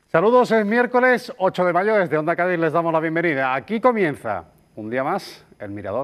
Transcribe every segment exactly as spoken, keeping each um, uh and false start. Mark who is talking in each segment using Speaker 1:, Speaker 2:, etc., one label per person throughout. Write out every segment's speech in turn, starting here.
Speaker 1: Saludos, es miércoles ocho de mayo, desde Onda Cádiz les damos la bienvenida. Aquí comienza un día más El Mirador.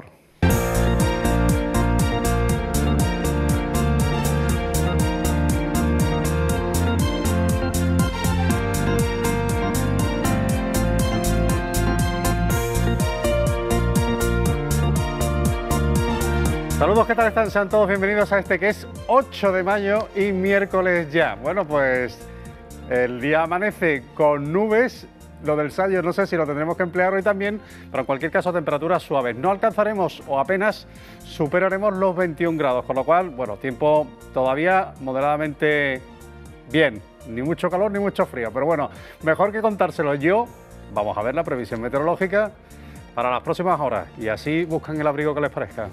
Speaker 1: Saludos, ¿qué tal están? Sean todos bienvenidos a este que es ocho de mayo y miércoles ya. Bueno, pues el día amanece con nubes. Lo del Sayo no sé si lo tendremos que emplear hoy también, pero en cualquier caso temperaturas suaves. No alcanzaremos o apenas superaremos los veintiún grados, con lo cual, bueno, tiempo todavía moderadamente bien. Ni mucho calor ni mucho frío, pero bueno, mejor que contárselo yo. Vamos a ver la previsión meteorológica para las próximas horas y así buscan el abrigo que les parezca.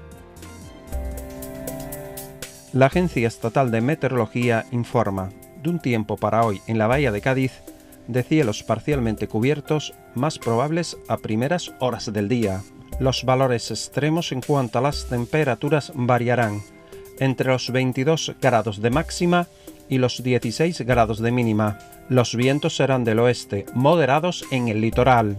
Speaker 2: La Agencia Estatal de Meteorología informa de un tiempo para hoy en la bahía de Cádiz de cielos parcialmente cubiertos más probables a primeras horas del día. Los valores extremos en cuanto a las temperaturas variarán entre los veintidós grados de máxima y los dieciséis grados de mínima. Los vientos serán del oeste, moderados en el litoral.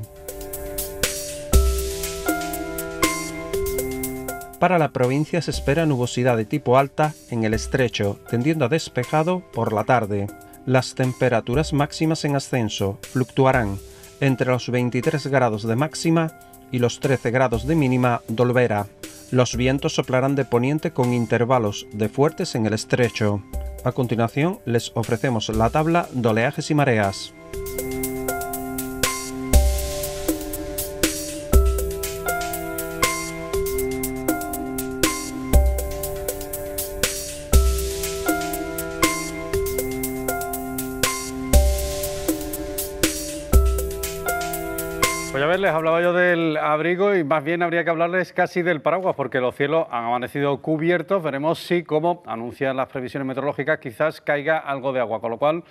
Speaker 2: Para la provincia se espera nubosidad de tipo alta en el estrecho, tendiendo a despejado por la tarde. Las temperaturas máximas en ascenso fluctuarán entre los veintitrés grados de máxima y los trece grados de mínima Dolbera. Los vientos soplarán de poniente con intervalos de fuertes en el estrecho. A continuación les ofrecemos la tabla de oleajes y mareas.
Speaker 1: Pues ya ves, les hablaba yo del abrigo y más bien habría que hablarles casi del paraguas porque los cielos han amanecido cubiertos. Veremos si, como anuncian las previsiones meteorológicas, quizás caiga algo de agua, con lo cual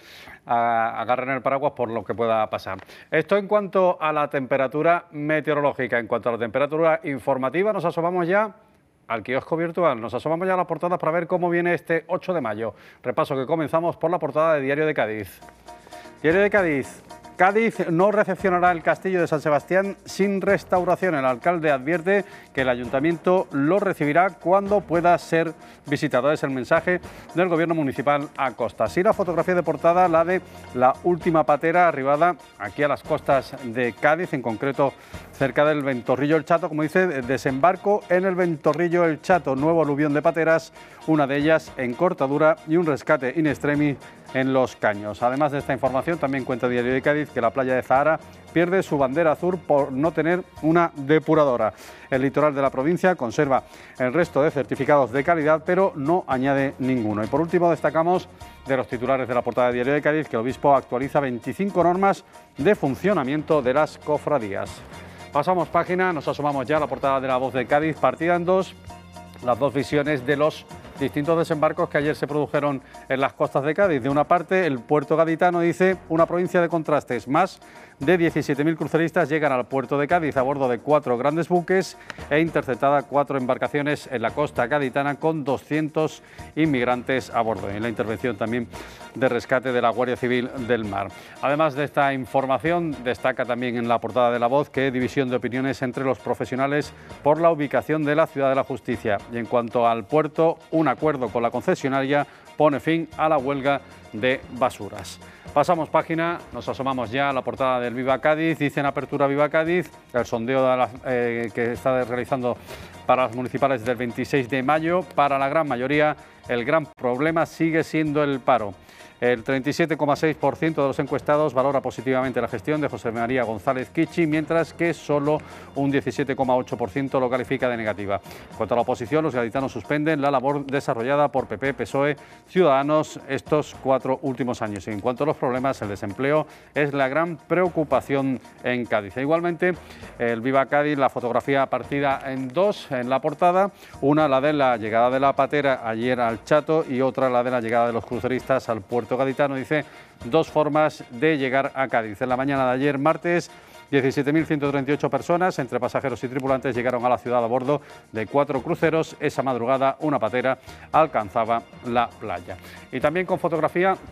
Speaker 1: a, agarren el paraguas por lo que pueda pasar. Esto en cuanto a la temperatura meteorológica. En cuanto a la temperatura informativa, nos asomamos ya al kiosco virtual. Nos asomamos ya a las portadas para ver cómo viene este ocho de mayo. Repaso que comenzamos por la portada de Diario de Cádiz. Diario de Cádiz. Cádiz no recepcionará el castillo de San Sebastián sin restauración. El alcalde advierte que el ayuntamiento lo recibirá cuando pueda ser visitado. Es el mensaje del gobierno municipal a costas. Y la fotografía de portada, la de la última patera arribada aquí a las costas de Cádiz, en concreto cerca del Ventorrillo El Chato. Como dice, desembarco en el Ventorrillo El Chato, nuevo aluvión de pateras, una de ellas en cortadura y un rescate in extremis en Los Caños. Además de esta información, también cuenta Diario de Cádiz que la playa de Zahara pierde su bandera azul por no tener una depuradora. El litoral de la provincia conserva el resto de certificados de calidad, pero no añade ninguno. Y por último, destacamos de los titulares de la portada de Diario de Cádiz que el obispo actualiza veinticinco normas de funcionamiento de las cofradías. Pasamos página, nos asomamos ya a la portada de La Voz de Cádiz, partida en dos, las dos visiones de los distintos desembarcos que ayer se produjeron en las costas de Cádiz. De una parte, el puerto gaditano dice una provincia de contrastes. Más de diecisiete mil cruceristas llegan al puerto de Cádiz a bordo de cuatro grandes buques e interceptada cuatro embarcaciones en la costa gaditana con doscientos inmigrantes a bordo. Y en la intervención también de rescate de la Guardia Civil del Mar. Además de esta información, destaca también en la portada de La Voz que división de opiniones entre los profesionales por la ubicación de la Ciudad de la Justicia. Y en cuanto al puerto, un acuerdo con la concesionaria pone fin a la huelga de basuras. Pasamos página, nos asomamos ya a la portada del Viva Cádiz. Dice en apertura Viva Cádiz, el sondeo de la, eh, que está realizando para las municipales del veintiséis de mayo. Para la gran mayoría, el gran problema sigue siendo el paro. El treinta y siete coma seis por ciento de los encuestados valora positivamente la gestión de José María González Kichi, mientras que solo un diecisiete coma ocho por ciento lo califica de negativa. En cuanto a la oposición, los gaditanos suspenden la labor desarrollada por P P, P S O E, Ciudadanos estos cuatro últimos años. Y en cuanto a los problemas, el desempleo es la gran preocupación en Cádiz. E igualmente, el Viva Cádiz, la fotografía partida en dos en la portada, una la de la llegada de la patera ayer al Chato y otra la de la llegada de los cruceristas al puerto gaditano. Dice dos formas de llegar a Cádiz. En la mañana de ayer, martes, diecisiete mil ciento treinta y ocho personas, entre pasajeros y tripulantes, llegaron a la ciudad a bordo de cuatro cruceros. Esa madrugada, una patera alcanzaba la playa. Y también con fotografía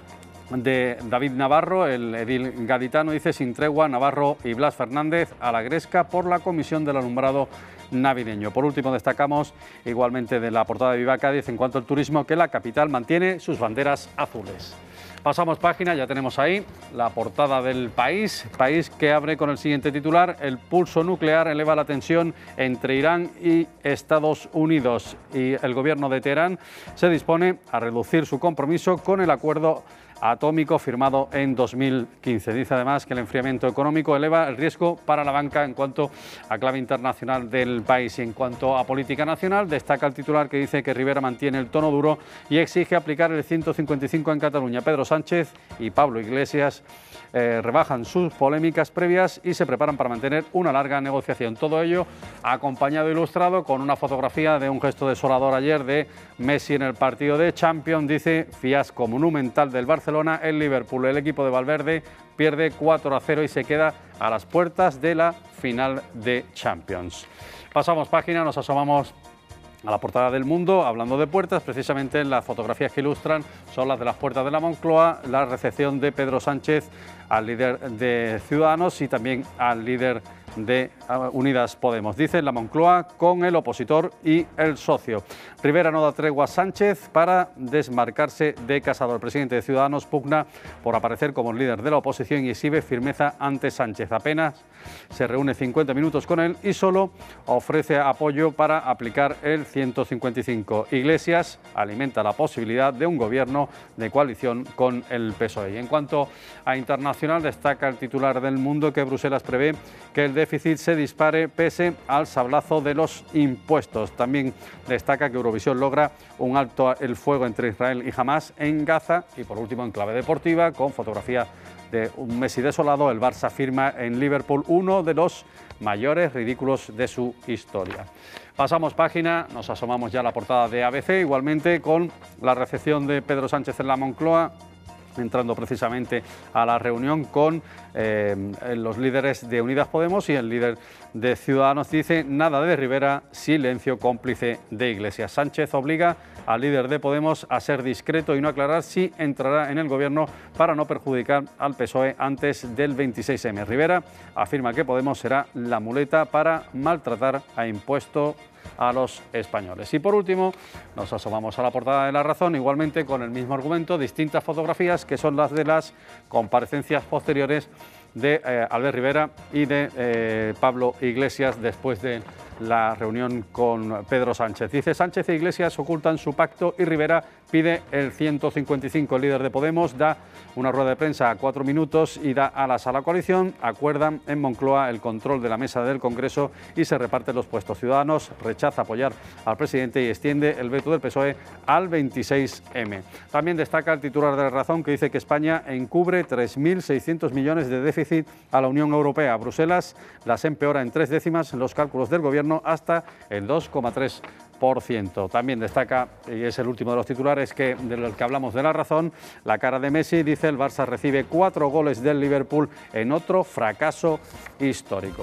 Speaker 1: de David Navarro, el edil gaditano, dice: sin tregua, Navarro y Blas Fernández a la gresca por la comisión del alumbrado navideño. Por último, destacamos igualmente de la portada de Viva Cádiz en cuanto al turismo que la capital mantiene sus banderas azules. Pasamos página, ya tenemos ahí la portada del País, País que abre con el siguiente titular: el pulso nuclear eleva la tensión entre Irán y Estados Unidos, y el gobierno de Teherán se dispone a reducir su compromiso con el acuerdo atómico firmado en dos mil quince. Dice además que el enfriamiento económico eleva el riesgo para la banca en cuanto a clave internacional del país. Y en cuanto a política nacional, destaca el titular que dice que Rivera mantiene el tono duro y exige aplicar el ciento cincuenta y cinco en Cataluña. Pedro Sánchez y Pablo Iglesias eh, rebajan sus polémicas previas y se preparan para mantener una larga negociación. Todo ello acompañado e ilustrado con una fotografía de un gesto desolador ayer de Messi en el partido de Champions. Dice: fiasco monumental del Barcelona. El Liverpool, el equipo de Valverde, pierde cuatro a cero y se queda a las puertas de la final de Champions. Pasamos página, nos asomamos a la portada del Mundo, hablando de puertas. Precisamente las fotografías que ilustran son las de las puertas de la Moncloa, la recepción de Pedro Sánchez al líder de Ciudadanos y también al líder de Unidas Podemos. Dice la Moncloa con el opositor y el socio. Rivera no da tregua a Sánchez para desmarcarse de Casado. El presidente de Ciudadanos pugna por aparecer como líder de la oposición y exhibe firmeza ante Sánchez. Apenas se reúne cincuenta minutos con él y solo ofrece apoyo para aplicar el ciento cincuenta y cinco. Iglesias alimenta la posibilidad de un gobierno de coalición con el P S O E. Y en cuanto a internacional, destaca el titular del Mundo que Bruselas prevé que el déficit se dispare pese al sablazo de los impuestos. También destaca que Eurovisión logra un alto el fuego entre Israel y Hamás en Gaza. Y por último, en clave deportiva, con fotografía de un Messi desolado, el Barça firma en Liverpool uno de los mayores ridículos de su historia. Pasamos página, nos asomamos ya a la portada de A B C, igualmente con la recepción de Pedro Sánchez en la Moncloa, entrando precisamente a la reunión con eh, los líderes de Unidas Podemos y el líder de Ciudadanos. Dice: nada de Rivera, silencio cómplice de Iglesias. Sánchez obliga al líder de Podemos a ser discreto y no aclarar si entrará en el gobierno para no perjudicar al P S O E antes del veintiséis eme. Rivera afirma que Podemos será la muleta para maltratar a impuesto a los españoles. Y por último, nos asomamos a la portada de La Razón, igualmente con el mismo argumento, distintas fotografías que son las de las comparecencias posteriores de eh, Albert Rivera y de eh, Pablo Iglesias después de la reunión con Pedro Sánchez. Dice: Sánchez e Iglesias ocultan su pacto y Rivera pide el ciento cincuenta y cinco. El líder de Podemos da una rueda de prensa a cuatro minutos y da alas a la coalición. Acuerdan en Moncloa el control de la mesa del Congreso y se reparten los puestos. Ciudadanos rechaza apoyar al presidente y extiende el veto del P S O E al veintiséis eme. También destaca el titular de La Razón que dice que España encubre tres mil seiscientos millones de déficit a la Unión Europea. Bruselas las empeora en tres décimas en los cálculos del Gobierno hasta el dos coma tres por ciento. También destaca, y es el último de los titulares que, del que hablamos de La Razón, la cara de Messi. Dice: el Barça recibe cuatro goles del Liverpool en otro fracaso histórico.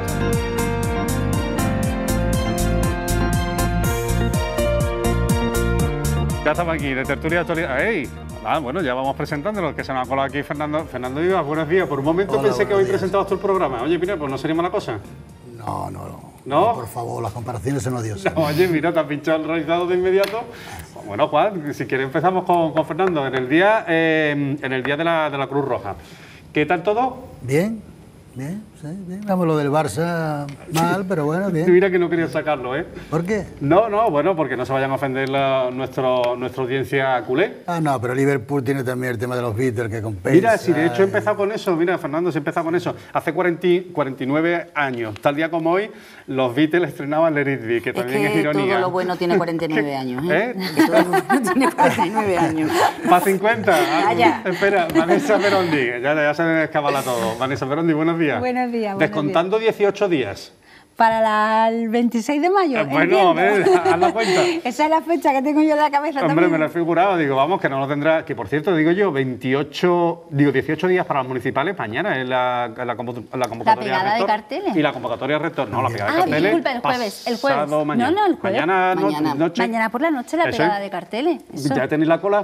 Speaker 1: Ya estamos aquí, de tertulia de actualidad. ¡Ey! Ah, bueno, ya vamos presentándonos, que se nos ha colado aquí Fernando. Fernando Vivas, buenos días. Por un momento Hola, pensé que hoy días. presentabas tú el programa. Oye, mira, pues no sería mala cosa.
Speaker 3: No, no, no.
Speaker 1: ¿No?
Speaker 3: Por favor, las comparaciones son odiosas.
Speaker 1: No, oye, mira, te has pinchado el realizado de inmediato. Bueno, Juan, si quieres empezamos con, con Fernando. En el día, eh, en el día de, la, de la Cruz Roja. ¿Qué tal todo?
Speaker 3: Bien, bien, sí, bien. Vamos, lo del Barça mal, pero bueno, bien.
Speaker 1: Mira que no quería sacarlo, ¿eh?
Speaker 3: ¿Por qué?
Speaker 1: No, no, bueno, porque no se vayan a ofender la, nuestro, nuestra audiencia culé.
Speaker 3: Ah, no, pero Liverpool tiene también el tema de los Beatles que compensa.
Speaker 1: Mira, si de hecho he empezado con eso, mira, Fernando, si he empezado con eso. Hace cuarenta, cuarenta y nueve años, tal día como hoy, los Beatles estrenaban Let It Be, que también es,
Speaker 4: es
Speaker 1: ironía.
Speaker 4: Todo lo bueno tiene cuarenta y nueve años, ¿eh? ¿Eh? Que todo lo bueno tiene cuarenta y nueve años.
Speaker 1: ¿Para cincuenta?
Speaker 4: Ah, ya.
Speaker 1: Espera, Vanessa Perondi, ya, ya se me escabala todo. Vanessa Perondi, buenos días.
Speaker 5: Buenos días, buenos
Speaker 1: Descontando
Speaker 5: días.
Speaker 1: dieciocho días.
Speaker 5: Para la, el veintiséis de mayo.
Speaker 1: Eh, bueno, a ver, haz la cuenta.
Speaker 5: Esa es la fecha que tengo yo en la cabeza.
Speaker 1: Hombre,
Speaker 5: también.
Speaker 1: me lo he figurado, digo, vamos, que no lo tendrá. Que por cierto, digo yo, veintiocho, digo dieciocho días para los municipales, mañana es la, la, convocatoria.
Speaker 4: La pegada de carteles.
Speaker 1: Y la convocatoria rector, no, la pegada
Speaker 4: ah,
Speaker 1: de carteles.
Speaker 4: Disculpe, el jueves, el jueves.
Speaker 1: Mañana.
Speaker 4: No, no, el jueves.
Speaker 1: Mañana,
Speaker 4: mañana.
Speaker 1: No, noche.
Speaker 4: Mañana por la noche la
Speaker 1: ¿Eso?
Speaker 4: pegada de carteles. Eso.
Speaker 1: ¿Ya tenéis la cola?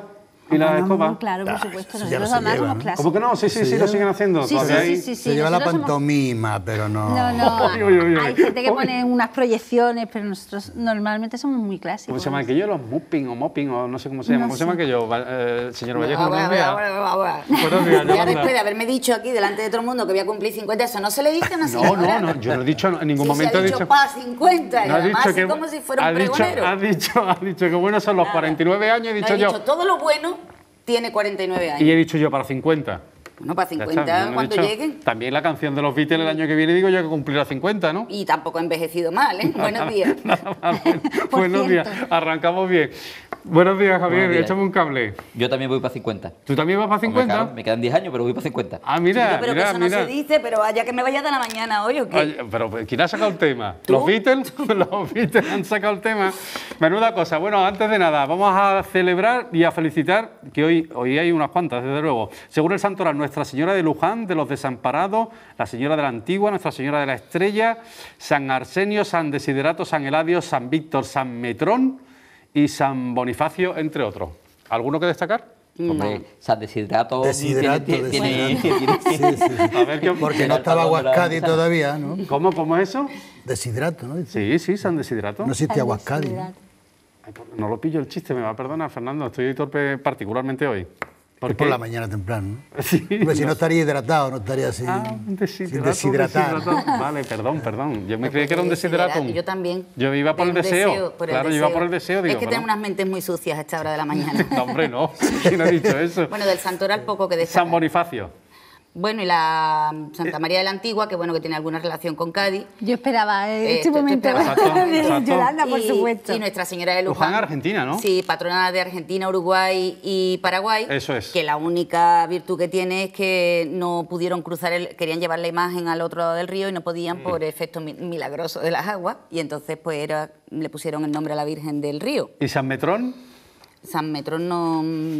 Speaker 1: ¿Y la
Speaker 5: Ah, no,
Speaker 1: escoba?
Speaker 5: Claro, por
Speaker 3: Ah,
Speaker 5: supuesto.
Speaker 3: eso ya
Speaker 5: Nosotros
Speaker 3: no se
Speaker 5: además
Speaker 3: lleva,
Speaker 5: somos
Speaker 3: ¿no?
Speaker 5: clásicos.
Speaker 1: ¿Cómo que no? Sí, sí,
Speaker 3: Se
Speaker 1: sí, lo
Speaker 3: lleva.
Speaker 1: siguen haciendo.
Speaker 5: Sí,
Speaker 1: Todavía
Speaker 5: sí,
Speaker 1: hay-
Speaker 5: sí, sí,
Speaker 3: Se lleva la
Speaker 5: nosotros somos-
Speaker 3: pantomima, pero no...
Speaker 5: No, no,
Speaker 1: Uy, uy, uy, uy.
Speaker 5: hay gente que
Speaker 1: Uy.
Speaker 5: pone unas proyecciones, pero nosotros normalmente somos muy clásicos.
Speaker 1: ¿Cómo se llama aquello? Los mopping o mopping o no sé cómo se llama.
Speaker 5: No
Speaker 1: ¿Cómo se llama
Speaker 5: sé.
Speaker 1: aquello? Va- eh, señor Vallejo,
Speaker 4: Ah,
Speaker 1: buenos
Speaker 4: bueno,
Speaker 1: días.
Speaker 4: bueno, bueno, bueno.
Speaker 1: Buenos días,
Speaker 4: Ya
Speaker 1: Yolanda.
Speaker 4: después de haberme dicho aquí delante de todo el mundo que voy a cumplir cincuenta, eso no se le dice a una
Speaker 1: No,
Speaker 4: señora.
Speaker 1: no, no, yo no he dicho en ningún
Speaker 4: Sí,
Speaker 1: momento.
Speaker 4: se ha
Speaker 1: he
Speaker 4: dicho
Speaker 1: dicho
Speaker 4: pa' cincuenta, y
Speaker 1: no, ha
Speaker 4: además
Speaker 1: dicho
Speaker 4: así
Speaker 1: que,
Speaker 4: como si fuera
Speaker 1: ha
Speaker 4: un
Speaker 1: dicho,
Speaker 4: pregonero.
Speaker 1: ha dicho, ha dicho que bueno son los cuarenta y nueve años, he
Speaker 4: No,
Speaker 1: dicho
Speaker 4: he
Speaker 1: yo.
Speaker 4: dicho, todo lo bueno tiene cuarenta y nueve años.
Speaker 1: Y he dicho yo para cincuenta.
Speaker 4: Bueno, para
Speaker 1: Ya está,
Speaker 4: cincuenta,
Speaker 1: yo no he
Speaker 4: cuando
Speaker 1: dicho-
Speaker 4: lleguen.
Speaker 1: También la canción de los Beatles el año que viene digo yo que cumplirá cincuenta, ¿no?
Speaker 4: Y tampoco ha envejecido mal, ¿eh? Buenos días.
Speaker 1: Nada mal, bueno,
Speaker 5: Por
Speaker 1: buenos días,
Speaker 5: cierto.
Speaker 1: arrancamos bien. Buenos días, Javier,
Speaker 6: Buenos días.
Speaker 1: échame un cable.
Speaker 6: Yo también voy para cincuenta.
Speaker 1: ¿Tú también vas para
Speaker 6: Hombre,
Speaker 1: cincuenta?
Speaker 6: claro, me quedan diez años, pero voy para cincuenta.
Speaker 1: Ah, mira,
Speaker 4: Chico, pero
Speaker 1: mira,
Speaker 4: que eso no
Speaker 1: mira.
Speaker 4: se dice, pero vaya que me vaya de la mañana hoy, ¿o qué?
Speaker 1: Oye, pero ¿quién ha sacado el tema?
Speaker 4: ¿Tú?
Speaker 1: ¿Los Beatles? Los Beatles han sacado el tema. Menuda cosa. Bueno, antes de nada, vamos a celebrar y a felicitar, que hoy, hoy hay unas cuantas, desde luego. Según el santoral, Nuestra Señora de Luján, de los Desamparados, la Señora de la Antigua, Nuestra Señora de la Estrella, San Arsenio, San Desiderato, San Eladio, San Víctor, San Metrón y San Bonifacio, entre otros. ¿Alguno que destacar?
Speaker 6: Hombre, San Desidrato
Speaker 3: Deshidrato,
Speaker 6: tiene... tiene-
Speaker 3: deshidrato.
Speaker 6: tiene-
Speaker 3: Sí, sí, sí.
Speaker 1: A ver, ¿qué-
Speaker 3: Porque
Speaker 6: tiene
Speaker 3: no
Speaker 6: el
Speaker 3: estaba
Speaker 6: pabellón de la
Speaker 3: Aguascadi
Speaker 6: misa.
Speaker 3: todavía, ¿no?
Speaker 1: ¿Cómo, cómo es eso?
Speaker 3: Deshidrato, ¿no?
Speaker 1: Sí, sí, San Desiderato.
Speaker 3: No existe Aguascadi, ¿no?
Speaker 1: Ay, por- no lo pillo el chiste, me va a perdonar, Fernando. Estoy torpe particularmente hoy.
Speaker 3: Es
Speaker 1: ¿Por
Speaker 3: por
Speaker 1: qué?
Speaker 3: la mañana temprano, ¿no?
Speaker 1: Sí.
Speaker 3: Hombre, si no estaría hidratado, no estaría así,
Speaker 1: Ah, un
Speaker 3: sin
Speaker 1: desidrato,
Speaker 3: deshidratar.
Speaker 1: desidrato. Vale, perdón, perdón. Yo me creí que era un
Speaker 4: Desiderata,
Speaker 1: desidrato.
Speaker 4: Yo también.
Speaker 1: Yo iba por
Speaker 4: De
Speaker 1: el
Speaker 4: un
Speaker 1: deseo.
Speaker 4: por el
Speaker 1: Claro, yo iba por el deseo, digo,
Speaker 4: Es que
Speaker 1: pero-
Speaker 4: tengo unas mentes muy sucias a esta hora de la mañana.
Speaker 1: No, hombre, no. ¿Quién ha dicho eso?
Speaker 4: Bueno, del santoral poco que destacar.
Speaker 1: San Bonifacio.
Speaker 4: Bueno, y la Santa María de la Antigua, que bueno, que tiene alguna relación con Cádiz.
Speaker 5: Yo esperaba eh,
Speaker 4: Eh,
Speaker 5: este
Speaker 4: tú- tú
Speaker 5: momento
Speaker 4: esperabas.
Speaker 1: Exacto,
Speaker 5: de
Speaker 1: exacto.
Speaker 5: Yolanda, por
Speaker 4: y,
Speaker 5: supuesto.
Speaker 4: y Nuestra Señora de
Speaker 1: Luján,
Speaker 4: Luján.
Speaker 1: Argentina, ¿no?
Speaker 4: Sí, patrona de Argentina, Uruguay y Paraguay.
Speaker 1: Eso es.
Speaker 4: Que la única virtud que tiene es que no pudieron cruzar, el, querían llevar la imagen al otro lado del río y no podían por efecto mi- milagroso de las aguas. Y entonces pues era, le pusieron el nombre a la Virgen del Río.
Speaker 1: ¿Y San Metrón?
Speaker 4: San Metrón no...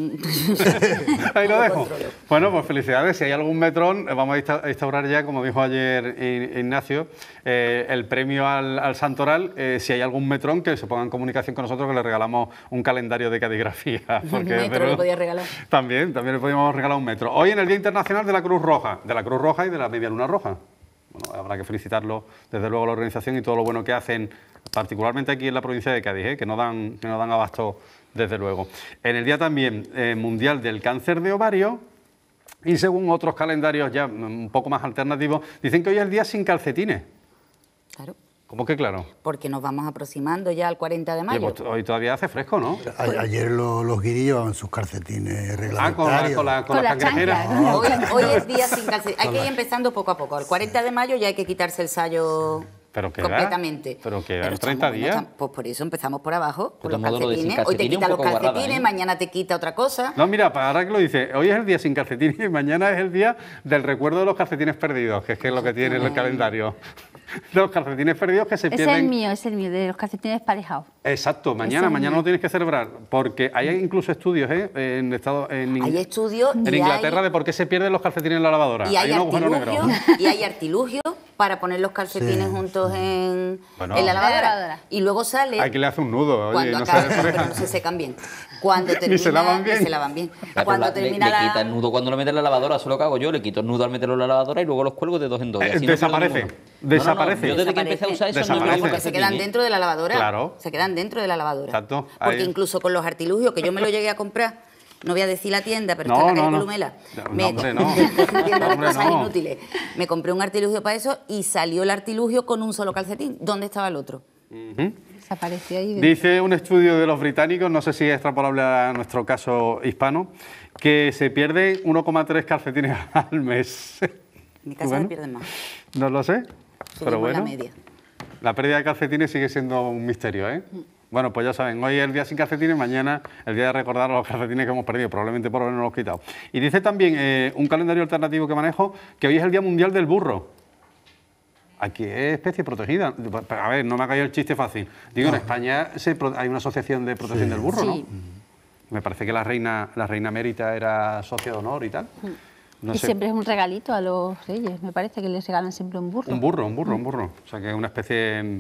Speaker 1: Ahí lo
Speaker 4: no
Speaker 1: dejo.
Speaker 4: controlo.
Speaker 1: Bueno, pues felicidades. Si hay algún metrón, eh, vamos a insta- a instaurar ya, como dijo ayer I- Ignacio, eh, el premio al, al Santoral. Eh, si hay algún metrón, que se ponga en comunicación con nosotros, que le regalamos un calendario de caligrafía. Porque,
Speaker 4: metro
Speaker 1: desde luego,
Speaker 4: le podía regalar.
Speaker 1: También, también le podíamos regalar un metro. Hoy en el Día Internacional de la Cruz Roja, de la Cruz Roja y de la Media Luna Roja. Bueno, habrá que felicitarlo, desde luego, a la organización y todo lo bueno que hacen, particularmente aquí en la provincia de Cádiz, ¿eh? que no dan, que no dan abasto, desde luego. En el Día también eh, Mundial del Cáncer de Ovario, y según otros calendarios ya mm, un poco más alternativos, dicen que hoy es el día sin calcetines.
Speaker 4: Claro,
Speaker 1: ¿Cómo que claro?
Speaker 4: porque nos vamos aproximando ya al cuarenta de
Speaker 1: Oye,
Speaker 4: mayo.
Speaker 1: pues hoy todavía hace fresco, ¿no?
Speaker 3: A- Ayer lo- los guiris llevaban sus calcetines
Speaker 1: Ah, con la,
Speaker 3: reglamentarios.
Speaker 1: con la, con
Speaker 5: Con
Speaker 1: la
Speaker 5: la
Speaker 1: cangrejera.
Speaker 5: chancla, ¿no?
Speaker 4: Hoy, hoy es día sin calcetín. Hay que ir empezando poco a poco. El cuarenta de mayo ya hay que quitarse el sayo
Speaker 1: ¿Pero qué da?
Speaker 4: completamente.
Speaker 1: ¿Pero qué da?
Speaker 4: estamos-
Speaker 1: ¿treinta días?
Speaker 4: bueno, tam- pues por eso empezamos por abajo, por
Speaker 6: De
Speaker 4: los
Speaker 6: todos modos, lo de sin
Speaker 4: calcetines. Hoy te
Speaker 6: calcetines
Speaker 4: quita
Speaker 6: un
Speaker 4: los
Speaker 6: poco guarrada,
Speaker 4: calcetines,
Speaker 6: ¿eh?
Speaker 4: mañana te quita otra cosa.
Speaker 1: No, mira, para ahora que lo dice, hoy es el día sin calcetines y mañana es el día del recuerdo de los calcetines perdidos, que es que es lo que tiene el calendario. Los calcetines perdidos que se
Speaker 5: Es
Speaker 1: pierden.
Speaker 5: el mío, es el mío, de los calcetines parejados.
Speaker 1: Exacto, mañana,
Speaker 5: Ese es
Speaker 1: mañana
Speaker 5: mío.
Speaker 1: lo tienes que celebrar, porque hay incluso estudios ¿eh? en, estado, en,
Speaker 4: Hay estudios
Speaker 1: en
Speaker 4: y
Speaker 1: Inglaterra
Speaker 4: hay-
Speaker 1: de por qué se pierden los calcetines en la lavadora.
Speaker 4: Y hay,
Speaker 1: un agujero negro.
Speaker 4: artilugios, y hay artilugios para poner los calcetines
Speaker 3: Sí,
Speaker 4: juntos en,
Speaker 1: Bueno.
Speaker 4: en la
Speaker 5: La
Speaker 4: lavadora.
Speaker 5: lavadora.
Speaker 4: Y luego sale...
Speaker 1: Hay que le hace un nudo, oye,
Speaker 4: cuando
Speaker 1: no se
Speaker 4: acaba-
Speaker 1: despeja.
Speaker 4: pero no se secan bien. Cuando
Speaker 1: Ni
Speaker 4: termina,
Speaker 1: se lavan bien.
Speaker 4: ni se lavan bien.
Speaker 6: Claro,
Speaker 4: Cuando
Speaker 6: la- le-
Speaker 4: termina
Speaker 6: le,
Speaker 4: la...
Speaker 6: quita el nudo cuando lo mete en la lavadora, eso es lo que hago yo, le quito el nudo al meterlo en la lavadora y luego los cuelgo de dos en dos. y
Speaker 1: Eh,
Speaker 6: así no pierdo
Speaker 1: desaparece,
Speaker 6: ninguno. No, no, no,
Speaker 1: desaparece.
Speaker 6: yo desde que empecé a usar eso no
Speaker 1: Desaparece.
Speaker 6: me pongo
Speaker 4: Porque se quedan
Speaker 6: calcetín, ¿eh?
Speaker 4: dentro de la lavadora.
Speaker 1: Claro.
Speaker 4: Se quedan dentro de la lavadora.
Speaker 1: Exacto,
Speaker 4: Porque
Speaker 1: ahí.
Speaker 4: incluso con los artilugios, que yo me lo llegué a comprar, no voy a decir la tienda, pero
Speaker 1: No,
Speaker 4: está en la
Speaker 1: no,
Speaker 4: calle
Speaker 1: no.
Speaker 4: Columela.
Speaker 1: No,
Speaker 4: Me-
Speaker 1: hombre, no.
Speaker 4: Diciendo
Speaker 1: Hombre,
Speaker 4: cosas
Speaker 1: no.
Speaker 4: inútiles. Me compré un artilugio para eso y salió el artilugio con un solo calcetín. ¿Dónde estaba el otro?
Speaker 1: Ujú.
Speaker 5: Desapareció ahí.
Speaker 1: Dice un estudio de los británicos, no sé si es extrapolable a nuestro caso hispano, que se pierden uno coma tres calcetines al mes.
Speaker 4: En mi casa
Speaker 1: Bueno,
Speaker 4: se pierden más.
Speaker 1: No lo sé, pero
Speaker 4: Subimos
Speaker 1: bueno.
Speaker 4: la media.
Speaker 1: La pérdida de calcetines sigue siendo un misterio, ¿eh? Bueno, pues ya saben, hoy es el día sin calcetines, mañana el día de recordar los calcetines que hemos perdido, probablemente por habernos los quitado. Y dice también eh, un calendario alternativo que manejo, que hoy es el Día Mundial del Burro. Aquí es especie protegida. A ver, no me hagáis el chiste fácil. Digo, en España se pro- hay una asociación de protección del burro,
Speaker 5: Sí.
Speaker 1: ¿no? Me parece que la reina, la reina emérita era socia de honor y tal. No
Speaker 5: y
Speaker 1: sé.
Speaker 5: siempre es un regalito a los reyes. Me parece que les regalan siempre un burro.
Speaker 1: Un burro, un burro, un burro. O sea que es una especie en-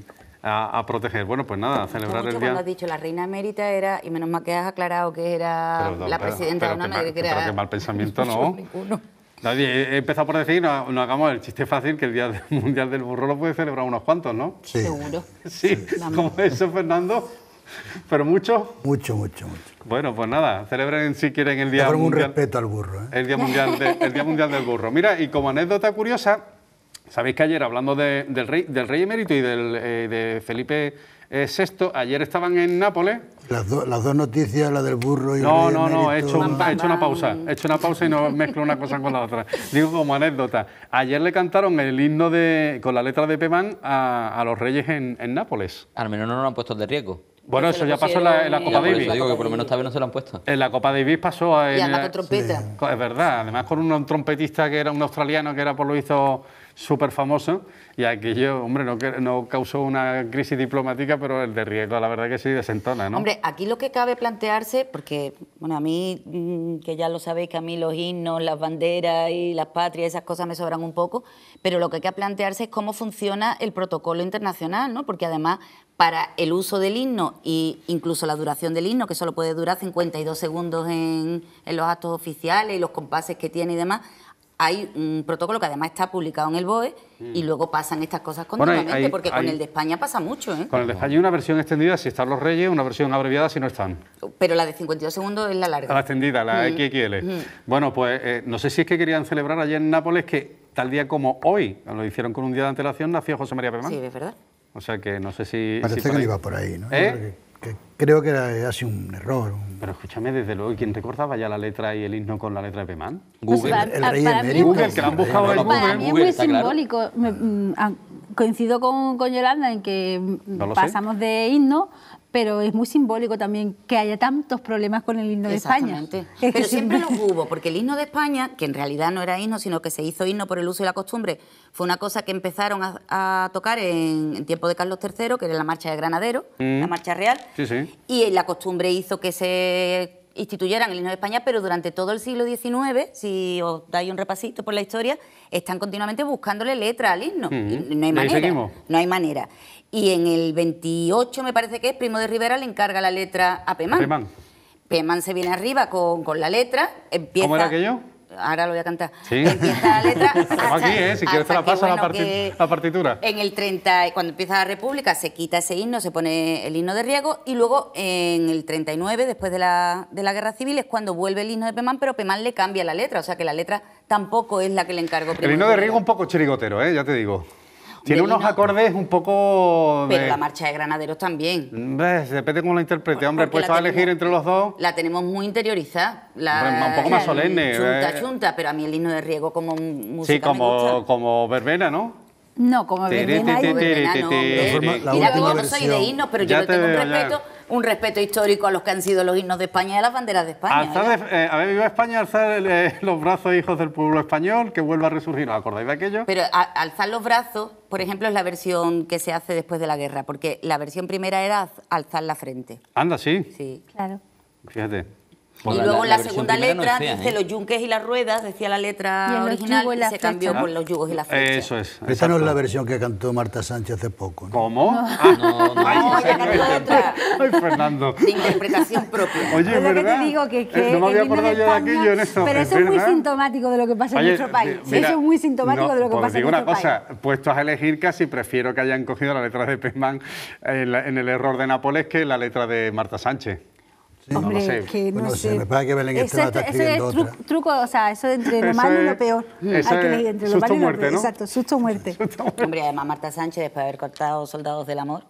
Speaker 1: a, a proteger. Bueno, pues nada, a celebrar
Speaker 4: Mucho
Speaker 1: el día...
Speaker 4: cuando has dicho la reina emérita era, y menos mal que has aclarado que era
Speaker 1: Pero,
Speaker 4: la
Speaker 1: pero,
Speaker 4: presidenta
Speaker 1: pero
Speaker 4: de una
Speaker 1: qué mal-
Speaker 4: madre que
Speaker 1: pero
Speaker 4: era...
Speaker 1: qué mal pensamiento, ¿no?
Speaker 4: Ninguno.
Speaker 1: Nadie, he empezado por decir, no, no hagamos el chiste fácil, que el Día del Mundial del Burro lo puede celebrar unos cuantos, ¿no?
Speaker 3: Sí,
Speaker 4: Seguro.
Speaker 1: Sí,
Speaker 4: Vamos.
Speaker 1: como eso, Fernando. Pero muchos.
Speaker 3: mucho, mucho, mucho.
Speaker 1: Bueno, pues nada, celebren si quieren el
Speaker 3: Le
Speaker 1: Día
Speaker 3: pongo un
Speaker 1: Mundial.
Speaker 3: respeto al burro, ¿eh?
Speaker 1: El Día Mundial, de- el Día Mundial del Burro. Mira, y como anécdota curiosa, sabéis que ayer, hablando de- del, rey, del rey emérito y del, eh, de Felipe eh, sexto, ayer estaban en Nápoles.
Speaker 3: Las, do- las dos noticias, la del burro y el
Speaker 1: No,
Speaker 3: rey
Speaker 1: no, no, he
Speaker 3: emérito.
Speaker 1: hecho, un-
Speaker 4: Bam, bam,
Speaker 1: he hecho una
Speaker 4: bam.
Speaker 1: pausa, he hecho una pausa y no mezclo una cosa con la otra. Digo como anécdota, ayer le cantaron el himno de, con la letra de Pemán a, a los reyes en, en Nápoles.
Speaker 6: Al menos no lo han puesto el de riesgo.
Speaker 1: Bueno,
Speaker 4: Que se
Speaker 1: eso
Speaker 4: lo
Speaker 1: ya pasó en la, en la
Speaker 4: pusieron
Speaker 1: Copa
Speaker 6: Por eso
Speaker 1: Davis.
Speaker 6: digo que por lo menos esta vez no se lo han puesto.
Speaker 1: En la Copa Davis pasó a...
Speaker 4: Y
Speaker 1: en
Speaker 4: anda
Speaker 1: la-
Speaker 4: con trompeta.
Speaker 1: Es verdad, además con un trompetista que era un australiano que era por lo visto súper famoso y aquello, hombre, no, que- no causó una crisis diplomática, pero el de riesgo, la verdad que sí, desentona, ¿no?
Speaker 4: Hombre, aquí lo que cabe plantearse, porque, bueno, a mí, mm, que ya lo sabéis, que a mí los himnos, las banderas y las patrias, esas cosas me sobran un poco, pero lo que hay que plantearse es cómo funciona el protocolo internacional, ¿no? Porque además, para el uso del himno e incluso la duración del himno, que solo puede durar cincuenta y dos segundos en, en los actos oficiales y los compases que tiene y demás, hay un protocolo que además está publicado en el B O E y luego pasan estas cosas
Speaker 1: Bueno, hay-
Speaker 4: continuamente,
Speaker 1: hay-
Speaker 4: porque con
Speaker 1: hay-
Speaker 4: el de España pasa mucho, ¿eh?
Speaker 1: Con el de España hay una versión extendida si están los reyes, una versión abreviada si no están.
Speaker 4: Pero la de cincuenta y dos segundos es la larga.
Speaker 1: La extendida, la X X L. Bueno, pues eh, no sé si es que querían celebrar ayer en Nápoles que tal día como hoy, lo hicieron con un día de antelación, nació José María Pemán.
Speaker 4: Sí, es verdad.
Speaker 1: O sea que no sé si...
Speaker 3: Parece
Speaker 1: si
Speaker 3: que
Speaker 1: por ahí-
Speaker 3: iba por ahí, ¿no? Yo
Speaker 1: ¿Eh?
Speaker 3: creo que- que creo que era así un error. un-
Speaker 1: Pero escúchame, desde luego, ¿quién recordaba ya la letra y el himno con la letra de Pemán?
Speaker 5: Pues
Speaker 6: Google.
Speaker 5: para-
Speaker 3: El rey
Speaker 5: para mí
Speaker 3: emérito.
Speaker 5: es muy-
Speaker 1: Google, que la han buscado en
Speaker 6: Para
Speaker 5: Para
Speaker 1: Google.
Speaker 5: mí es
Speaker 6: Google,
Speaker 5: muy
Speaker 6: está claro.
Speaker 5: simbólico. Me- mm, ah, coincido con, con Yolanda en que mm,
Speaker 1: No lo sé.
Speaker 5: pasamos de himno, pero es muy simbólico también que haya tantos problemas con el himno de España.
Speaker 4: Exactamente.
Speaker 5: Es que
Speaker 4: Pero siempre los hubo, porque el himno de España, que en realidad no era himno, sino que se hizo himno por el uso y la costumbre, fue una cosa que empezaron a, a tocar en, en tiempo de Carlos tercero, que era la marcha de Granadero,
Speaker 1: Mm.
Speaker 4: la marcha real.
Speaker 1: Sí, sí.
Speaker 4: Y la costumbre hizo que se instituyeran el himno de España, pero durante todo el siglo diecinueve, si os dais un repasito por la historia, están continuamente buscándole letra al himno.
Speaker 1: Mm.
Speaker 4: Y no hay
Speaker 1: Y ahí
Speaker 4: manera.
Speaker 1: seguimos.
Speaker 4: No hay manera. Y en el veintiocho, me parece que es, Primo de Rivera le encarga la letra a Pemán.
Speaker 1: Pemán.
Speaker 4: Pemán se viene arriba con, con la letra, empieza...
Speaker 1: ¿Cómo era aquello?
Speaker 4: Ahora lo voy a cantar.
Speaker 1: Sí.
Speaker 4: Empieza la letra...
Speaker 1: Estamos
Speaker 4: hasta-
Speaker 1: aquí, ¿eh? Si quieres te
Speaker 4: hasta
Speaker 1: la
Speaker 4: que,
Speaker 1: paso la
Speaker 4: bueno,
Speaker 1: parti-
Speaker 4: que
Speaker 1: la partitura.
Speaker 4: En el treinta, cuando empieza la República, se quita ese himno, se pone el himno de Riego, y luego en el treinta y nueve, después de la, de la Guerra Civil, es cuando vuelve el himno de Pemán, pero Pemán le cambia la letra, o sea que la letra tampoco es la que le encargó Primo
Speaker 1: El himno de
Speaker 4: Rivera.
Speaker 1: Riego un poco chirigotero, ¿eh? Ya te digo. Tiene
Speaker 4: Del
Speaker 1: unos
Speaker 4: himno-
Speaker 1: acordes un poco...
Speaker 4: Pero
Speaker 1: de-
Speaker 4: la marcha de Granaderos también.
Speaker 1: ¿Ves? Depende cómo la interprete. Hombre,
Speaker 4: Porque
Speaker 1: puesto
Speaker 4: la
Speaker 1: a elegir
Speaker 4: tenemos-
Speaker 1: entre los dos...
Speaker 4: La tenemos muy interiorizada. La,
Speaker 1: Hombre, un poco más
Speaker 4: la-
Speaker 1: solemne,
Speaker 4: Chunta,
Speaker 1: eh.
Speaker 4: chunta, pero a mí el himno de Riego como música
Speaker 1: Sí,
Speaker 4: me
Speaker 1: como,
Speaker 4: gusta.
Speaker 1: como verbena, ¿no?
Speaker 5: No, como
Speaker 1: Tiri,
Speaker 5: verbena
Speaker 1: tiri,
Speaker 5: y-
Speaker 1: tiri,
Speaker 4: Verbena,
Speaker 1: tiri,
Speaker 4: no,
Speaker 1: tiri,
Speaker 4: hombre.
Speaker 3: La forma- la
Speaker 4: Mira que yo
Speaker 3: última
Speaker 4: no soy de
Speaker 3: versión.
Speaker 4: himnos, pero
Speaker 1: Ya
Speaker 4: yo le
Speaker 1: te
Speaker 4: tengo un
Speaker 1: veo, ya.
Speaker 4: respeto, un respeto histórico a los que han sido los himnos de España y a las banderas de España.
Speaker 1: Alzad,
Speaker 4: ¿verdad?
Speaker 1: eh, a ver, viva España, alzar eh, los brazos, hijos del pueblo español, que vuelva a resurgir. ¿Os acordáis de aquello?
Speaker 4: Pero a- alzar los brazos, por ejemplo, es la versión que se hace después de la guerra, porque la versión primera era az- alzar la frente.
Speaker 1: Anda, sí.
Speaker 4: Sí.
Speaker 5: Claro.
Speaker 1: Fíjate.
Speaker 6: Pues
Speaker 4: y
Speaker 6: la-
Speaker 4: luego
Speaker 6: la-
Speaker 4: en
Speaker 6: la
Speaker 4: la,
Speaker 6: versión
Speaker 4: segunda
Speaker 6: primera no es
Speaker 4: letra
Speaker 6: fea,
Speaker 4: dice
Speaker 6: ¿eh?
Speaker 4: los yunques y las ruedas, decía la
Speaker 5: Y
Speaker 4: letra
Speaker 5: en los
Speaker 4: original,
Speaker 5: yugos y
Speaker 4: y
Speaker 5: las
Speaker 4: se cambió
Speaker 5: flechas.
Speaker 4: por los yugos y las flechas.
Speaker 1: Eso es.
Speaker 3: Esta no es
Speaker 1: exacto.
Speaker 3: la versión que cantó Marta Sánchez hace poco, ¿no?
Speaker 1: ¿Cómo? Ah,
Speaker 6: No, no.
Speaker 1: ay,
Speaker 4: No, ya
Speaker 1: ese no
Speaker 4: cantó
Speaker 1: es-
Speaker 4: otra.
Speaker 1: Ay, Fernando.
Speaker 4: De interpretación propia.
Speaker 1: Oye,
Speaker 5: Es lo que
Speaker 1: ¿verdad?
Speaker 5: te digo, que, que
Speaker 1: Eh, no me había
Speaker 5: el himno
Speaker 1: acordado
Speaker 5: de
Speaker 1: yo de
Speaker 5: España-
Speaker 1: aquello en esto.
Speaker 5: Pero
Speaker 1: es
Speaker 5: eso es muy
Speaker 1: verdad.
Speaker 5: sintomático de lo que pasa en
Speaker 1: Oye,
Speaker 5: nuestro país.
Speaker 1: mira,
Speaker 5: eso es muy sintomático
Speaker 1: no,
Speaker 5: de lo que
Speaker 1: pues
Speaker 5: pasa en
Speaker 1: digo una
Speaker 5: nuestro
Speaker 1: cosa,
Speaker 5: país.
Speaker 1: puestos a elegir, casi prefiero que hayan cogido la letra de Pemán en, la- en el error de Nápoles que la letra de Marta Sánchez. No lo
Speaker 5: Hombre,
Speaker 1: sé.
Speaker 5: que no
Speaker 3: Pues no sé,
Speaker 5: sé.
Speaker 3: me parece que Belén
Speaker 5: Eso
Speaker 3: Esteban
Speaker 5: es-
Speaker 3: está
Speaker 5: eso es
Speaker 3: escribiendo
Speaker 5: tru-
Speaker 3: otra.
Speaker 5: truco, o sea, eso de entre lo
Speaker 1: Eso
Speaker 5: malo y
Speaker 1: es-
Speaker 5: lo peor.
Speaker 1: eso
Speaker 5: Hay que
Speaker 1: es
Speaker 5: elegir entre lo
Speaker 1: susto
Speaker 5: malo y lo
Speaker 1: muerte,
Speaker 5: peor.
Speaker 1: ¿no?
Speaker 5: Exacto, susto muerte.
Speaker 4: Hombre, además Marta Sánchez, después de haber cortado Soldados del Amor,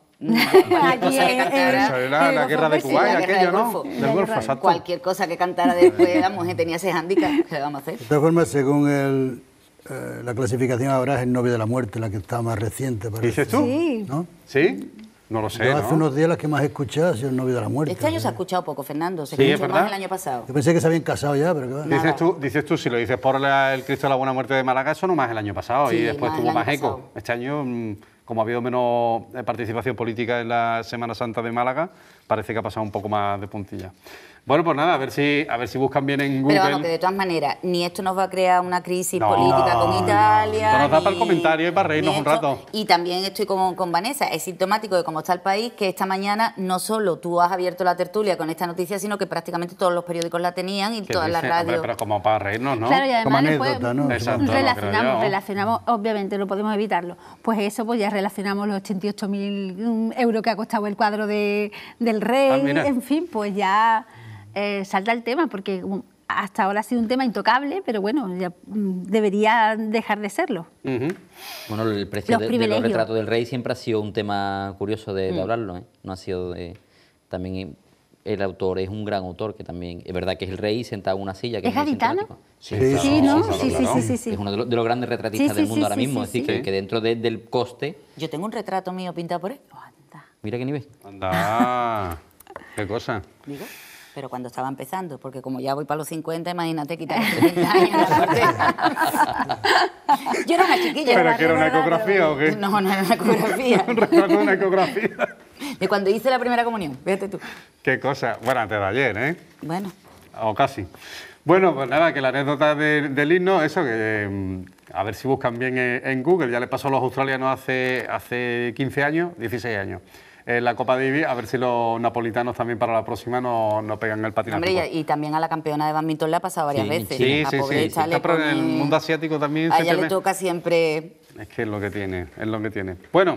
Speaker 5: Aquí,
Speaker 4: cosa que
Speaker 5: eh,
Speaker 4: cantara-
Speaker 1: Eso era
Speaker 5: el
Speaker 1: la
Speaker 5: Golfo
Speaker 1: guerra de
Speaker 5: Pérsico,
Speaker 1: Kuwait,
Speaker 4: la guerra
Speaker 1: aquello,
Speaker 4: del
Speaker 1: ¿no?
Speaker 4: Golfo.
Speaker 1: Del
Speaker 5: La
Speaker 1: Golfo,
Speaker 5: guerra-
Speaker 1: exacto.
Speaker 4: cualquier cosa que cantara después, la mujer tenía ese hándicap. ¿Qué vamos a hacer?
Speaker 3: De todas formas, según el, eh, la clasificación ahora es el novio de la muerte, la que está más reciente. Parece.
Speaker 1: ¿Dices tú?
Speaker 5: Sí.
Speaker 3: ¿No?
Speaker 1: ¿Sí? No lo sé,
Speaker 3: Yo hace
Speaker 1: ¿no?
Speaker 3: unos días las que más he escuchado ha sido el novio de la muerte.
Speaker 4: Este año se ha escuchado poco, Fernando. Se
Speaker 1: Sí, es
Speaker 4: escuchó
Speaker 1: verdad.
Speaker 4: más el año pasado.
Speaker 3: Yo pensé que se habían casado ya, pero que va.
Speaker 4: Nada.
Speaker 1: Dices tú, dices tú, si lo dices por la- el Cristo de la Buena Muerte de Málaga, eso no más el año pasado
Speaker 4: Sí,
Speaker 1: y después
Speaker 4: más
Speaker 1: tuvo
Speaker 4: el
Speaker 1: más
Speaker 4: año
Speaker 1: eco.
Speaker 4: pasado.
Speaker 1: Este año, mm, como ha habido menos eh, participación política en la Semana Santa de Málaga, parece que ha pasado un poco más de puntilla. Bueno, pues nada, a ver si a ver si buscan bien en Google.
Speaker 4: Pero vamos, que de todas maneras, ni esto nos va a crear una crisis
Speaker 1: No,
Speaker 4: política con Italia.
Speaker 1: Esto nos da
Speaker 4: ni-
Speaker 1: para el comentario y para reírnos
Speaker 4: ni
Speaker 1: un
Speaker 4: esto.
Speaker 1: rato.
Speaker 4: Y también estoy con, con Vanessa, es sintomático de cómo está el país, que esta mañana no solo tú has abierto la tertulia con esta noticia, sino que prácticamente todos los periódicos la tenían y
Speaker 1: ¿Qué
Speaker 4: todas las
Speaker 1: dice? Hombre,
Speaker 4: radios.
Speaker 1: pero como para reírnos, ¿no?
Speaker 5: Claro, y
Speaker 3: Como
Speaker 5: además después
Speaker 3: anécdota, ¿no?
Speaker 1: Exacto, no creo
Speaker 5: relacionamos,
Speaker 1: yo.
Speaker 5: relacionamos, obviamente no podemos evitarlo, pues eso, pues ya relacionamos los ochenta y ocho mil euros que ha costado el cuadro de, del rey,
Speaker 1: Ah, mira.
Speaker 5: en fin, pues ya eh, salta el tema, porque um, hasta ahora ha sido un tema intocable, pero bueno, ya mm, debería dejar de serlo.
Speaker 1: Ujú.
Speaker 6: Bueno, el precio
Speaker 5: Los
Speaker 6: de, de los
Speaker 5: privilegios.
Speaker 6: retratos del rey siempre ha sido un tema curioso de, de hablarlo, ¿eh? No ha sido de... También el autor es un gran autor que también... Es verdad que es el rey sentado en una silla. Que
Speaker 5: ¿Es
Speaker 6: muy
Speaker 5: gaditano?
Speaker 6: sintomático.
Speaker 3: Sí,
Speaker 1: claro,
Speaker 5: Sí, ¿no?
Speaker 1: claro,
Speaker 5: Sí, sí,
Speaker 1: claro.
Speaker 5: sí, sí, sí.
Speaker 6: Es uno de los, de los grandes retratistas
Speaker 5: Sí, sí,
Speaker 6: del mundo
Speaker 5: sí,
Speaker 6: ahora
Speaker 5: sí,
Speaker 6: mismo.
Speaker 5: sí,
Speaker 6: es decir,
Speaker 5: sí.
Speaker 6: que, que dentro de- del coste...
Speaker 4: Yo tengo un retrato mío pintado por él.
Speaker 5: Anda.
Speaker 6: Mira qué nivel.
Speaker 1: Anda, qué cosa.
Speaker 4: Digo, pero cuando estaba empezando, porque como ya voy para los cincuenta, imagínate quitar los treinta años en la corte. Yo era una chiquilla.
Speaker 1: ¿Pero que era una ecografía o qué?
Speaker 4: No, no era una ecografía.
Speaker 1: Un retrato de una ecografía.
Speaker 4: De cuando hice la primera comunión, fíjate tú.
Speaker 1: Qué cosa. Bueno, antes de ayer, ¿eh?
Speaker 4: Bueno,
Speaker 1: O casi. Bueno, pues nada, que la anécdota de- del himno, eso, que mm, a ver si buscan bien en, en Google, ya le pasó a los australianos hace, hace quince años, dieciséis años, en la Copa Davis, a ver si los napolitanos también para la próxima no, no pegan el patinaje.
Speaker 4: hombre, y, y también a la campeona de badminton le ha pasado varias
Speaker 6: Sí,
Speaker 4: veces.
Speaker 1: Sí,
Speaker 4: La
Speaker 1: sí,
Speaker 4: pobre
Speaker 1: sí.
Speaker 4: esta le
Speaker 1: Está, pero en el
Speaker 4: pone-
Speaker 1: mundo asiático también
Speaker 4: A
Speaker 1: se
Speaker 4: ella le
Speaker 1: teme.
Speaker 4: toca siempre.
Speaker 1: Es que es lo que tiene, es lo que tiene. Bueno,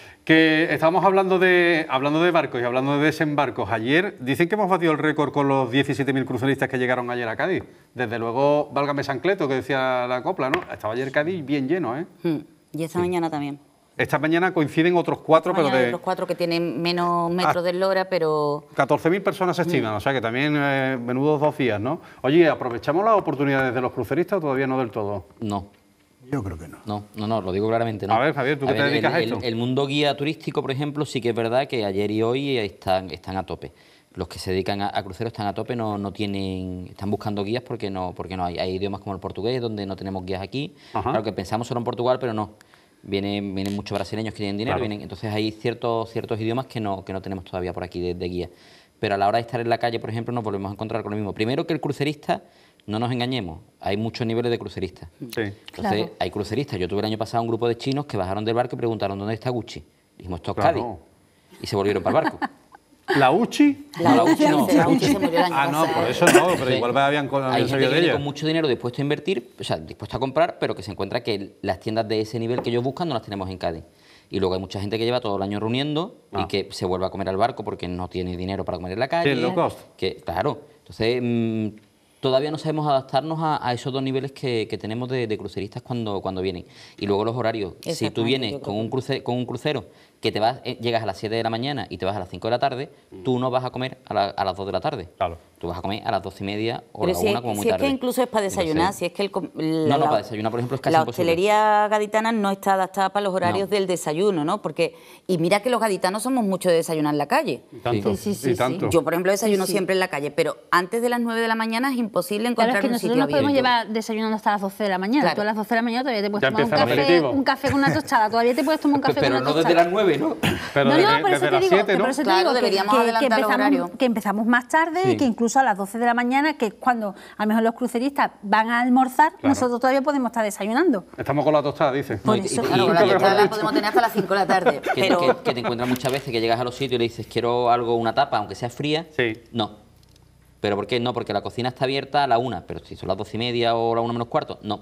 Speaker 1: que estábamos hablando de, hablando de barcos y hablando de desembarcos. Ayer dicen que hemos batido el récord con los diecisiete mil cruceristas que llegaron ayer a Cádiz. Desde luego, válgame San Cleto, que decía la copla, ¿no? Estaba ayer Cádiz bien lleno, ¿eh?
Speaker 4: Hmm. Y esta mañana también.
Speaker 1: Esta mañana coinciden otros cuatro,
Speaker 4: Esta
Speaker 1: pero
Speaker 4: mañana hay
Speaker 1: de
Speaker 4: otros cuatro que tienen menos metros del Lora, pero
Speaker 1: catorce mil personas se estiman, o sea que también eh, menudos dos días, ¿no? Oye, ¿aprovechamos las oportunidades de los cruceristas o todavía no del todo?
Speaker 6: No,
Speaker 3: Yo creo que no.
Speaker 6: no, no, no, lo digo claramente. No.
Speaker 1: A ver, Javier, ¿tú
Speaker 6: A
Speaker 1: qué te
Speaker 6: ver,
Speaker 1: dedicas
Speaker 6: el,
Speaker 1: a esto?
Speaker 6: El, el mundo guía turístico, por ejemplo, sí que es verdad que ayer y hoy están, están a tope. Los que se dedican a, a cruceros están a tope, no, no tienen, están buscando guías porque no, porque no hay. Hay idiomas como el portugués, donde no tenemos guías aquí.
Speaker 1: Ajá.
Speaker 6: Claro que pensamos solo en Portugal, pero no. Vienen, vienen muchos brasileños que tienen dinero,
Speaker 1: Claro.
Speaker 6: vienen, entonces hay ciertos, ciertos idiomas que no, que no tenemos todavía por aquí de, de guía. Pero a la hora de estar en la calle, por ejemplo, nos volvemos a encontrar con lo mismo. Primero que el crucerista, no nos engañemos, hay muchos niveles de cruceristas.
Speaker 1: Sí.
Speaker 6: Entonces,
Speaker 5: Claro.
Speaker 6: hay cruceristas. Yo tuve el año pasado un grupo de chinos que bajaron del barco y preguntaron dónde está Gucci. Dijimos, esto es
Speaker 1: Claro.
Speaker 6: Cádiz. Y se volvieron para el barco.
Speaker 1: ¿La UCI?
Speaker 6: No, la Uchi no.
Speaker 4: la Uchi se murió el año
Speaker 1: Ah, no,
Speaker 4: pasado.
Speaker 1: por eso no, pero
Speaker 6: Sí.
Speaker 1: igual habían, habían
Speaker 6: Hay gente
Speaker 1: sabido
Speaker 6: que
Speaker 1: de
Speaker 6: viene
Speaker 1: ella.
Speaker 6: con mucho dinero dispuesto a invertir, o sea, dispuesto a comprar, pero que se encuentra que las tiendas de ese nivel que ellos buscan no las tenemos en Cádiz. Y luego hay mucha gente que lleva todo el año reuniendo
Speaker 1: Ah.
Speaker 6: y que se vuelve a comer al barco porque no tiene dinero para comer en la calle.
Speaker 1: Sí, el low cost.
Speaker 6: Que, claro. Entonces, mm, todavía no sabemos adaptarnos a, a esos dos niveles que, que tenemos de, de cruceristas cuando, cuando vienen. Y luego los horarios. Si tú
Speaker 4: Exactamente,
Speaker 6: vienes
Speaker 4: yo creo
Speaker 6: con
Speaker 4: que-
Speaker 6: un, cruce- con un crucero que te vas, eh, llegas a las siete de la mañana y te vas a las cinco de la tarde, tú no vas a comer a, la- a las dos de la tarde.
Speaker 1: Claro.
Speaker 6: Tú vas a comer a las doce y media o a
Speaker 4: Pero
Speaker 6: la
Speaker 4: si,
Speaker 6: una
Speaker 4: es-
Speaker 6: como muy
Speaker 4: si es
Speaker 6: tarde.
Speaker 4: que incluso es para desayunar,
Speaker 6: Entonces,
Speaker 4: si es que el, com-
Speaker 6: No,
Speaker 4: la,
Speaker 6: no, para desayunar, por ejemplo, es casi
Speaker 4: la
Speaker 6: imposible.
Speaker 4: hostelería gaditana no está adaptada para los horarios
Speaker 6: No.
Speaker 4: del desayuno, ¿no? Porque, y mira que los gaditanos somos mucho de desayunar en la calle.
Speaker 1: Y tanto,
Speaker 5: Sí, sí, sí,
Speaker 1: y
Speaker 5: sí.
Speaker 1: tanto.
Speaker 4: Yo, por ejemplo, desayuno
Speaker 5: Sí, sí.
Speaker 4: siempre en la calle, pero antes de las nueve de la mañana es imposible
Speaker 5: Claro,
Speaker 4: encontrar
Speaker 5: es que
Speaker 4: un
Speaker 5: nosotros
Speaker 4: sitio
Speaker 5: nos podemos
Speaker 4: abierto.
Speaker 5: llevar desayunando hasta las doce de la mañana.
Speaker 4: Claro.
Speaker 5: Tú a las doce de la mañana todavía te puedes
Speaker 1: Ya
Speaker 5: tomar un
Speaker 1: empieza el
Speaker 5: café,
Speaker 1: aperitivo.
Speaker 5: un café con una tostada. Todavía te puedes tomar un café
Speaker 6: Pero
Speaker 5: con una
Speaker 6: no
Speaker 5: tostada.
Speaker 6: desde las nueve, ¿no?
Speaker 1: Pero
Speaker 5: no,
Speaker 1: desde,
Speaker 5: no, por eso
Speaker 1: desde
Speaker 5: te
Speaker 1: las
Speaker 5: digo,
Speaker 1: siete,
Speaker 5: que
Speaker 1: ¿no?
Speaker 5: por eso te
Speaker 4: Claro,
Speaker 5: digo que-
Speaker 4: deberíamos
Speaker 5: que, que
Speaker 4: adelantar los
Speaker 5: empezamos,
Speaker 4: horarios.
Speaker 5: que empezamos más tarde
Speaker 1: Sí.
Speaker 5: y que incluso a las doce de la mañana, que es cuando a lo mejor los cruceristas van a almorzar, nosotros todavía podemos estar desayunando.
Speaker 1: Estamos con la tostada, dice.
Speaker 5: Por
Speaker 6: No, y-
Speaker 5: eso.
Speaker 6: y-
Speaker 4: Claro,
Speaker 6: y-
Speaker 4: con la
Speaker 1: Nunca
Speaker 4: tostada
Speaker 1: mejor
Speaker 4: la podemos tener hasta las cinco de la tarde.
Speaker 6: Que,
Speaker 4: pero
Speaker 6: que- que te encuentras muchas veces que llegas a los sitios y le dices, quiero algo, una tapa, aunque sea fría.
Speaker 1: Sí.
Speaker 6: No. ¿Pero por qué? No, porque la cocina está abierta a la una, pero si son las doce y media o la una menos cuarto, no.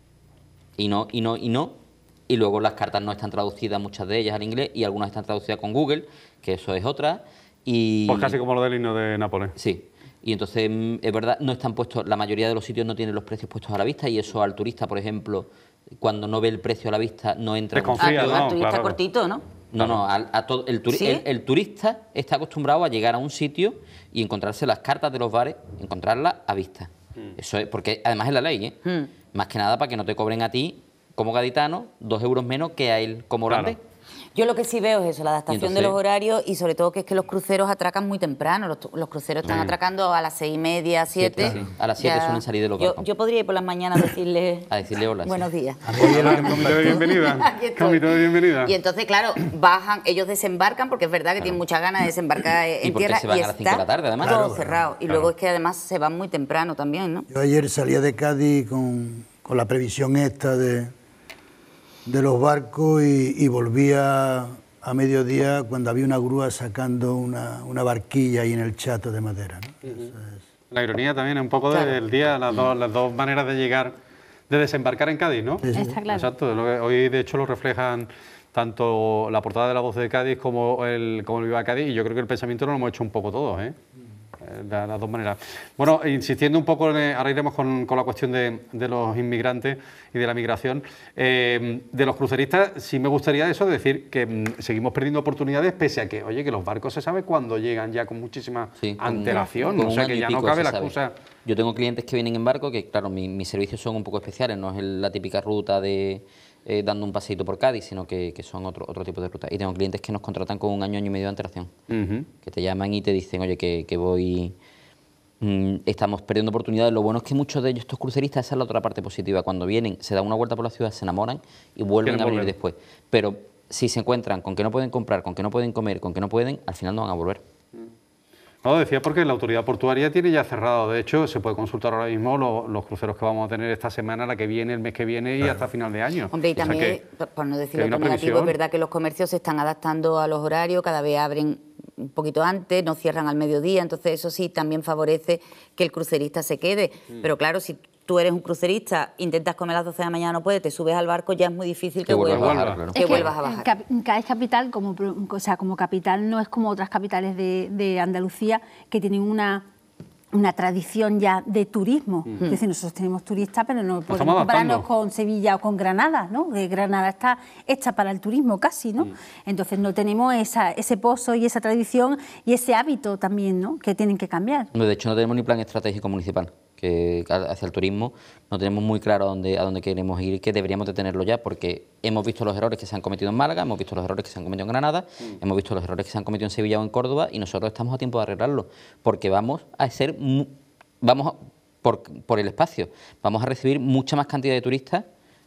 Speaker 6: Y no, y no, y no. Y luego las cartas no están traducidas, muchas de ellas al inglés, y algunas están traducidas con Google, que eso es otra. Y...
Speaker 1: Pues casi como lo del himno de Nápoles.
Speaker 6: Sí. Y entonces, mm, es verdad, no están puestos, la mayoría de los sitios no tienen los precios puestos a la vista, y eso al turista, por ejemplo, cuando no ve el precio a la vista, no entra en un
Speaker 1: Desconfía.
Speaker 6: sitio.
Speaker 1: Sí,
Speaker 4: al
Speaker 1: no,
Speaker 4: turista
Speaker 1: claro.
Speaker 4: cortito, ¿no?
Speaker 6: No, no, al- a, todo, el, turi-
Speaker 4: ¿Sí?
Speaker 6: el, el turista está acostumbrado a llegar a un sitio y encontrarse las cartas de los bares, encontrarlas a vista. Eso es, porque además es la ley, ¿eh?
Speaker 4: Mm.
Speaker 6: Más que nada para que no te cobren a ti, como gaditano, dos euros menos que a él como
Speaker 1: Claro.
Speaker 6: holandés.
Speaker 4: Yo lo que sí veo es eso, la adaptación
Speaker 6: entonces,
Speaker 4: de los horarios y sobre todo que es que los cruceros atracan muy temprano. Los, los cruceros están
Speaker 6: Mm.
Speaker 4: atracando a las seis y media, siete.
Speaker 6: Siete, sí. A las siete suelen salir de los
Speaker 4: yo,
Speaker 6: barcos.
Speaker 4: yo podría ir por las mañanas a decirle,
Speaker 6: A decirle hola, sí.
Speaker 4: buenos días.
Speaker 1: Comité de bienvenida.
Speaker 4: Aquí estoy.
Speaker 1: Comité de bienvenida.
Speaker 4: Y entonces, claro, bajan, ellos desembarcan, porque es verdad que tienen muchas ganas de desembarcar
Speaker 6: Y
Speaker 4: en
Speaker 6: porque
Speaker 4: tierra
Speaker 6: se van
Speaker 4: y
Speaker 6: a las cinco de
Speaker 4: está
Speaker 6: la tarde, además.
Speaker 4: todo
Speaker 6: Claro,
Speaker 4: cerrado. Y
Speaker 1: claro.
Speaker 4: luego es que además se van muy temprano también, ¿no?
Speaker 3: Yo ayer salía de Cádiz con, con la previsión esta de, de los barcos y, y volvía a mediodía cuando había una grúa sacando una, una barquilla ahí en el Chato de madera, ¿no? Eso es-
Speaker 1: La ironía también es un poco
Speaker 4: Claro.
Speaker 1: del día, las dos, las dos maneras de llegar, de desembarcar en Cádiz, ¿no?
Speaker 3: Sí, sí.
Speaker 5: Está claro.
Speaker 1: Exacto, lo que hoy de hecho lo reflejan tanto la portada de La Voz de Cádiz como el, como el Viva Cádiz, y yo creo que el pensamiento lo hemos hecho un poco todos, ¿eh? Eh, De las dos maneras. Bueno, insistiendo un poco, en, eh, ahora iremos con, con la cuestión de, de los inmigrantes y de la migración. Eh, de los cruceristas, sí me gustaría eso, de decir que mm, seguimos perdiendo oportunidades, pese a que, oye, que los barcos se sabe cuándo llegan ya con muchísima
Speaker 6: Sí, con-
Speaker 1: antelación,
Speaker 6: con
Speaker 1: o
Speaker 6: un
Speaker 1: sea
Speaker 6: año
Speaker 1: que
Speaker 6: y
Speaker 1: ya no
Speaker 6: pico
Speaker 1: cabe
Speaker 6: se
Speaker 1: la
Speaker 6: sabe.
Speaker 1: excusa.
Speaker 6: Yo tengo clientes que vienen en barco que, claro, mi- mis servicios son un poco especiales, no es el- la típica ruta de eh, dando un paseíto por Cádiz, sino que, que son otro, otro tipo de rutas. Y tengo clientes que nos contratan con un año, año y medio de antelación,
Speaker 1: Ujú.
Speaker 6: que te llaman y te dicen, oye, que, que voy... mm, estamos perdiendo oportunidades. Lo bueno es que muchos de ellos, estos cruceristas, esa es la otra parte positiva. Cuando vienen, se dan una vuelta por la ciudad, se enamoran y vuelven
Speaker 1: Quieren
Speaker 6: a venir
Speaker 1: volver.
Speaker 6: después. Pero si se encuentran con que no pueden comprar, con que no pueden comer, con que no pueden, al final no van a volver.
Speaker 1: No, decía porque la autoridad portuaria tiene ya cerrado, de hecho, se puede consultar ahora mismo lo- los cruceros que vamos a tener esta semana, la que viene, el mes que viene y hasta final de año.
Speaker 4: Hombre, y
Speaker 1: O sea
Speaker 4: también,
Speaker 1: que-
Speaker 4: por- por no decir
Speaker 1: que hay
Speaker 4: otro
Speaker 1: una
Speaker 4: negativo, es
Speaker 1: previsión.
Speaker 4: verdad que los comercios se están adaptando a los horarios, cada vez abren un poquito antes, no cierran al mediodía, entonces eso sí también favorece que el crucerista se quede.
Speaker 1: Mm.
Speaker 4: Pero claro, si tú eres un crucerista, intentas comer a las doce de la mañana, no puedes, te subes al barco, ya es muy difícil que,
Speaker 6: Que vuelvas a
Speaker 4: vuelvas,
Speaker 6: bajar, claro.
Speaker 4: que
Speaker 5: Es que,
Speaker 4: vuelvas a
Speaker 5: eh,
Speaker 4: bajar.
Speaker 5: Cap- Cádiz capital, como, pro- o sea, como capital, no es como otras capitales de, de Andalucía que tienen una, una tradición ya de turismo. Es decir, nosotros tenemos turistas, pero no podemos
Speaker 1: estamos
Speaker 5: compararnos
Speaker 1: adaptando.
Speaker 5: con Sevilla o con Granada, ¿no? Que Granada está hecha para el turismo casi, ¿no? Entonces no tenemos esa, ese pozo y esa tradición y ese hábito también, ¿no? Que tienen que cambiar.
Speaker 6: No, de hecho, no tenemos ni plan estratégico municipal que hacia el turismo. No tenemos muy claro a dónde, a dónde queremos ir y que deberíamos de tenerlo ya, porque hemos visto los errores que se han cometido en Málaga, hemos visto los errores que se han cometido en Granada, hemos visto los errores que se han cometido en Sevilla o en Córdoba y nosotros estamos a tiempo de arreglarlo, porque vamos a ser, mu- vamos a- por, por el espacio, vamos a recibir mucha más cantidad de turistas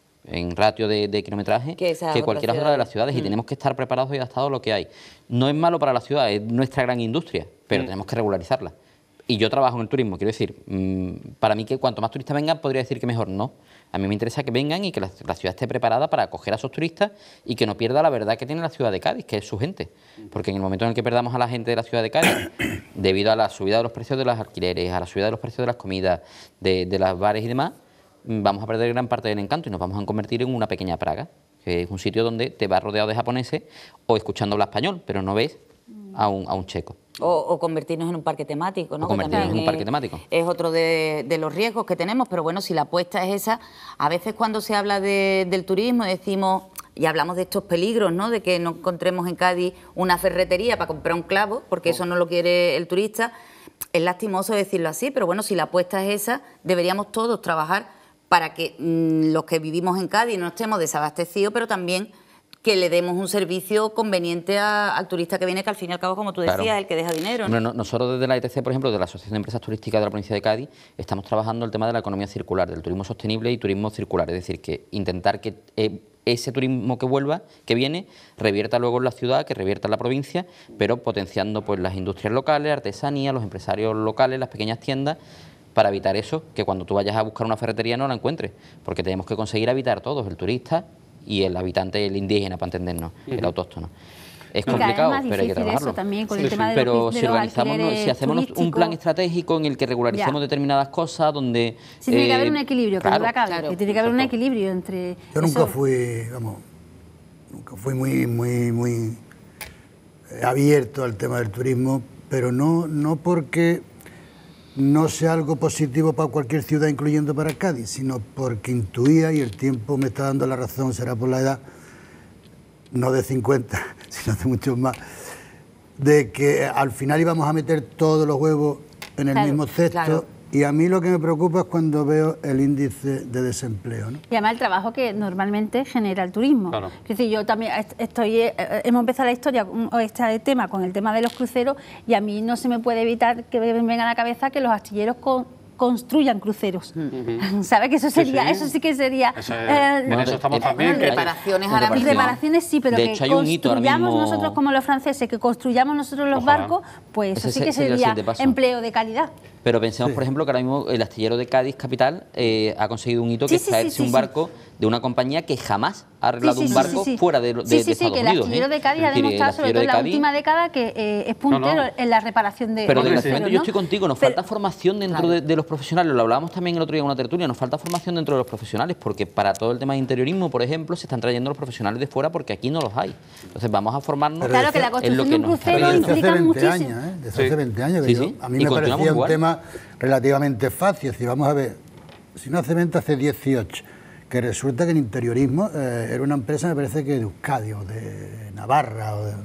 Speaker 6: en ratio de, de kilometraje
Speaker 4: Que esas
Speaker 6: que
Speaker 4: otras
Speaker 6: cualquier otra de
Speaker 4: ciudades.
Speaker 6: las ciudades y tenemos que estar preparados y adaptados a lo que hay. No es malo para la ciudad, es nuestra gran industria, pero tenemos que regularizarla. Y yo trabajo en el turismo, quiero decir, mm, para mí que cuanto más turistas vengan, podría decir que mejor no. A mí me interesa que vengan y que la, la ciudad esté preparada para acoger a esos turistas y que no pierda la verdad que tiene la ciudad de Cádiz, que es su gente. Porque en el momento en el que perdamos a la gente de la ciudad de Cádiz, debido a la subida de los precios de los alquileres, a la subida de los precios de las comidas, de, de los bares y demás, mm, vamos a perder gran parte del encanto y nos vamos a convertir en una pequeña Praga, que es un sitio donde te vas rodeado de japoneses o escuchando hablar español, pero no ves a un, a un checo.
Speaker 4: O, o convertirnos en un parque temático, ¿no?
Speaker 6: O
Speaker 4: Que
Speaker 6: convertirnos
Speaker 4: también
Speaker 6: en un parque
Speaker 4: es-
Speaker 6: temático.
Speaker 4: Es otro de, de los riesgos que tenemos, pero bueno, si la apuesta es esa, a veces cuando se habla de- del turismo decimos, y hablamos de estos peligros, ¿no? De que no encontremos en Cádiz una ferretería para comprar un clavo, porque eso no lo quiere el turista. Es lastimoso decirlo así, pero bueno, si la apuesta es esa, deberíamos todos trabajar para que mm, los que vivimos en Cádiz no estemos desabastecidos, pero también que le demos un servicio conveniente a- al turista que viene, que al fin y al cabo, como tú decías,
Speaker 6: Claro.
Speaker 4: es el que deja dinero, ¿no?
Speaker 6: Hombre, no- nosotros desde la E T C, por ejemplo, de la Asociación de Empresas Turísticas de la Provincia de Cádiz, estamos trabajando el tema de la economía circular, del turismo sostenible y turismo circular, es decir, que intentar que eh, ese turismo que vuelva, que viene, revierta luego en la ciudad, que revierta en la provincia, pero potenciando pues las industrias locales, artesanía, los empresarios locales, las pequeñas tiendas, para evitar eso, que cuando tú vayas a buscar una ferretería no la encuentres, porque tenemos que conseguir habitar todos, el turista y el habitante, el indígena, para entendernos, el autóctono. Es
Speaker 5: Y cada vez
Speaker 6: complicado,
Speaker 5: más
Speaker 6: pero hay que
Speaker 5: difícil
Speaker 6: trabajarlo.
Speaker 5: eso también con
Speaker 1: Sí,
Speaker 5: el
Speaker 1: sí.
Speaker 5: tema de
Speaker 6: Pero
Speaker 5: los, de
Speaker 6: si
Speaker 5: los
Speaker 6: organizamos,
Speaker 5: alquileres
Speaker 6: si hacemos un
Speaker 5: turísticos.
Speaker 6: plan estratégico en el que regularicemos
Speaker 5: Ya.
Speaker 6: determinadas cosas, donde...
Speaker 5: Sí, tiene que
Speaker 6: eh,
Speaker 5: haber un equilibrio, que
Speaker 6: claro,
Speaker 5: duda cabe,
Speaker 4: claro,
Speaker 5: que tiene que haber un
Speaker 6: exacto.
Speaker 5: equilibrio entre...
Speaker 3: Yo nunca
Speaker 5: eso.
Speaker 3: fui, vamos, nunca fui muy, muy, muy eh, abierto al tema del turismo, pero no, no porque no sea algo positivo para cualquier ciudad, incluyendo para Cádiz, sino porque intuía, y el tiempo me está dando la razón, será por la edad, no de cincuenta, sino de muchos más, de que al final íbamos a meter todos los huevos en el
Speaker 5: Claro,
Speaker 3: mismo cesto
Speaker 4: claro.
Speaker 3: Y a mí lo que me preocupa es cuando veo el índice de desempleo, ¿no?
Speaker 5: Y además el trabajo que normalmente genera el turismo.
Speaker 1: Claro.
Speaker 5: Es decir, yo también estoy, eh, hemos empezado la historia, este tema con el tema de los cruceros, y a mí no se me puede evitar que me venga a la cabeza que los astilleros con, construyan cruceros. Uh-huh. ¿Sabes? Que eso sería, sí, sí. eso sí que sería...
Speaker 1: Eso es, eh, en eso estamos eh, también.
Speaker 4: Eh,
Speaker 1: que
Speaker 4: reparaciones
Speaker 1: hay,
Speaker 4: ahora mismo.
Speaker 5: Reparaciones sí, pero
Speaker 6: de
Speaker 5: que
Speaker 6: hecho, hay un hito
Speaker 5: construyamos
Speaker 6: mismo...
Speaker 5: nosotros como los franceses, que construyamos nosotros los
Speaker 1: Ojalá.
Speaker 5: barcos, pues eso
Speaker 6: Ese
Speaker 5: sí que sería empleo de calidad.
Speaker 6: Pero pensemos,
Speaker 3: sí.
Speaker 6: por ejemplo, que ahora mismo el astillero de Cádiz Capital eh, ha conseguido un hito,
Speaker 5: Sí,
Speaker 6: que
Speaker 5: sí,
Speaker 6: es traerse
Speaker 5: sí, sí,
Speaker 6: un
Speaker 5: sí.
Speaker 6: barco de una compañía que jamás ha arreglado
Speaker 5: Sí, sí,
Speaker 6: un
Speaker 5: sí,
Speaker 6: barco
Speaker 5: sí, sí.
Speaker 6: fuera de, de,
Speaker 5: sí, sí,
Speaker 6: de
Speaker 5: sí,
Speaker 6: Estados
Speaker 5: que el
Speaker 6: Unidos.
Speaker 5: astillero
Speaker 6: ¿eh?
Speaker 5: de Cádiz ha
Speaker 6: Es decir,
Speaker 5: demostrado,
Speaker 6: el
Speaker 5: sobre todo en la
Speaker 6: astillero de
Speaker 5: última década, que eh, es puntero
Speaker 1: No, no.
Speaker 5: en la reparación de...
Speaker 6: Pero
Speaker 5: de
Speaker 6: desgraciadamente
Speaker 5: cruceros,
Speaker 6: yo
Speaker 5: ¿no?
Speaker 6: estoy contigo, nos
Speaker 5: Pero-
Speaker 6: falta formación dentro
Speaker 4: Claro.
Speaker 6: de, de los profesionales, lo hablábamos también el otro día en una tertulia, nos falta formación dentro de los profesionales, porque para todo el tema de interiorismo, por ejemplo, se están trayendo los profesionales de fuera porque aquí no los hay. Entonces vamos a formarnos.
Speaker 3: Pero
Speaker 5: Claro, que la
Speaker 3: es
Speaker 5: construcción
Speaker 6: lo que
Speaker 5: de un
Speaker 6: nos está
Speaker 5: crucero
Speaker 6: pidiendo.
Speaker 3: Desde hace
Speaker 5: implica
Speaker 3: veinte
Speaker 5: muchísimo.
Speaker 3: años, ¿eh? Desde
Speaker 1: Sí.
Speaker 3: hace veinte años. Que
Speaker 6: Sí,
Speaker 3: yo-
Speaker 6: sí.
Speaker 3: a mí
Speaker 6: Y
Speaker 3: me
Speaker 6: continuamos
Speaker 3: parecía
Speaker 6: igual.
Speaker 3: un tema relativamente fácil. Si vamos a ver, si no hace veinte, hace dieciocho, que resulta que en interiorismo eh, era una empresa, me parece que de Euskadi o de Navarra. O de,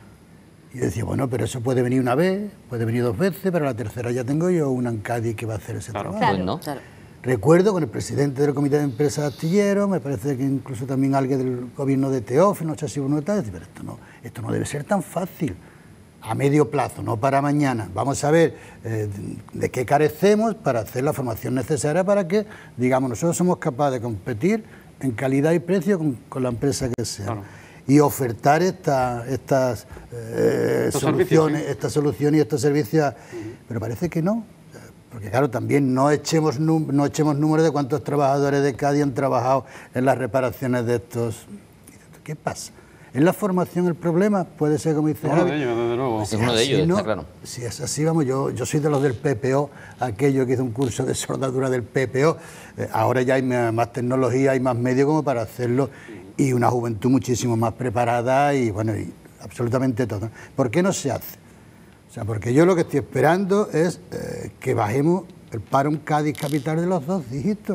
Speaker 3: y yo decía, bueno, pero eso puede venir una vez, puede venir dos veces, pero la tercera ya tengo yo una en Cádiz que va a hacer ese
Speaker 1: Claro.
Speaker 3: trabajo.
Speaker 6: Pues no.
Speaker 4: Claro.
Speaker 3: Recuerdo con el presidente del Comité de Empresas Astilleros, me parece que incluso también alguien del gobierno de Teófilo, no sé si uno está, decir, pero esto no, esto no debe ser tan fácil, a medio plazo, no para mañana. Vamos a ver eh, de qué carecemos para hacer la formación necesaria para que, digamos, nosotros somos capaces de competir en calidad y precio con, con la empresa que sea.
Speaker 1: Claro.
Speaker 3: Y ofertar esta, estas eh,
Speaker 1: Estos
Speaker 3: soluciones,
Speaker 1: servicios, ¿sí?
Speaker 3: estas soluciones y estos servicios, pero parece que no. Porque claro, también no echemos, num- no echemos números de cuántos trabajadores de Cádiz han trabajado en las reparaciones de estos. ¿Qué pasa? ¿Es la formación el problema? Puede ser, como dice
Speaker 1: Uno
Speaker 3: Javi.
Speaker 1: de ellos, desde luego.
Speaker 3: Pues
Speaker 6: Es uno de
Speaker 3: así,
Speaker 6: ellos,
Speaker 3: ¿no?
Speaker 6: está claro.
Speaker 3: Si es así, vamos, yo, yo soy de los del P P O, aquello que hizo un curso de soldadura del P P O. Eh, ahora ya hay ma- más tecnología, hay más medios como para hacerlo y una juventud muchísimo más preparada y, bueno, y absolutamente todo. ¿Por qué no se hace? O sea, porque yo lo que estoy esperando es eh, que bajemos el paro en Cádiz capital de los dos dígitos.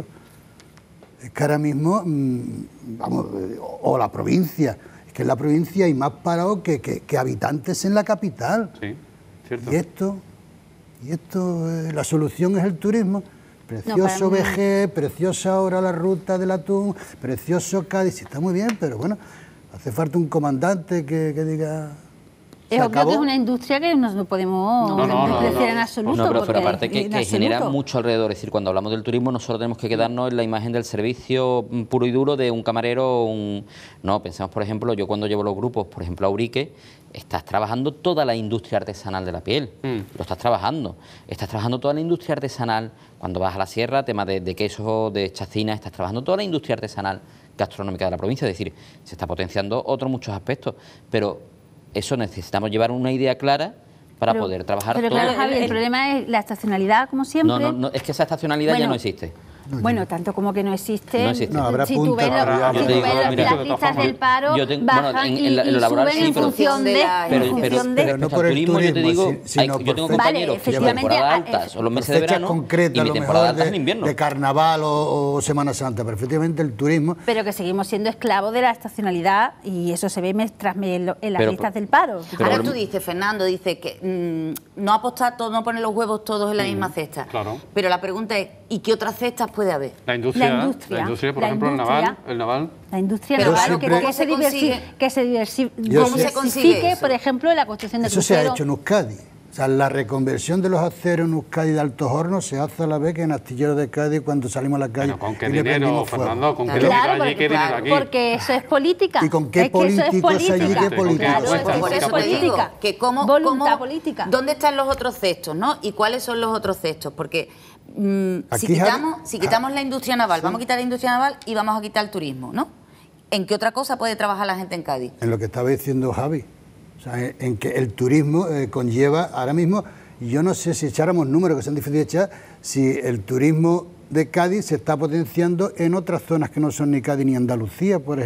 Speaker 3: Es que ahora mismo, mmm, vamos, eh, o, o la provincia, es que en la provincia hay más parados que, que, que habitantes en la capital.
Speaker 1: Sí, cierto.
Speaker 3: Y esto, y esto eh, la solución es el turismo. Precioso
Speaker 5: No, para
Speaker 3: V G, preciosa ahora la ruta del atún, precioso Cádiz, está muy bien, pero bueno, hace falta un comandante que, que diga...
Speaker 5: Es
Speaker 3: ¿se
Speaker 5: obvio
Speaker 3: acabó?
Speaker 5: que es una industria que no, no podemos
Speaker 1: No, no, no,
Speaker 5: despreciar
Speaker 1: no.
Speaker 5: en absoluto.
Speaker 6: No, pero, pero
Speaker 5: porque
Speaker 6: aparte que,
Speaker 5: en
Speaker 6: que genera
Speaker 5: absoluto.
Speaker 6: mucho alrededor. Es decir, cuando hablamos del turismo, nosotros tenemos que quedarnos en la imagen del servicio mm, puro y duro de un camarero. Un... No, pensemos, por ejemplo, yo cuando llevo los grupos, por ejemplo, a Urique, estás trabajando toda la industria artesanal de la piel.
Speaker 1: Mm.
Speaker 6: Lo estás trabajando. Estás trabajando toda la industria artesanal. Cuando vas a la sierra, tema de, de quesos, de chacina, estás trabajando toda la industria artesanal gastronómica de la provincia. Es decir, se está potenciando otros muchos aspectos. Pero eso necesitamos llevar una idea clara para
Speaker 5: Pero-
Speaker 6: poder trabajar
Speaker 5: Pero
Speaker 6: todo.
Speaker 5: claro, Javi, el problema es la estacionalidad, como siempre.
Speaker 6: No, no, no, es que esa estacionalidad ya
Speaker 5: Bueno,
Speaker 6: no existe.
Speaker 5: Bueno, tanto como que no existe.
Speaker 6: No existe.
Speaker 3: No, habrá
Speaker 5: si tú
Speaker 3: punta
Speaker 5: ves, lo-
Speaker 3: todavía.
Speaker 5: si
Speaker 3: Yo
Speaker 5: tú
Speaker 3: te
Speaker 5: ves
Speaker 3: digo,
Speaker 5: las-
Speaker 6: mira,
Speaker 5: las
Speaker 1: de todas
Speaker 5: listas
Speaker 1: formas,
Speaker 5: del paro,
Speaker 6: yo tengo- bueno,
Speaker 5: bajan
Speaker 6: en-
Speaker 5: y,
Speaker 6: en la- en lo
Speaker 5: y
Speaker 6: laboral
Speaker 5: suben
Speaker 6: sí,
Speaker 5: en
Speaker 6: pero-
Speaker 5: función de...
Speaker 4: Pero-
Speaker 5: en
Speaker 6: Pero,
Speaker 5: función
Speaker 6: pero,
Speaker 5: de-
Speaker 3: Pero no
Speaker 6: respecto
Speaker 3: por
Speaker 6: al
Speaker 3: el
Speaker 6: turismo, yo te
Speaker 3: turismo,
Speaker 6: digo,
Speaker 3: si- sino
Speaker 6: hay-
Speaker 3: por
Speaker 6: yo tengo
Speaker 3: fecha.
Speaker 6: compañeros
Speaker 5: Vale,
Speaker 6: que llevan
Speaker 5: efectivamente,
Speaker 6: temporada
Speaker 5: a-
Speaker 6: alta, son los meses de
Speaker 3: Fechas
Speaker 6: verano,
Speaker 3: concretas,
Speaker 6: y
Speaker 3: a
Speaker 6: mi
Speaker 3: lo
Speaker 6: temporada
Speaker 3: mejor
Speaker 6: alta es
Speaker 3: de,
Speaker 6: en invierno.
Speaker 3: de carnaval o, o Semana Santa, pero efectivamente el turismo...
Speaker 5: Pero que seguimos siendo esclavos de la estacionalidad y eso se ve mes tras mes en lo- en las
Speaker 6: Pero-
Speaker 5: listas del paro.
Speaker 6: Pero
Speaker 4: Ahora
Speaker 6: volvemos-
Speaker 4: tú dices, Fernando, dice que mm, no apostar todo, no poner los huevos todos en la misma cesta.
Speaker 1: claro.
Speaker 4: Pero la pregunta es, ¿y qué otras cestas puede haber?
Speaker 1: La industria,
Speaker 5: La industria,
Speaker 1: la industria, por
Speaker 5: la
Speaker 1: ejemplo,
Speaker 5: industria.
Speaker 1: el naval, el naval.
Speaker 5: La industria
Speaker 4: Pero
Speaker 5: naval,
Speaker 3: siempre-
Speaker 5: que,
Speaker 4: ¿cómo
Speaker 5: que
Speaker 4: se
Speaker 5: se diversi-
Speaker 4: consigue?
Speaker 5: que se diversi-
Speaker 3: Yo
Speaker 4: ¿Cómo
Speaker 3: sé-
Speaker 4: se consigue
Speaker 5: diversifique,
Speaker 4: eso?
Speaker 5: por ejemplo, la construcción de
Speaker 3: Eso se ha
Speaker 5: cruceros.
Speaker 3: hecho en Euskadi. O sea, la reconversión de los aceros en Euskadi de Altos Hornos se hace a la vez que en Astilleros de Cádiz cuando salimos a la calle.
Speaker 1: Bueno, ¿con qué
Speaker 3: y le
Speaker 1: dinero,
Speaker 3: prendimos fuego.
Speaker 1: Fernando? ¿Con qué
Speaker 4: Claro.
Speaker 1: dinero
Speaker 5: Claro,
Speaker 1: allí?
Speaker 5: porque,
Speaker 1: ¿Qué dinero
Speaker 5: claro,
Speaker 1: aquí?
Speaker 5: porque eso es política.
Speaker 3: ¿Y con qué
Speaker 5: Es que eso es
Speaker 3: políticos allí?
Speaker 5: política.
Speaker 3: ¿Qué políticos?
Speaker 5: Claro,
Speaker 1: Pues
Speaker 5: es que
Speaker 4: Por
Speaker 5: eso
Speaker 4: eso
Speaker 5: es
Speaker 4: te digo,
Speaker 5: política.
Speaker 4: que cómo,
Speaker 5: Voluntad
Speaker 4: cómo-
Speaker 5: política.
Speaker 4: ¿Dónde están los otros cestos, no? ¿Y cuáles son los otros cestos? Porque mm, si
Speaker 3: Aquí, Javi-
Speaker 4: quitamos, si quitamos la industria naval, vamos a quitar la industria naval y vamos a quitar el turismo, ¿no? ¿En qué otra cosa puede trabajar la gente en Cádiz?
Speaker 3: En lo que estaba diciendo Javi. O sea, en, en que el turismo eh, conlleva ahora mismo, yo no sé si echáramos números que son difíciles de echar, si el turismo de Cádiz se está potenciando en otras zonas que no son ni Cádiz ni Andalucía, por ejemplo.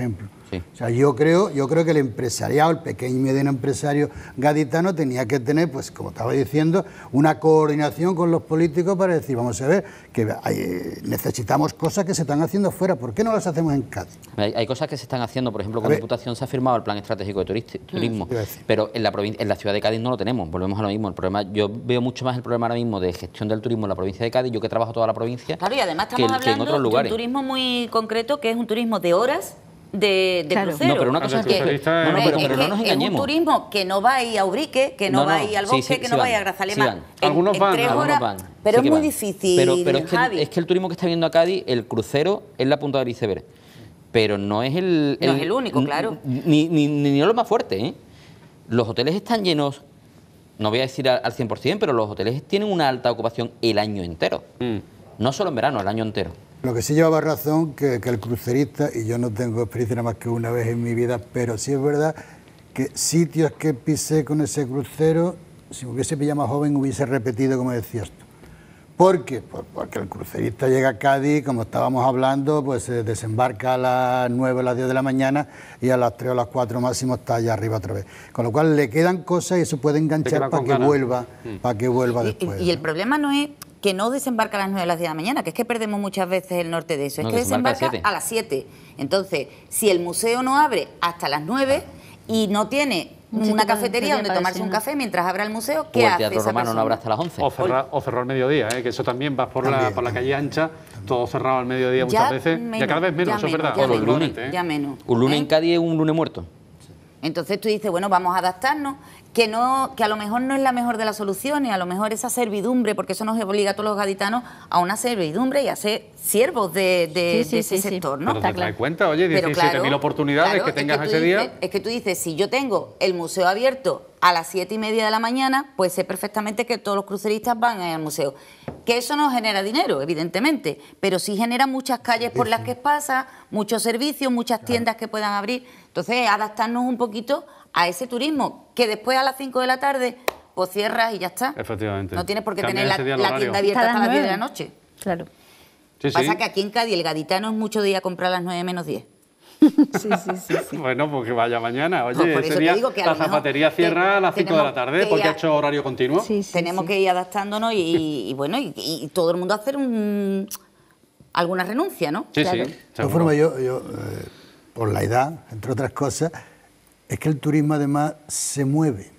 Speaker 6: Sí.
Speaker 3: O sea, yo creo, yo creo que el empresariado, el pequeño y mediano empresario gaditano tenía que tener, pues como estaba diciendo, una coordinación con los políticos para decir, vamos a ver, que hay, necesitamos cosas que se están haciendo fuera, ¿por qué no las hacemos en Cádiz?
Speaker 6: Hay, hay cosas que se están haciendo, por ejemplo,
Speaker 3: A
Speaker 6: con
Speaker 3: ver.
Speaker 6: Diputación se ha firmado el Plan Estratégico de Turisti- Turismo,
Speaker 3: Iba a decir.
Speaker 6: pero en la, provin- en la ciudad de Cádiz no lo tenemos, volvemos a lo mismo. El problema, yo veo mucho más el problema ahora mismo de gestión del turismo en la provincia de Cádiz, yo que trabajo toda la provincia,
Speaker 4: Claro, y además
Speaker 6: que,
Speaker 4: estamos
Speaker 6: que en
Speaker 4: hablando
Speaker 6: otros
Speaker 4: de un
Speaker 6: lugares.
Speaker 4: turismo muy concreto, que es un turismo de horas de, de
Speaker 5: Claro.
Speaker 4: crucero.
Speaker 6: No, pero una cosa
Speaker 1: El
Speaker 6: es que...
Speaker 1: crucerista
Speaker 6: No, no,
Speaker 1: es-
Speaker 6: pero,
Speaker 4: Es
Speaker 6: pero
Speaker 4: que
Speaker 6: no nos
Speaker 4: es
Speaker 6: engañemos.
Speaker 4: un turismo que no va a ir a Ubrique, que no,
Speaker 6: No,
Speaker 4: va a
Speaker 6: no,
Speaker 4: ir al
Speaker 6: sí,
Speaker 4: bosque,
Speaker 6: sí,
Speaker 4: que
Speaker 6: sí
Speaker 4: no va a
Speaker 6: van,
Speaker 4: ir a Grazalema.
Speaker 6: sí van.
Speaker 4: En-
Speaker 1: Algunos
Speaker 4: en
Speaker 1: van,
Speaker 4: tres
Speaker 1: algunos
Speaker 4: horas,
Speaker 6: van.
Speaker 4: pero
Speaker 6: Sí
Speaker 4: es
Speaker 6: que
Speaker 4: muy
Speaker 6: van.
Speaker 4: difícil,
Speaker 6: Pero, pero es, que,
Speaker 4: Javi.
Speaker 6: es que el turismo que está viendo a Cádiz, el crucero es la punta del iceberg. Pero no es el...
Speaker 4: No es el único, claro.
Speaker 6: Ni, ni, ni, ni lo más fuerte, ¿eh? Los hoteles están llenos, no voy a decir al, al cien por cien, pero los hoteles tienen una alta ocupación el año entero.
Speaker 1: Mm.
Speaker 6: No solo en verano, el año entero.
Speaker 3: Lo que sí llevaba razón que, que el crucerista, y yo no tengo experiencia nada más que una vez en mi vida, pero sí es verdad que sitios que pisé con ese crucero, si me hubiese pillado más joven hubiese repetido como decías tú. ¿Por qué? Pues porque el crucerista llega a Cádiz, como estábamos hablando, pues se desembarca a las nueve o las diez de la mañana y a las tres o las cuatro máximo está allá arriba otra vez. Con lo cual le quedan cosas y se puede
Speaker 1: queda
Speaker 3: enganchar para
Speaker 1: con
Speaker 3: que
Speaker 1: ganas.
Speaker 3: vuelva, para que vuelva
Speaker 4: Y-
Speaker 3: después.
Speaker 4: Y, y el problema no es que no desembarca a las nueve de las diez de la mañana, que es que perdemos muchas veces el norte de eso, es
Speaker 6: No,
Speaker 4: que
Speaker 6: desembarca a
Speaker 4: desembarca
Speaker 6: las
Speaker 4: a las siete. Entonces, si el museo no abre hasta las nueve y no tiene
Speaker 5: Un sitio
Speaker 4: una
Speaker 5: para-
Speaker 4: cafetería donde
Speaker 5: para
Speaker 4: tomarse un
Speaker 5: desayunar.
Speaker 4: café mientras abra el museo,
Speaker 6: O
Speaker 4: ¿qué
Speaker 6: el
Speaker 4: hace
Speaker 6: Teatro
Speaker 4: esa
Speaker 6: Romano no
Speaker 4: persona?
Speaker 6: habrá hasta las once.
Speaker 1: O cerrar, o cerrar al mediodía, ¿eh? que eso también va por, la,
Speaker 3: También,
Speaker 1: por la
Speaker 3: también.
Speaker 1: calle ancha, todo cerrado al mediodía
Speaker 4: Ya
Speaker 1: muchas veces,
Speaker 4: menos,
Speaker 1: ya cada vez menos,
Speaker 4: ya
Speaker 1: eso es
Speaker 4: menos,
Speaker 1: verdad.
Speaker 4: ya
Speaker 6: O los
Speaker 4: menos,
Speaker 6: lunes.
Speaker 1: ¿eh?
Speaker 4: ya menos.
Speaker 6: Un lunes
Speaker 4: ¿eh?
Speaker 6: en Cádiz es un lunes muerto.
Speaker 4: Entonces tú dices, bueno, vamos a adaptarnos, que no, que a lo mejor no es la mejor de las soluciones, a lo mejor esa servidumbre, porque eso nos obliga a todos los gaditanos a una servidumbre y a ser siervos de, de-
Speaker 5: Sí, sí,
Speaker 4: de ese
Speaker 5: sí, sí.
Speaker 4: sector, ¿no?
Speaker 1: Pero
Speaker 5: Está
Speaker 1: te
Speaker 5: claro.
Speaker 1: das cuenta, oye,
Speaker 4: Pero
Speaker 1: diecisiete mil
Speaker 4: claro,
Speaker 1: oportunidades
Speaker 4: claro,
Speaker 1: que
Speaker 4: es
Speaker 1: tengas
Speaker 4: tú
Speaker 1: ese día.
Speaker 4: dices- es que tú dices, si yo tengo el museo abierto a las siete y media de la mañana, pues sé perfectamente que todos los cruceristas van al museo. Que eso no genera dinero, evidentemente, pero sí genera muchas calles por las que pasa, muchos servicios, muchas tiendas que puedan abrir. Entonces, adaptarnos un poquito a ese turismo, que después a las cinco de la tarde, pues cierras y ya está.
Speaker 1: Efectivamente.
Speaker 4: No tienes por qué
Speaker 1: Cambia
Speaker 4: tener la,
Speaker 1: ese día el
Speaker 4: la
Speaker 1: horario.
Speaker 4: tienda abierta
Speaker 5: Hasta
Speaker 4: hasta
Speaker 5: las
Speaker 4: las diez de
Speaker 5: nueve.
Speaker 4: la noche.
Speaker 5: Claro.
Speaker 1: Sí,
Speaker 4: Pasa
Speaker 1: sí.
Speaker 4: que aquí en Cádiz el gaditano es mucho de ir a comprar a las nueve menos diez.
Speaker 5: Sí, sí, sí, sí.
Speaker 1: Bueno, pues que vaya mañana. Oye,
Speaker 4: Pues por
Speaker 1: ese
Speaker 4: eso te
Speaker 1: día
Speaker 4: digo que a
Speaker 1: la
Speaker 4: lo mejor
Speaker 1: zapatería cierra a las cinco de la
Speaker 4: tenemos
Speaker 1: tarde
Speaker 4: que
Speaker 1: porque
Speaker 4: ir
Speaker 1: ha
Speaker 4: a-
Speaker 1: hecho horario continuo.
Speaker 5: Sí, sí,
Speaker 4: Tenemos
Speaker 5: sí.
Speaker 4: que ir adaptándonos y, y bueno, y, y todo el mundo hacer un, alguna renuncia, ¿no?
Speaker 1: Sí,
Speaker 5: Claro.
Speaker 1: sí.
Speaker 3: De todas
Speaker 1: seguro.
Speaker 3: formas, yo, yo eh, por la edad, entre otras cosas, es que el turismo además se mueve.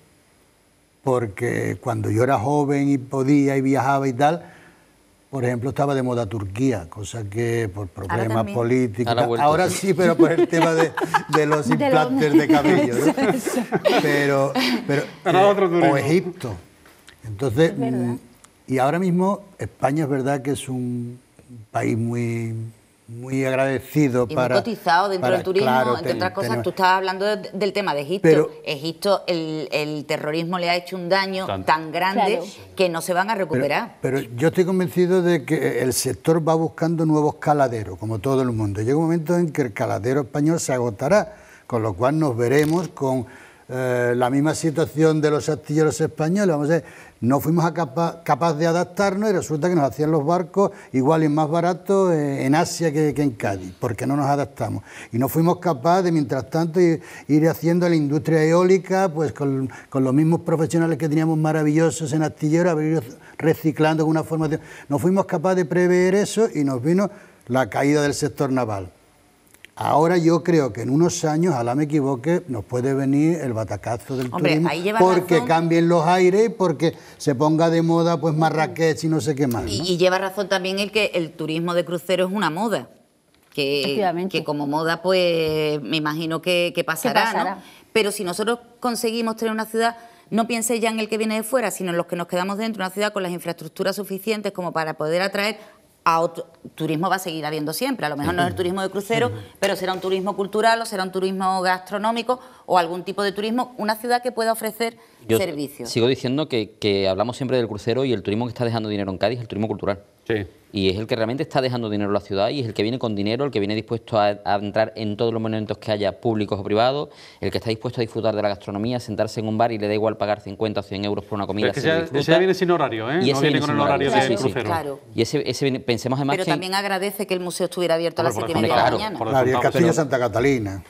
Speaker 3: Porque cuando yo era joven y podía y viajaba y tal, por ejemplo, estaba de moda Turquía, cosa que por problemas
Speaker 4: también.
Speaker 3: políticos...
Speaker 6: Ahora ha vuelto.
Speaker 3: Ahora sí, pero por el tema de, de los
Speaker 5: De los-
Speaker 3: implantes de cabello, ¿no? Pero, pero
Speaker 1: Era otro turismo.
Speaker 3: o Egipto. Entonces,
Speaker 5: Es verdad.
Speaker 3: mm, y ahora mismo España es verdad que es un país muy, muy agradecido
Speaker 4: Y
Speaker 3: para...
Speaker 4: muy cotizado dentro
Speaker 3: para-
Speaker 4: del turismo,
Speaker 3: claro,
Speaker 4: entre
Speaker 3: ten-
Speaker 4: otras cosas.
Speaker 3: tenemos-
Speaker 4: Tú estabas hablando de- del tema de Egipto.
Speaker 3: Pero-
Speaker 4: Egipto, el, el terrorismo le ha hecho un daño
Speaker 1: Tanto.
Speaker 4: tan grande
Speaker 5: Claro.
Speaker 4: que no se van a
Speaker 3: Pero,
Speaker 4: recuperar.
Speaker 3: pero yo estoy convencido de que el sector va buscando nuevos caladeros, como todo el mundo. Llega un momento en que el caladero español se agotará, con lo cual nos veremos con eh, la misma situación de los astilleros españoles. Vamos a ver, no fuimos a capa- capaz de adaptarnos y resulta que nos hacían los barcos igual y más baratos eh, en Asia que, que en Cádiz, porque no nos adaptamos. Y no fuimos capaces de, mientras tanto, ir, ir haciendo la industria eólica, pues con, con los mismos profesionales que teníamos maravillosos en astilleros, haber ido reciclando con una formación. No fuimos capaces de prever eso y nos vino la caída del sector naval. Ahora yo creo que en unos años, ojalá me equivoque, nos puede venir el batacazo del
Speaker 4: Hombre,
Speaker 3: turismo,
Speaker 4: ahí lleva
Speaker 3: porque
Speaker 4: razón.
Speaker 3: cambien los aires y porque se ponga de moda pues Marrakech y no sé qué más, ¿no?
Speaker 4: Y, y lleva razón también el que el turismo de crucero es una moda. Que,
Speaker 5: Efectivamente.
Speaker 4: que como moda, pues me imagino que, que pasará,
Speaker 5: pasará.
Speaker 4: ¿no? Pero si nosotros conseguimos tener una ciudad, no piense ya en el que viene de fuera, sino en los que nos quedamos dentro, una ciudad con las infraestructuras suficientes como para poder atraer a otro. Turismo va a seguir habiendo siempre, a lo mejor no es el turismo de crucero, pero será un turismo cultural o será un turismo gastronómico o algún tipo de turismo, una ciudad que pueda ofrecer
Speaker 6: Yo
Speaker 4: servicios.
Speaker 6: sigo diciendo que, que hablamos siempre del crucero y el turismo que está dejando dinero en Cádiz es el turismo cultural.
Speaker 1: Sí.
Speaker 6: Y es el que realmente está dejando dinero en la ciudad y es el que viene con dinero, el que viene dispuesto a, a entrar en todos los momentos que haya públicos o privados, el que está dispuesto a disfrutar de la gastronomía, sentarse en un bar y le da igual pagar cincuenta o cien euros por una comida.
Speaker 1: Pero es que
Speaker 6: se lo
Speaker 1: ese,
Speaker 6: disfruta.
Speaker 1: ese viene sin horario, ¿eh?
Speaker 6: Y
Speaker 1: No
Speaker 6: ese
Speaker 1: viene
Speaker 6: viene
Speaker 1: con
Speaker 6: sin
Speaker 1: el horario
Speaker 6: horario,
Speaker 1: del
Speaker 6: sí, sí,
Speaker 1: crucero.
Speaker 4: Claro.
Speaker 6: Y ese, ese viene- pensemos además
Speaker 4: Pero
Speaker 6: que...
Speaker 4: también agradece que el museo estuviera abierto a las
Speaker 1: Hombre,
Speaker 4: siete y
Speaker 1: por
Speaker 4: media de la
Speaker 6: descontado.
Speaker 4: mañana.
Speaker 1: Por
Speaker 3: Claro, y el
Speaker 1: descontado,
Speaker 3: Castillo
Speaker 1: pero-
Speaker 3: Santa Catalina.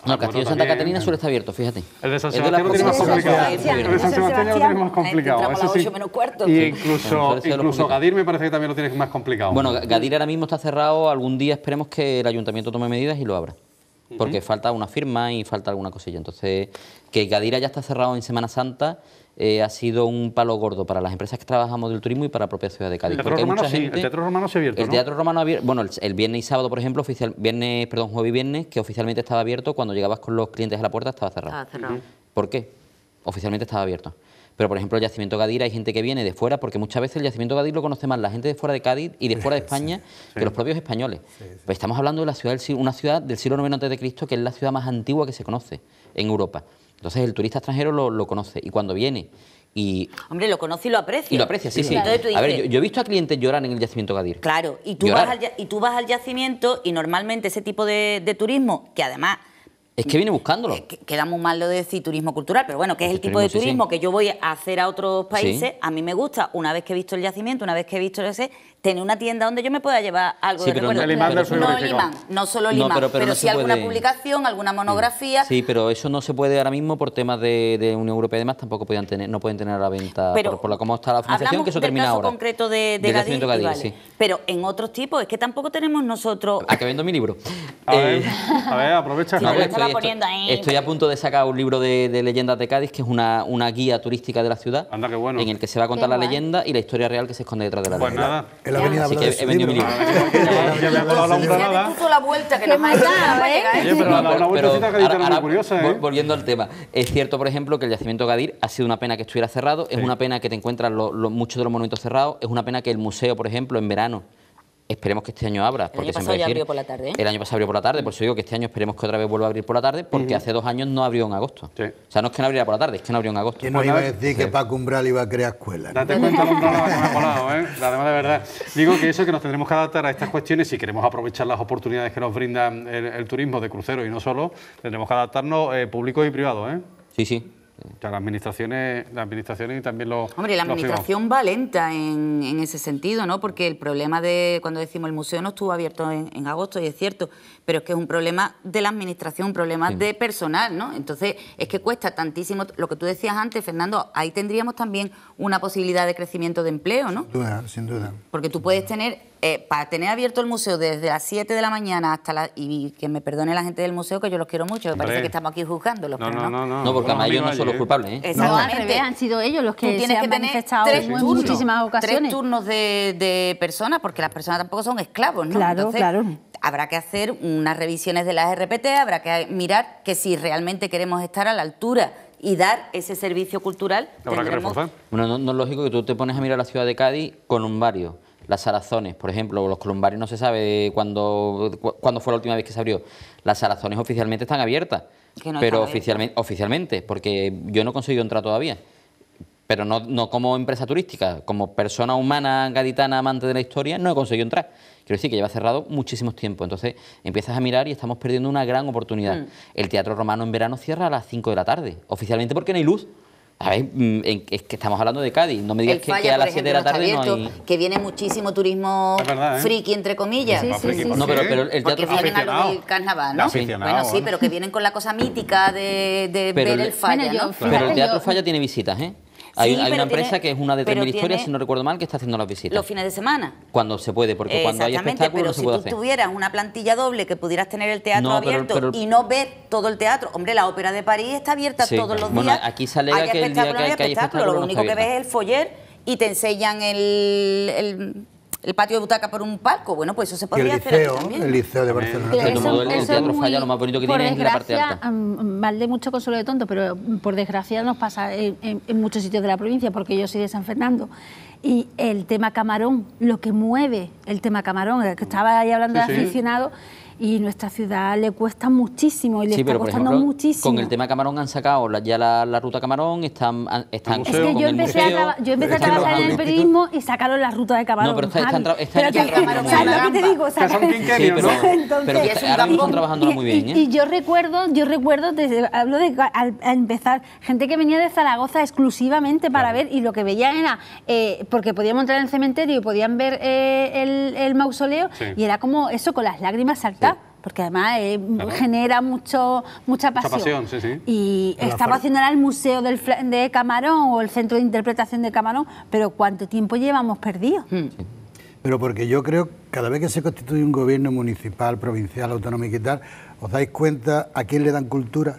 Speaker 6: No, el Castillo de Santa Caterina suele estar abierto, fíjate.
Speaker 1: El de San
Speaker 6: Es de las
Speaker 1: Sebastián lo tiene más
Speaker 6: pocas cosas que
Speaker 1: complicado.
Speaker 6: hay abierto.
Speaker 1: El de San Sebastián ya lo tiene más complicado.
Speaker 4: Entramos a las
Speaker 1: ese sí.
Speaker 4: ocho menos cuarto.
Speaker 1: Y incluso,
Speaker 6: Bueno, suele ser lo
Speaker 1: incluso
Speaker 6: complicado.
Speaker 1: Gadir me parece que también lo tiene más complicado.
Speaker 6: Bueno, Gadir ahora mismo está cerrado, algún día esperemos que el ayuntamiento tome medidas y lo abra. Porque falta una firma y falta alguna cosilla. Entonces, que Gadira ya está cerrado en Semana Santa eh, ha sido un palo gordo para las empresas que trabajamos del turismo y para la propia ciudad de Cádiz.
Speaker 1: El Teatro
Speaker 6: Porque hay
Speaker 1: Romano
Speaker 6: mucha
Speaker 1: sí,
Speaker 6: gente-
Speaker 1: el Teatro Romano se ha abierto,
Speaker 6: El
Speaker 1: ¿no?
Speaker 6: Teatro Romano abierto, bueno, el, el viernes y sábado, por ejemplo, oficial, viernes, perdón, jueves y viernes, que oficialmente estaba abierto, cuando llegabas con los clientes a la puerta estaba cerrado.
Speaker 4: Estaba cerrado.
Speaker 6: ¿Por qué? Oficialmente estaba abierto. Pero, por ejemplo, el yacimiento Gadir hay gente que viene de fuera, porque muchas veces el yacimiento Gadir lo conoce más la gente de fuera de Cádiz y de fuera de España que los propios españoles. Pues estamos hablando de la ciudad del siglo- una ciudad del siglo noveno antes de Cristo, que es la ciudad más antigua que se conoce en Europa. Entonces el turista extranjero lo, lo conoce y cuando viene y,
Speaker 4: Hombre, lo conoce y lo aprecia.
Speaker 6: y lo aprecia, sí, sí.
Speaker 4: Entonces tú
Speaker 6: A ver,
Speaker 4: dices,
Speaker 6: yo, yo he visto a clientes llorar en el yacimiento Gadir.
Speaker 4: claro, y tú,
Speaker 6: Llorar.
Speaker 4: vas al, ya- y tú vas al yacimiento y normalmente ese tipo de, de turismo, que además
Speaker 6: Es que viene buscándolo.
Speaker 4: eh, que- queda muy mal lo de decir turismo cultural, pero bueno, que es el
Speaker 6: El
Speaker 4: tipo de
Speaker 6: turismo, sí,
Speaker 4: turismo
Speaker 6: sí.
Speaker 4: que yo voy a hacer a otros países,
Speaker 6: Sí.
Speaker 4: a mí me gusta, una vez que he visto el yacimiento, una vez que he visto ese, tener una tienda donde yo me pueda llevar algo
Speaker 6: Sí,
Speaker 4: de
Speaker 6: pero
Speaker 4: recuerdo.
Speaker 6: no- El imán del
Speaker 4: no
Speaker 1: frigorífico.
Speaker 4: el imán, no solo el
Speaker 6: No,
Speaker 4: imán,
Speaker 6: pero-
Speaker 4: pero,
Speaker 6: pero no
Speaker 4: sí
Speaker 6: se
Speaker 4: alguna
Speaker 6: puede-
Speaker 4: publicación, alguna monografía.
Speaker 6: Sí, pero eso no se puede ahora mismo por temas de, de Unión Europea y demás, tampoco podían tener, no pueden tener a la venta
Speaker 4: Pero
Speaker 6: por, por la, cómo está la financiación,
Speaker 4: hablamos
Speaker 6: que eso
Speaker 4: del
Speaker 6: termina
Speaker 4: caso
Speaker 6: ahora.
Speaker 4: concreto de, de
Speaker 6: Del
Speaker 4: Gadir,
Speaker 6: yacimiento
Speaker 4: y
Speaker 6: Gadir,
Speaker 4: vale.
Speaker 6: sí.
Speaker 4: Pero en otros tipos, es que tampoco tenemos nosotros...
Speaker 6: Acabando mi libro.
Speaker 1: A
Speaker 6: Eh,
Speaker 1: ver, a ver, aprovecha.
Speaker 4: Sí,
Speaker 6: No,
Speaker 4: pero
Speaker 1: Javier.
Speaker 4: estaba
Speaker 6: estoy,
Speaker 4: poniendo ahí.
Speaker 6: estoy a punto de sacar un libro de, de leyendas de Cádiz, que es una, una guía turística de la ciudad,
Speaker 1: Anda, qué bueno.
Speaker 6: en el que se va a contar
Speaker 5: Qué
Speaker 6: la
Speaker 5: guay.
Speaker 6: leyenda y la historia real que se esconde detrás de la
Speaker 1: Pues
Speaker 6: leyenda.
Speaker 1: nada.
Speaker 3: Él ha venido a
Speaker 6: Así
Speaker 3: hablar
Speaker 6: que
Speaker 3: de su
Speaker 6: he venido mi
Speaker 3: libro.
Speaker 6: libro.
Speaker 1: Que ya- ya me ha dado la
Speaker 4: Fíjate
Speaker 1: umbrada.
Speaker 4: tú toda la vuelta que
Speaker 5: Qué
Speaker 4: nos ha hecho
Speaker 5: maldad,
Speaker 4: para
Speaker 5: ¿eh?
Speaker 4: llegar a
Speaker 1: Oye,
Speaker 4: este
Speaker 1: pero
Speaker 6: No,
Speaker 1: la- una vueltecita gaditana muy curiosa, ¿eh?
Speaker 6: vol- Volviendo al tema, es cierto, por ejemplo, que el yacimiento Gadir ha sido una pena que estuviera cerrado, es una pena que te encuentras lo- lo- muchos de los monumentos cerrados, es una pena que el museo, por ejemplo, en verano, esperemos que este año abra. porque
Speaker 4: año
Speaker 6: se me
Speaker 4: pasado
Speaker 6: va a
Speaker 4: ya
Speaker 6: decir-
Speaker 4: abrió por la tarde, ¿eh?
Speaker 6: El año pasado abrió por la tarde, por eso digo que este año esperemos que otra vez vuelva a abrir por la tarde, porque hace dos años no abrió en agosto.
Speaker 1: Sí.
Speaker 6: O sea, no es que no abriera por la tarde, es que no abrió en agosto.
Speaker 3: ¿Quién nos
Speaker 1: Pues
Speaker 3: iba a
Speaker 1: nada,
Speaker 3: decir que Paco Umbral iba a crear escuelas? ¿no?
Speaker 1: Date cuenta la umbrada que me ha colado, ¿eh? Además, de verdad. Digo que eso, que nos tendremos que adaptar a estas cuestiones si queremos aprovechar las oportunidades que nos brinda el, el turismo de crucero y no solo, tendremos que adaptarnos eh, público y privado, ¿eh?
Speaker 6: Sí, sí.
Speaker 1: O sea, las administraciones, las administraciones y también los
Speaker 4: Hombre, la
Speaker 1: los privados.
Speaker 4: administración va lenta en, en ese sentido, ¿no? Porque el problema de, cuando decimos el museo no estuvo abierto en, en agosto, y es cierto, pero es que es un problema de la administración, un problema de personal, ¿no? Entonces, es que cuesta tantísimo, lo que tú decías antes, Fernando, ahí tendríamos también una posibilidad de crecimiento de empleo, ¿no?
Speaker 3: Sin duda, sin duda.
Speaker 4: Porque tú puedes tener, eh, para tener abierto el museo desde las siete de la mañana hasta las... Y que me perdone la gente del museo, que yo los quiero mucho, me
Speaker 1: Hombre.
Speaker 4: parece que estamos aquí juzgándolos,
Speaker 1: No,
Speaker 4: pero
Speaker 1: no,
Speaker 4: no.
Speaker 1: no, no.
Speaker 6: No, porque
Speaker 1: Somos
Speaker 6: además ellos no
Speaker 1: amigos
Speaker 6: son los
Speaker 1: allí, ¿eh?
Speaker 6: culpables, ¿eh?
Speaker 5: No, al
Speaker 4: Exactamente.
Speaker 5: revés, han sido ellos los
Speaker 4: Tú
Speaker 5: que
Speaker 4: tienes
Speaker 5: se
Speaker 4: que
Speaker 5: han
Speaker 4: tener
Speaker 5: manifestado
Speaker 4: tres
Speaker 5: en
Speaker 4: turnos,
Speaker 5: muchísimas ocasiones.
Speaker 4: tres turnos de, de personas, porque las personas tampoco son esclavos, ¿no?
Speaker 5: Claro,
Speaker 4: Entonces,
Speaker 5: claro.
Speaker 4: habrá que hacer unas revisiones de las R P T, habrá que mirar que si realmente queremos estar a la altura y dar ese servicio cultural,
Speaker 1: Habrá que
Speaker 4: tendremos-
Speaker 1: reforzar.
Speaker 6: Bueno, no, no es lógico que tú te pones a mirar la ciudad de Cádiz, columbarios, las Salazones, por ejemplo, los columbarios no se sabe cuándo, cu- cuándo fue la última vez que se abrió. Las Salazones oficialmente están abiertas,
Speaker 4: Que no
Speaker 6: pero
Speaker 4: están
Speaker 6: oficialmente, oficialmente, porque yo no he conseguido entrar todavía. Pero no, no como empresa turística, como persona humana gaditana amante de la historia, no he conseguido entrar. Quiero decir que lleva cerrado muchísimos tiempos. Entonces empiezas a mirar y estamos perdiendo una gran oportunidad.
Speaker 4: Mm.
Speaker 6: El Teatro Romano en verano cierra a las cinco de la tarde, oficialmente porque no hay luz. A ver, mm, en- es que estamos hablando de Cádiz, no me digas
Speaker 4: El
Speaker 6: que,
Speaker 4: Falla,
Speaker 6: que a
Speaker 4: por
Speaker 6: las siete de la
Speaker 4: ejemplo,
Speaker 6: tarde
Speaker 4: no
Speaker 6: no
Speaker 4: está
Speaker 6: hay...
Speaker 4: abierto, que viene muchísimo turismo
Speaker 1: Es verdad, ¿eh?
Speaker 4: friki, entre comillas.
Speaker 5: Sí, sí, sí.
Speaker 6: No, pero, pero el
Speaker 4: Porque
Speaker 6: teatro...
Speaker 4: vienen a lo
Speaker 1: aficionado.
Speaker 4: del carnaval, ¿no?
Speaker 1: Aficionado,
Speaker 4: Bueno, sí,
Speaker 1: bueno.
Speaker 4: pero que vienen con la cosa mítica de, de
Speaker 6: Pero
Speaker 4: ver
Speaker 6: el-
Speaker 4: el Falla,
Speaker 5: Bueno, yo-
Speaker 4: ¿no?
Speaker 5: Fíjate,
Speaker 6: Pero el Teatro
Speaker 5: yo-
Speaker 6: Falla tiene visitas, ¿eh? Hay,
Speaker 4: Sí,
Speaker 6: hay
Speaker 4: pero
Speaker 6: una empresa
Speaker 4: tiene-
Speaker 6: que es una de tres
Speaker 4: pero
Speaker 6: mil historias,
Speaker 4: tiene-
Speaker 6: si no recuerdo mal, que está haciendo las visitas.
Speaker 4: Los fines de semana.
Speaker 6: Cuando se puede, porque cuando hay
Speaker 4: Exactamente,
Speaker 6: espectáculos
Speaker 4: pero
Speaker 6: no se
Speaker 4: si
Speaker 6: puede
Speaker 4: tú
Speaker 6: hacer.
Speaker 4: tuvieras una plantilla doble que pudieras tener el teatro
Speaker 6: No, pero-
Speaker 4: abierto
Speaker 6: pero-
Speaker 4: y no ver todo el teatro. Hombre, la Ópera de París está abierta
Speaker 6: Sí.
Speaker 4: todos los
Speaker 6: Bueno,
Speaker 4: días.
Speaker 6: aquí se alega
Speaker 4: Hay
Speaker 6: que el día
Speaker 4: espectáculo,
Speaker 6: que hay-
Speaker 4: hay
Speaker 6: que hay
Speaker 4: espectáculo.
Speaker 6: espectáculo
Speaker 4: Lo
Speaker 6: no
Speaker 4: único
Speaker 6: está
Speaker 4: que ves es
Speaker 6: abierta.
Speaker 4: el foyer y te enseñan el, el, el patio de butaca por un palco. Bueno, pues eso se
Speaker 3: Y el
Speaker 4: podría hacer aquí
Speaker 3: liceo,
Speaker 4: también.
Speaker 3: el liceo de Barcelona.
Speaker 5: Pero
Speaker 6: De
Speaker 5: eso-
Speaker 6: modo, el- el
Speaker 5: eso
Speaker 6: Teatro
Speaker 5: es
Speaker 6: Falla
Speaker 5: muy-
Speaker 6: lo más bonito que
Speaker 5: por
Speaker 6: tiene es la parte
Speaker 5: desgracia,
Speaker 6: alta.
Speaker 5: mm, mal de mucho consuelo de tonto, pero mm, por desgracia nos pasa en, en- en muchos sitios de la provincia, porque yo soy de San Fernando. Y el tema camarón, lo que mueve el tema camarón, el que estaba ahí hablando
Speaker 1: Sí,
Speaker 5: de
Speaker 1: sí.
Speaker 5: aficionados, y nuestra ciudad le cuesta muchísimo y le
Speaker 6: Sí,
Speaker 5: está
Speaker 6: pero por
Speaker 5: costando
Speaker 6: ejemplo,
Speaker 5: muchísimo.
Speaker 6: con el tema Camarón han sacado la- ya la, la ruta Camarón, están, han- están
Speaker 1: Es
Speaker 5: Es
Speaker 1: museo,
Speaker 5: que
Speaker 6: con
Speaker 5: yo
Speaker 6: el
Speaker 5: empecé, a,
Speaker 6: museo.
Speaker 5: traba- yo empecé a
Speaker 3: Es que los
Speaker 5: trabajar en el
Speaker 3: turísticos-
Speaker 5: periodismo y sacaron la ruta de camarón.
Speaker 6: No, pero está- están
Speaker 5: Javi.
Speaker 6: tra- están
Speaker 5: Pero
Speaker 6: aquí
Speaker 5: que-
Speaker 6: en Camarón,
Speaker 5: ¿sabes lo que
Speaker 4: Caramba.
Speaker 5: te digo?
Speaker 1: Que son
Speaker 5: Sacan-
Speaker 6: Sí,
Speaker 1: quinquenios,
Speaker 6: pero,
Speaker 1: ¿no?
Speaker 5: Entonces-
Speaker 6: pero
Speaker 4: Y es un
Speaker 6: ahora mismo
Speaker 4: campo-
Speaker 6: están trabajando
Speaker 5: Y-
Speaker 6: muy bien,
Speaker 5: y,
Speaker 6: ¿eh?
Speaker 5: y yo recuerdo, yo recuerdo, desde, hablo de al, al empezar, gente que venía de Zaragoza exclusivamente para ver y lo que veían era, eh, porque podíamos entrar en el cementerio y podían ver eh, el, el mausoleo
Speaker 1: Sí.
Speaker 5: y era como eso con las lágrimas saltar. porque además eh,
Speaker 1: Claro.
Speaker 5: genera mucho, mucha
Speaker 1: Mucha
Speaker 5: pasión.
Speaker 1: pasión, sí, sí.
Speaker 5: Y
Speaker 3: En la
Speaker 5: estaba
Speaker 3: far-
Speaker 5: haciendo ahora el Museo del Fla- de Camarón o el Centro de Interpretación de Camarón, pero ¿cuánto tiempo llevamos perdidos?
Speaker 3: Pero porque yo creo que cada vez que se constituye un gobierno municipal, provincial, autonómico y tal, ¿os dais cuenta a quién le dan cultura?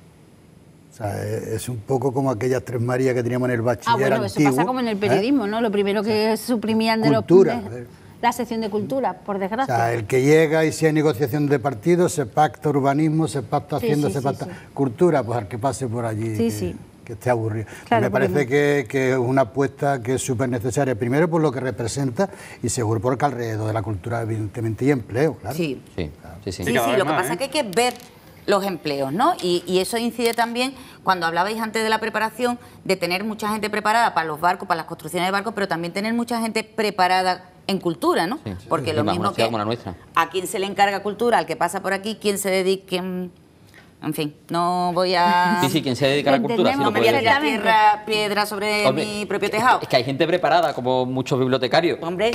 Speaker 3: O sea, es es un poco como aquellas tres Marías que teníamos en el
Speaker 5: Ah,
Speaker 3: bachiller
Speaker 5: bueno, eso
Speaker 3: antiguo,
Speaker 5: pasa como en el
Speaker 3: ¿eh?
Speaker 5: periodismo, ¿no? Lo primero que suprimían de
Speaker 3: Cultura,
Speaker 5: los... de-
Speaker 3: eh.
Speaker 5: la sección de cultura, por
Speaker 3: O
Speaker 5: desgracia.
Speaker 3: sea, el que llega y si hay negociación de partidos, se pacta urbanismo, se pacta
Speaker 5: Sí,
Speaker 3: hacienda,
Speaker 5: sí,
Speaker 3: se
Speaker 5: sí,
Speaker 3: pacta
Speaker 5: sí.
Speaker 3: cultura, pues al que pase por allí,
Speaker 5: Sí,
Speaker 3: que,
Speaker 5: sí.
Speaker 3: que esté aburrido.
Speaker 5: Claro,
Speaker 3: Me parece
Speaker 5: porque
Speaker 3: que, que es una apuesta que es súper necesaria, primero por lo que representa y seguro porque alrededor de la cultura evidentemente y empleo, claro.
Speaker 4: Sí.
Speaker 6: Sí, sí, sí.
Speaker 4: Sí,
Speaker 1: cada
Speaker 4: sí,
Speaker 1: vez
Speaker 4: lo que
Speaker 1: más,
Speaker 4: pasa
Speaker 1: ¿eh?
Speaker 4: es que hay que ver los empleos, ¿no? Y, y eso incide también, cuando hablabais antes de la preparación, de tener mucha gente preparada para los barcos, para las construcciones de barcos, pero también tener mucha gente preparada en cultura, ¿no?
Speaker 6: Sí, sí.
Speaker 4: Porque
Speaker 6: Y
Speaker 4: lo
Speaker 6: más
Speaker 4: mismo
Speaker 6: una ciudad
Speaker 4: que
Speaker 6: como la nuestra.
Speaker 4: a quién se le encarga cultura, al que pasa por aquí, quién se dedique... mm, En fin, no voy a...
Speaker 6: Sí, sí, quien se dedica a la
Speaker 5: Lo
Speaker 6: cultura, sí
Speaker 5: entendemos,
Speaker 6: lo
Speaker 4: No me
Speaker 6: puede
Speaker 4: voy a
Speaker 6: decir.
Speaker 4: tirar tierra, piedra sobre
Speaker 6: Hombre,
Speaker 4: mi propio
Speaker 6: que-
Speaker 4: tejado.
Speaker 6: Es que hay gente preparada, como muchos bibliotecarios.
Speaker 4: Hombre...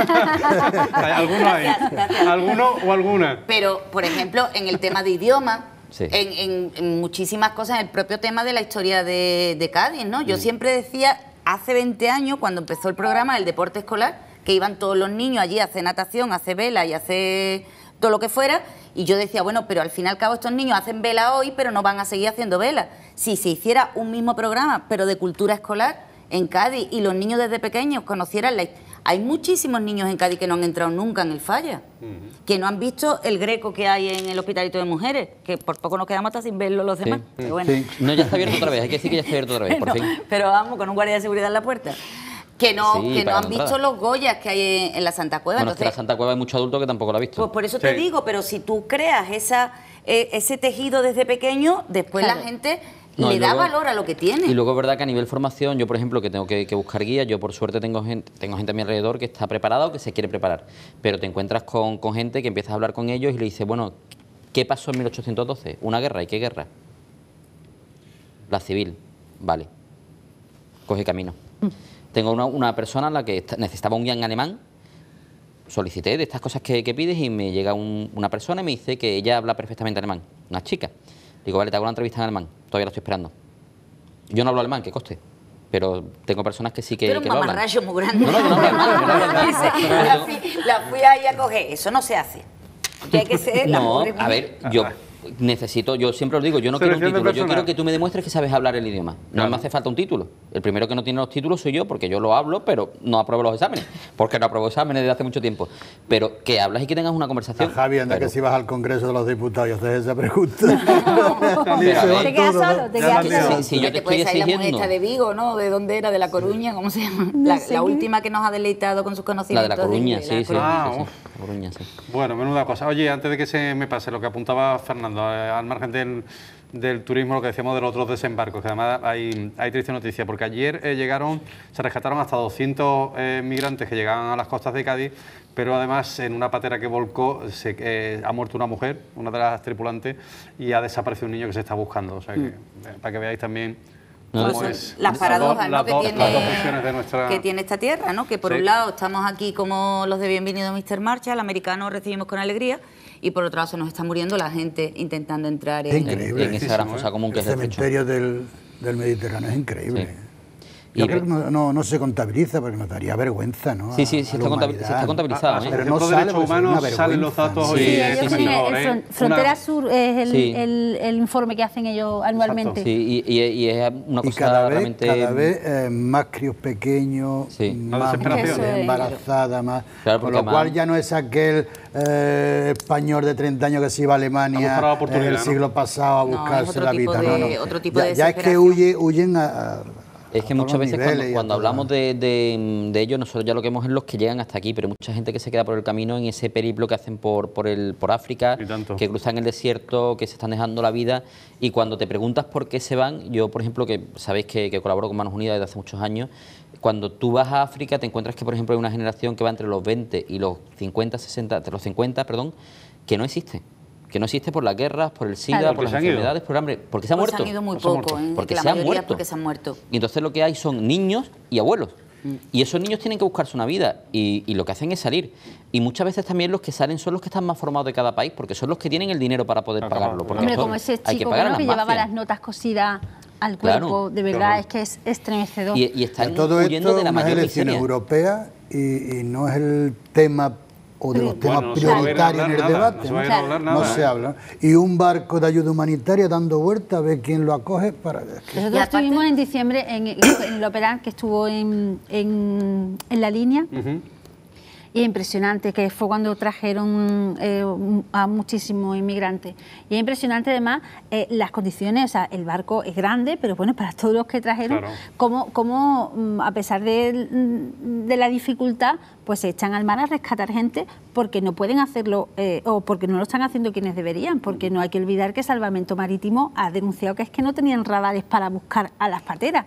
Speaker 1: Hay alguno hay.
Speaker 4: Gracias, gracias.
Speaker 1: ¿Alguno o alguna?
Speaker 4: Pero, por ejemplo, en el tema de idioma,
Speaker 6: Sí.
Speaker 4: en, en- en muchísimas cosas, en el propio tema de la historia de, de Cádiz, ¿no?
Speaker 6: Mm.
Speaker 4: Yo siempre decía, hace veinte años, cuando empezó el programa del deporte escolar, que iban todos los niños allí a hacer natación, a hacer vela y a hacer todo lo que fuera, y yo decía, bueno, pero al fin y al cabo estos niños hacen vela hoy, pero no van a seguir haciendo vela. Si se hiciera un mismo programa, pero de cultura escolar, en Cádiz, y los niños desde pequeños conocieran la... Hay muchísimos niños en Cádiz que no han entrado nunca en el Falla, que no han visto el Greco que hay en el Hospitalito de Mujeres, que por poco nos quedamos hasta sin verlo los demás. Pero bueno.
Speaker 3: Sí.
Speaker 6: No, ya está abierto otra vez, hay que decir que ya está abierto otra vez, por
Speaker 4: Pero-
Speaker 6: fin.
Speaker 4: Pero vamos, con un guardia de seguridad en la puerta. Que no,
Speaker 6: Sí,
Speaker 4: que no
Speaker 6: pagando
Speaker 4: han visto
Speaker 6: entrada.
Speaker 4: los Goyas que hay en, en la Santa Cueva.
Speaker 6: Bueno, es que en la
Speaker 4: Entonces,
Speaker 6: Santa Cueva hay mucho adulto que tampoco lo ha visto.
Speaker 4: pues por eso te
Speaker 1: Sí.
Speaker 4: digo, pero si tú creas esa, eh, ese tejido desde pequeño, después
Speaker 5: Claro.
Speaker 4: la gente
Speaker 6: No,
Speaker 4: le
Speaker 6: y
Speaker 4: da
Speaker 6: luego-
Speaker 4: valor a lo que tiene.
Speaker 6: Y luego es verdad que a nivel formación, yo por ejemplo que tengo que, que buscar guías, yo por suerte tengo gente, tengo gente a mi alrededor que está preparada o que se quiere preparar, pero te encuentras con, con gente que empiezas a hablar con ellos y le dices, bueno, ¿qué pasó en mil ochocientos doce? ¿Una guerra? ¿Y qué guerra? La civil, vale, coge camino. Tengo una, una persona a la que esta- necesitaba un guía en alemán, solicité de estas cosas que, que pides y me llega un- una persona y me dice que ella habla perfectamente alemán, una chica. Digo, vale, te hago una entrevista en alemán, todavía la estoy esperando. Yo no hablo alemán, que coste, pero tengo personas que sí que,
Speaker 4: Tú eres
Speaker 6: que
Speaker 4: un
Speaker 6: lo hablan.
Speaker 4: mamarracho muy grande.
Speaker 6: No, no, yo no hablo alemán, yo no hablo alemán.
Speaker 4: Dice,
Speaker 6: Pero
Speaker 4: la,
Speaker 6: yo-
Speaker 4: fui, la fui ahí a coger. Eso no se hace. Que hay que ser la
Speaker 6: No,
Speaker 4: pobre
Speaker 6: a ver, yo necesito, yo siempre lo digo, yo no quiero un
Speaker 1: Selección de
Speaker 6: título, yo
Speaker 1: personal.
Speaker 6: quiero que tú me demuestres que sabes hablar el idioma. No
Speaker 1: Claro.
Speaker 6: me hace falta un título. El primero que no tiene los títulos soy yo, porque yo lo hablo, pero no apruebo los exámenes, porque no apruebo exámenes desde hace mucho tiempo. Pero que hablas y que tengas una
Speaker 3: A
Speaker 6: conversación.
Speaker 3: Javi, anda
Speaker 6: pero-
Speaker 3: que si vas al Congreso de los Diputados y haces esa pregunta.
Speaker 6: Pero, a ver,
Speaker 5: Te quedas
Speaker 3: todo,
Speaker 5: solo,
Speaker 3: ¿no?
Speaker 5: te
Speaker 1: Ya
Speaker 5: quedas
Speaker 1: la
Speaker 5: solo.
Speaker 6: si, si yo
Speaker 4: Que
Speaker 6: te
Speaker 4: te puede
Speaker 6: estoy
Speaker 4: salir la mujer
Speaker 6: exigiendo
Speaker 4: esta de Vigo, ¿no? ¿De dónde era? ¿De La Coruña? ¿Cómo se llama?
Speaker 5: No
Speaker 4: La,
Speaker 5: sé
Speaker 4: la
Speaker 5: qué.
Speaker 4: última que nos ha deleitado con sus
Speaker 6: la
Speaker 4: conocimientos.
Speaker 6: de la Coruña,
Speaker 4: inglés,
Speaker 6: sí,
Speaker 4: la
Speaker 6: sí,
Speaker 4: Coruña.
Speaker 1: Ah,
Speaker 6: sí, sí,
Speaker 1: uf.
Speaker 6: La Coruña, sí.
Speaker 1: Bueno, menuda cosa. Oye, antes de que se me pase lo que apuntaba Fernando, eh, al margen del, del turismo, lo que decíamos de los otros desembarcos, que además hay, hay triste noticia, porque ayer eh, llegaron, se rescataron hasta doscientos eh, migrantes que llegaban a las costas de Cádiz, pero además en una patera que volcó se, eh, ha muerto una mujer, una de las tripulantes, y ha desaparecido un niño que se está buscando. O sea que, eh, para que veáis también
Speaker 6: No,
Speaker 1: cómo
Speaker 4: Pues
Speaker 1: es
Speaker 4: son las
Speaker 1: las
Speaker 4: paradojas,
Speaker 1: dos-
Speaker 4: ¿no?
Speaker 1: las
Speaker 4: que,
Speaker 1: dos-
Speaker 4: tiene,
Speaker 1: las dos visiones de nuestra...
Speaker 4: que tiene esta tierra, ¿no? Que por
Speaker 1: Sí.
Speaker 4: un lado estamos aquí como los de Bienvenido mister Marshall, americanos recibimos con alegría, y por otro lado se nos está muriendo la gente intentando entrar en...
Speaker 3: Es
Speaker 6: En,
Speaker 3: increíble.
Speaker 6: en esa gran
Speaker 1: Muchísimo,
Speaker 6: fosa
Speaker 1: ¿eh?
Speaker 6: común que
Speaker 3: El
Speaker 6: es el pecho.
Speaker 3: cementerio del, del Mediterráneo es increíble.
Speaker 6: Sí.
Speaker 3: Yo
Speaker 6: Y-
Speaker 3: creo que no, no, no se contabiliza porque nos daría vergüenza, ¿no?
Speaker 6: Sí, sí,
Speaker 3: A-
Speaker 6: sí
Speaker 3: a la
Speaker 6: está, contabil-
Speaker 3: humanidad.
Speaker 6: sí está contabilizado.
Speaker 1: A- a
Speaker 6: ¿eh?
Speaker 1: su-
Speaker 3: Pero
Speaker 1: Por
Speaker 3: no
Speaker 1: ejemplo,
Speaker 3: sale
Speaker 1: derechos
Speaker 3: porque sería
Speaker 1: humanos
Speaker 3: una
Speaker 1: salen los
Speaker 3: vergüenza.
Speaker 1: datos
Speaker 6: Sí,
Speaker 1: hoy.
Speaker 5: Sí,
Speaker 1: en
Speaker 5: ellos
Speaker 1: este
Speaker 5: tienen
Speaker 1: sector,
Speaker 5: el
Speaker 1: ¿eh?
Speaker 5: Fron- Frontera
Speaker 1: Una-
Speaker 5: Sur es el,
Speaker 6: Sí.
Speaker 5: el- el informe que hacen ellos anualmente.
Speaker 6: Sí, y, y- y es una
Speaker 3: Y
Speaker 6: cosa
Speaker 3: cada vez,
Speaker 6: realmente...
Speaker 3: cada vez eh, más críos pequeños,
Speaker 6: Sí.
Speaker 1: La
Speaker 3: más
Speaker 1: desesperación.
Speaker 3: mujeres
Speaker 5: Eso es.
Speaker 3: embarazadas, más.
Speaker 6: Claro,
Speaker 3: con
Speaker 6: porque
Speaker 3: lo
Speaker 6: además-
Speaker 3: cual ya no es aquel eh, español de treinta años que se iba a
Speaker 1: A
Speaker 3: Alemania
Speaker 1: buscar la oportunidad,
Speaker 3: el
Speaker 1: ¿no?
Speaker 3: siglo pasado a
Speaker 4: No, es
Speaker 3: buscarse
Speaker 4: otro
Speaker 3: la
Speaker 4: tipo
Speaker 3: vida.
Speaker 4: de-
Speaker 3: no, no.
Speaker 4: otro tipo
Speaker 3: ya,
Speaker 4: de
Speaker 3: ya es que
Speaker 4: desesperación.
Speaker 3: huye, huyen a, a-
Speaker 6: Es que
Speaker 3: a
Speaker 6: muchas
Speaker 3: todos los
Speaker 6: veces
Speaker 3: niveles
Speaker 6: cuando,
Speaker 3: y a
Speaker 6: cuando
Speaker 3: todas-
Speaker 6: hablamos de, de, de ellos, nosotros ya lo que vemos es los que llegan hasta aquí, pero mucha gente que se queda por el camino en ese periplo que hacen por, por, el, por África,
Speaker 1: Y tanto.
Speaker 6: que cruzan el desierto, que se están dejando la vida, y cuando te preguntas por qué se van, yo por ejemplo, que sabéis que, que colaboro con Manos Unidas desde hace muchos años, cuando tú vas a África te encuentras que por ejemplo hay una generación que va entre los veinte y los cincuenta, sesenta, entre los cincuenta, perdón, que no existe. Que no existe por las guerras, por el SIDA,
Speaker 5: Claro.
Speaker 6: por
Speaker 1: Porque
Speaker 6: las
Speaker 1: se han ido.
Speaker 6: enfermedades, por el hambre, porque se han
Speaker 4: Pues
Speaker 6: muerto.
Speaker 4: han ido muy
Speaker 1: Pues se han
Speaker 4: poco,
Speaker 1: muerto.
Speaker 4: ¿eh?
Speaker 6: Porque
Speaker 4: que la
Speaker 6: se han
Speaker 4: mayoría es
Speaker 6: muerto.
Speaker 4: porque se han muerto.
Speaker 6: Y entonces lo que hay son niños y abuelos. Y esos niños tienen que buscarse una vida y, y lo que hacen es salir. Y muchas veces también los que salen son los que están más formados de cada país, porque son los que tienen el dinero para poder
Speaker 1: Acaba,
Speaker 6: pagarlo. Porque
Speaker 5: Hombre,
Speaker 6: esto
Speaker 5: como ese
Speaker 6: hay que
Speaker 5: chico
Speaker 6: pagar a
Speaker 5: ¿no?
Speaker 6: las
Speaker 5: que llevaba
Speaker 6: mafias.
Speaker 5: las notas cosidas al
Speaker 6: Claro,
Speaker 5: cuerpo, de verdad,
Speaker 1: claro.
Speaker 5: es que es estremecedor.
Speaker 6: Y, y están
Speaker 3: Todo
Speaker 6: huyendo
Speaker 3: esto
Speaker 6: de la
Speaker 3: unas
Speaker 6: mayor
Speaker 3: elecciones
Speaker 6: miseria.
Speaker 3: europeas y, y no es el tema o de los
Speaker 5: Bueno,
Speaker 3: temas
Speaker 1: no se va a ir a
Speaker 3: prioritarios
Speaker 1: hablar
Speaker 3: en el
Speaker 1: nada,
Speaker 3: debate.
Speaker 1: no se va a ir
Speaker 5: ¿no?
Speaker 1: a hablar
Speaker 3: No
Speaker 1: nada,
Speaker 3: se
Speaker 1: ¿eh?
Speaker 3: habla. Y un barco de ayuda humanitaria dando vueltas a ver quién lo acoge para... es que-
Speaker 5: Nosotros
Speaker 4: Y aparte-
Speaker 5: estuvimos en diciembre en, en el Operan, que estuvo en, en, en la línea,
Speaker 1: Ujú.
Speaker 5: y es impresionante, que fue cuando trajeron eh, a muchísimos inmigrantes. Y es impresionante además eh, las condiciones, o sea, el barco es grande, pero bueno, para todos los que trajeron,
Speaker 1: Claro.
Speaker 5: como, como mm, a pesar de, de la dificultad, pues se echan al mar a rescatar gente porque no pueden hacerlo eh, o porque no lo están haciendo quienes deberían, porque no hay que olvidar que Salvamento Marítimo ha denunciado que es que no tenían radares para buscar a las pateras.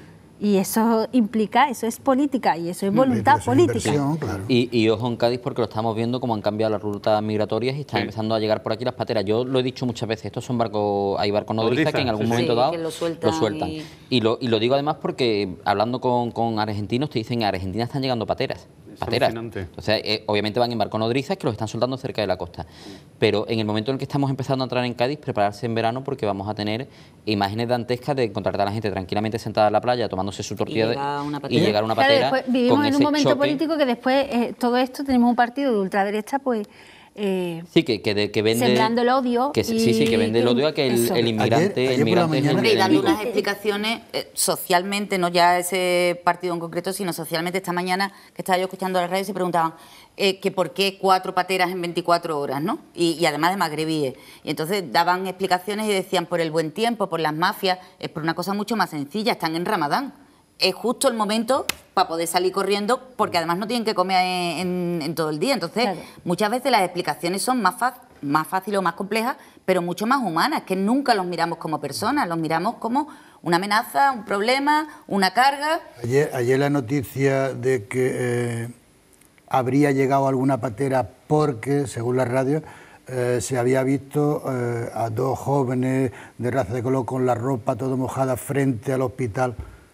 Speaker 5: Y eso implica, eso es política y eso es voluntad
Speaker 3: Eso es
Speaker 5: política.
Speaker 3: inversión, claro.
Speaker 6: Y, y ojo en Cádiz porque lo estamos viendo como han cambiado las rutas migratorias y están
Speaker 1: Sí.
Speaker 6: empezando a llegar por aquí las pateras. Yo lo he dicho muchas veces, estos son barcos, hay barcos nodriza
Speaker 1: Nodriza,
Speaker 6: que en algún
Speaker 1: sí, sí.
Speaker 6: momento
Speaker 4: Sí,
Speaker 6: dado
Speaker 4: que lo sueltan
Speaker 6: y...
Speaker 4: y-
Speaker 6: Y, lo, y lo digo además porque hablando con, con argentinos te dicen que a Argentina están llegando pateras.
Speaker 1: Es
Speaker 6: pateras.
Speaker 1: alucinante.
Speaker 6: Entonces, eh, obviamente van en barcos nodrizas que los están soltando cerca de la costa. Pero en el momento en el que estamos empezando a entrar en Cádiz, prepararse en verano porque vamos a tener imágenes dantescas de encontrar a la gente tranquilamente sentada en la playa tomándose su tortilla de-
Speaker 4: llegar una
Speaker 6: y
Speaker 4: patera.
Speaker 6: llegar una
Speaker 5: Claro,
Speaker 6: patera
Speaker 5: después vivimos
Speaker 6: con
Speaker 5: en un
Speaker 6: ese
Speaker 5: momento
Speaker 6: choque.
Speaker 5: político que después eh, todo esto tenemos un partido de ultraderecha, pues eh,
Speaker 6: Sí, que, que, de- que vende...
Speaker 5: sembrando el odio.
Speaker 6: Que, sí, sí, que vende el
Speaker 5: y-
Speaker 6: odio a que el,
Speaker 5: eso.
Speaker 6: el inmigrante,
Speaker 3: Ayer- ayer
Speaker 6: el
Speaker 3: por la
Speaker 6: inmigrante es el-
Speaker 3: mañana-
Speaker 4: Hombre, y
Speaker 6: el
Speaker 4: dando
Speaker 6: enemigo.
Speaker 4: unas explicaciones eh, socialmente, no ya ese partido en concreto, sino socialmente. Esta mañana que estaba yo escuchando la radio se preguntaban eh, que por qué cuatro pateras en veinticuatro horas, ¿no? Y, y además de magrebíes. Y entonces daban explicaciones y decían por el buen tiempo, por las mafias, es por una cosa mucho más sencilla, están en Ramadán. Es justo el momento para poder salir corriendo, porque además no tienen que comer en, en- en todo el día. Entonces,
Speaker 5: Claro.
Speaker 4: muchas veces las explicaciones son más, fa- más fáciles o más complejas, pero mucho más humanas, que nunca los miramos como personas, los miramos como una amenaza, un problema, una carga.
Speaker 3: Ayer, ayer la noticia de que eh, habría llegado alguna patera porque, según la radio, eh, se había visto eh, a dos jóvenes de raza de color con la ropa todo mojada frente al hospital.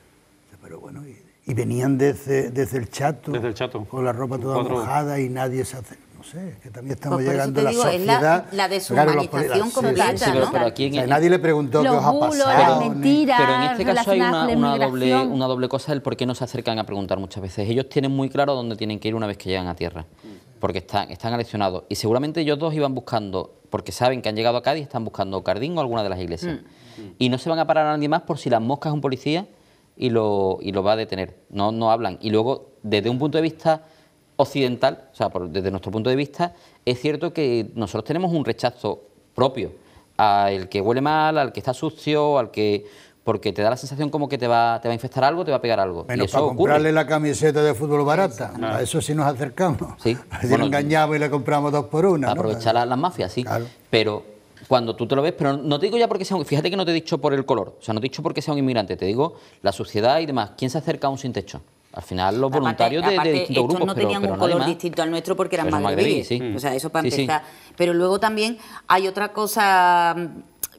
Speaker 3: Pero bueno, y, y venían desde, desde el Chato,
Speaker 1: Desde el Chato.
Speaker 3: con la ropa toda
Speaker 1: Cuatro-
Speaker 3: mojada y nadie se hace... No sé, que también estamos
Speaker 4: Pues por eso
Speaker 3: llegando
Speaker 4: te
Speaker 3: a la
Speaker 4: digo, es la-
Speaker 3: sociedad...
Speaker 4: la
Speaker 3: Claro, los poli-
Speaker 4: deshumanización
Speaker 3: sí,
Speaker 4: completa,
Speaker 3: sí,
Speaker 6: Sí,
Speaker 3: sí.
Speaker 6: pero,
Speaker 4: ¿no?
Speaker 6: pero aquí en,
Speaker 3: O sea, nadie le preguntó qué
Speaker 5: Los
Speaker 3: os ha
Speaker 5: bulos,
Speaker 3: pasado.
Speaker 5: las
Speaker 3: ni-
Speaker 5: mentiras
Speaker 6: Pero en este caso hay una,
Speaker 5: relacionadas con
Speaker 6: una
Speaker 5: la
Speaker 6: doble,
Speaker 5: inmigración.
Speaker 6: una doble cosa del por qué no se acercan a preguntar muchas veces. Ellos tienen muy claro dónde tienen que ir una vez que llegan a tierra, porque están, están aleccionados. Y seguramente ellos dos iban buscando, porque saben que han llegado a Cádiz, están buscando Cardín o alguna de las iglesias. Y no se van a parar a nadie más por si las moscas es un policía y lo, y lo va a detener. No, no hablan. Y luego, desde un punto de vista occidental, o sea, por- desde nuestro punto de vista, es cierto que nosotros tenemos un rechazo propio al que huele mal, al que está sucio, al que... porque te da la sensación como que te va, te va a infectar algo, te va a pegar algo.
Speaker 3: Menos
Speaker 6: y eso
Speaker 3: para
Speaker 6: ocurre.
Speaker 3: comprarle la camiseta de fútbol barata. A eso sí nos acercamos.
Speaker 6: Sí.
Speaker 3: Así
Speaker 6: Bueno,
Speaker 3: lo engañamos y le compramos dos por una. ¿no?
Speaker 6: Aprovechar las, las mafias, sí.
Speaker 3: Claro.
Speaker 6: Pero cuando tú te lo ves, pero no te digo ya porque sea un... Fíjate que no te he dicho por el color, o sea, no te he dicho porque sea un inmigrante, te digo la suciedad y demás. ¿Quién se acerca a un sin techo? Al final los voluntarios
Speaker 4: Aparte-
Speaker 6: de, de
Speaker 4: aparte,
Speaker 6: distintos
Speaker 4: estos
Speaker 6: grupos,
Speaker 4: no
Speaker 6: pero,
Speaker 4: tenían
Speaker 6: pero
Speaker 4: un
Speaker 6: nadie
Speaker 4: color
Speaker 6: más.
Speaker 4: distinto al nuestro porque eran
Speaker 6: Pero son
Speaker 4: magrebíes.
Speaker 6: magrebíes, sí.
Speaker 4: O sea, eso para
Speaker 6: Sí, sí.
Speaker 4: empezar. Pero luego también hay otra cosa mm,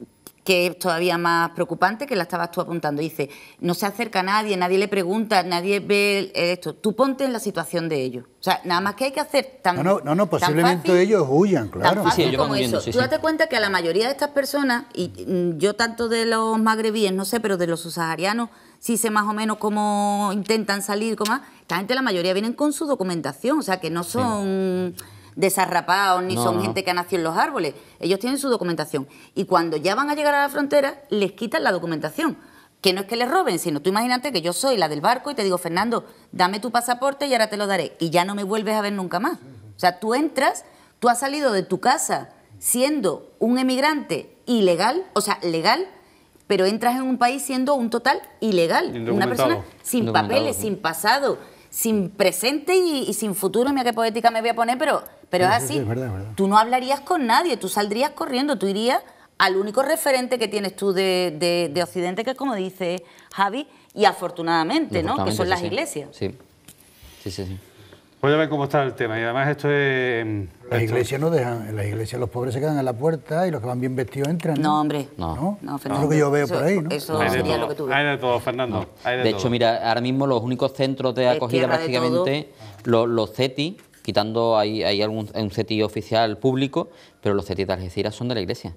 Speaker 4: que es todavía más preocupante, que la estabas tú apuntando. Dice, no se acerca a nadie, nadie le pregunta, nadie ve esto. Tú ponte en la situación de ellos. O sea, nada más que hay que hacer tan
Speaker 3: No, no, no, no,
Speaker 4: tan
Speaker 3: posiblemente
Speaker 4: fácil-
Speaker 3: ellos huyan,
Speaker 4: Tan
Speaker 3: claro.
Speaker 6: Sí,
Speaker 4: fácil
Speaker 6: ellos van
Speaker 4: como
Speaker 6: huyendo,
Speaker 4: eso.
Speaker 6: sí,
Speaker 4: Tú
Speaker 6: sí.
Speaker 4: date cuenta que a la mayoría de estas personas, y mm, yo tanto de los magrebíes, no sé, pero de los subsaharianos, sí sé más o menos cómo intentan salir, cómo... Esta gente, la mayoría vienen con su documentación, o sea, que no son desarrapados ni
Speaker 6: No,
Speaker 4: son
Speaker 6: no, no.
Speaker 4: gente que ha nacido en los árboles. Ellos tienen su documentación. Y cuando ya van a llegar a la frontera, les quitan la documentación. Que no es que les roben, sino tú imagínate que yo soy la del barco y te digo, Fernando, dame tu pasaporte y ahora te lo daré. Y ya no me vuelves a ver nunca más. O sea, tú entras, tú has salido de tu casa siendo un emigrante ilegal, o sea, legal, pero entras en un país siendo un total ilegal. Una
Speaker 1: Indocumentado.
Speaker 4: persona sin
Speaker 6: Indocumentado,
Speaker 4: papeles,
Speaker 6: sí.
Speaker 4: sin pasado, sin presente y, y sin futuro. Mira qué poética me voy a poner, pero, pero es
Speaker 3: Sí, sí,
Speaker 4: así.
Speaker 3: sí, es verdad, es verdad.
Speaker 4: Tú no hablarías con nadie, tú saldrías corriendo, tú irías al único referente que tienes tú de, de- de Occidente, que es como dice Javi, y afortunadamente, ¿no? Que son
Speaker 6: Afortunadamente,
Speaker 4: las
Speaker 6: sí, sí.
Speaker 4: iglesias.
Speaker 6: Sí, sí, sí. sí.
Speaker 1: Pues ya ven cómo está el tema y además esto es...
Speaker 3: Las
Speaker 1: esto-
Speaker 3: iglesias no dejan, en las iglesias los pobres se quedan en la puerta y los que van bien vestidos entran.
Speaker 4: No, hombre.
Speaker 6: No.
Speaker 3: ¿No?
Speaker 4: No,
Speaker 3: Eso
Speaker 4: Fernando.
Speaker 3: es lo que yo veo
Speaker 4: Eso-
Speaker 3: por ahí, ¿no?
Speaker 4: eso-
Speaker 1: Hay de
Speaker 4: sería
Speaker 1: todo,
Speaker 4: lo que tú ves.
Speaker 1: hay de todo, Fernando. hay de
Speaker 6: De
Speaker 1: todo.
Speaker 6: hecho, mira, ahora mismo los únicos centros de
Speaker 4: Es
Speaker 6: acogida
Speaker 4: tierra de
Speaker 6: prácticamente, los, los C E T I, quitando hay, hay algún un C E T I oficial público, pero los C E T I de Algeciras son de la iglesia.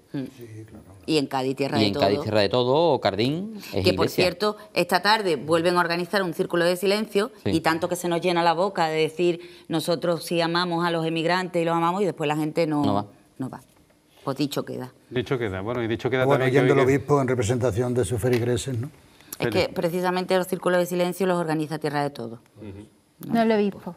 Speaker 4: Y en Cádiz, tierra
Speaker 6: Y
Speaker 4: de
Speaker 6: en
Speaker 4: todo.
Speaker 6: Cádiz, Tierra de Todo, o Cardín, es
Speaker 4: Que
Speaker 6: iglesia.
Speaker 4: por cierto, esta tarde vuelven a organizar un círculo de silencio
Speaker 6: Sí.
Speaker 4: y tanto que se nos llena la boca de decir nosotros sí amamos a los emigrantes y los amamos y después la gente no,
Speaker 6: No va.
Speaker 4: no va. Pues dicho queda.
Speaker 1: Dicho queda, bueno, y dicho queda
Speaker 3: Bueno,
Speaker 1: también
Speaker 3: yendo
Speaker 1: que
Speaker 3: el
Speaker 1: hoy que-
Speaker 3: obispo en representación de sus feligreses, ¿no?
Speaker 4: Es que precisamente los círculos de silencio los organiza Tierra de Todo.
Speaker 5: No el obispo.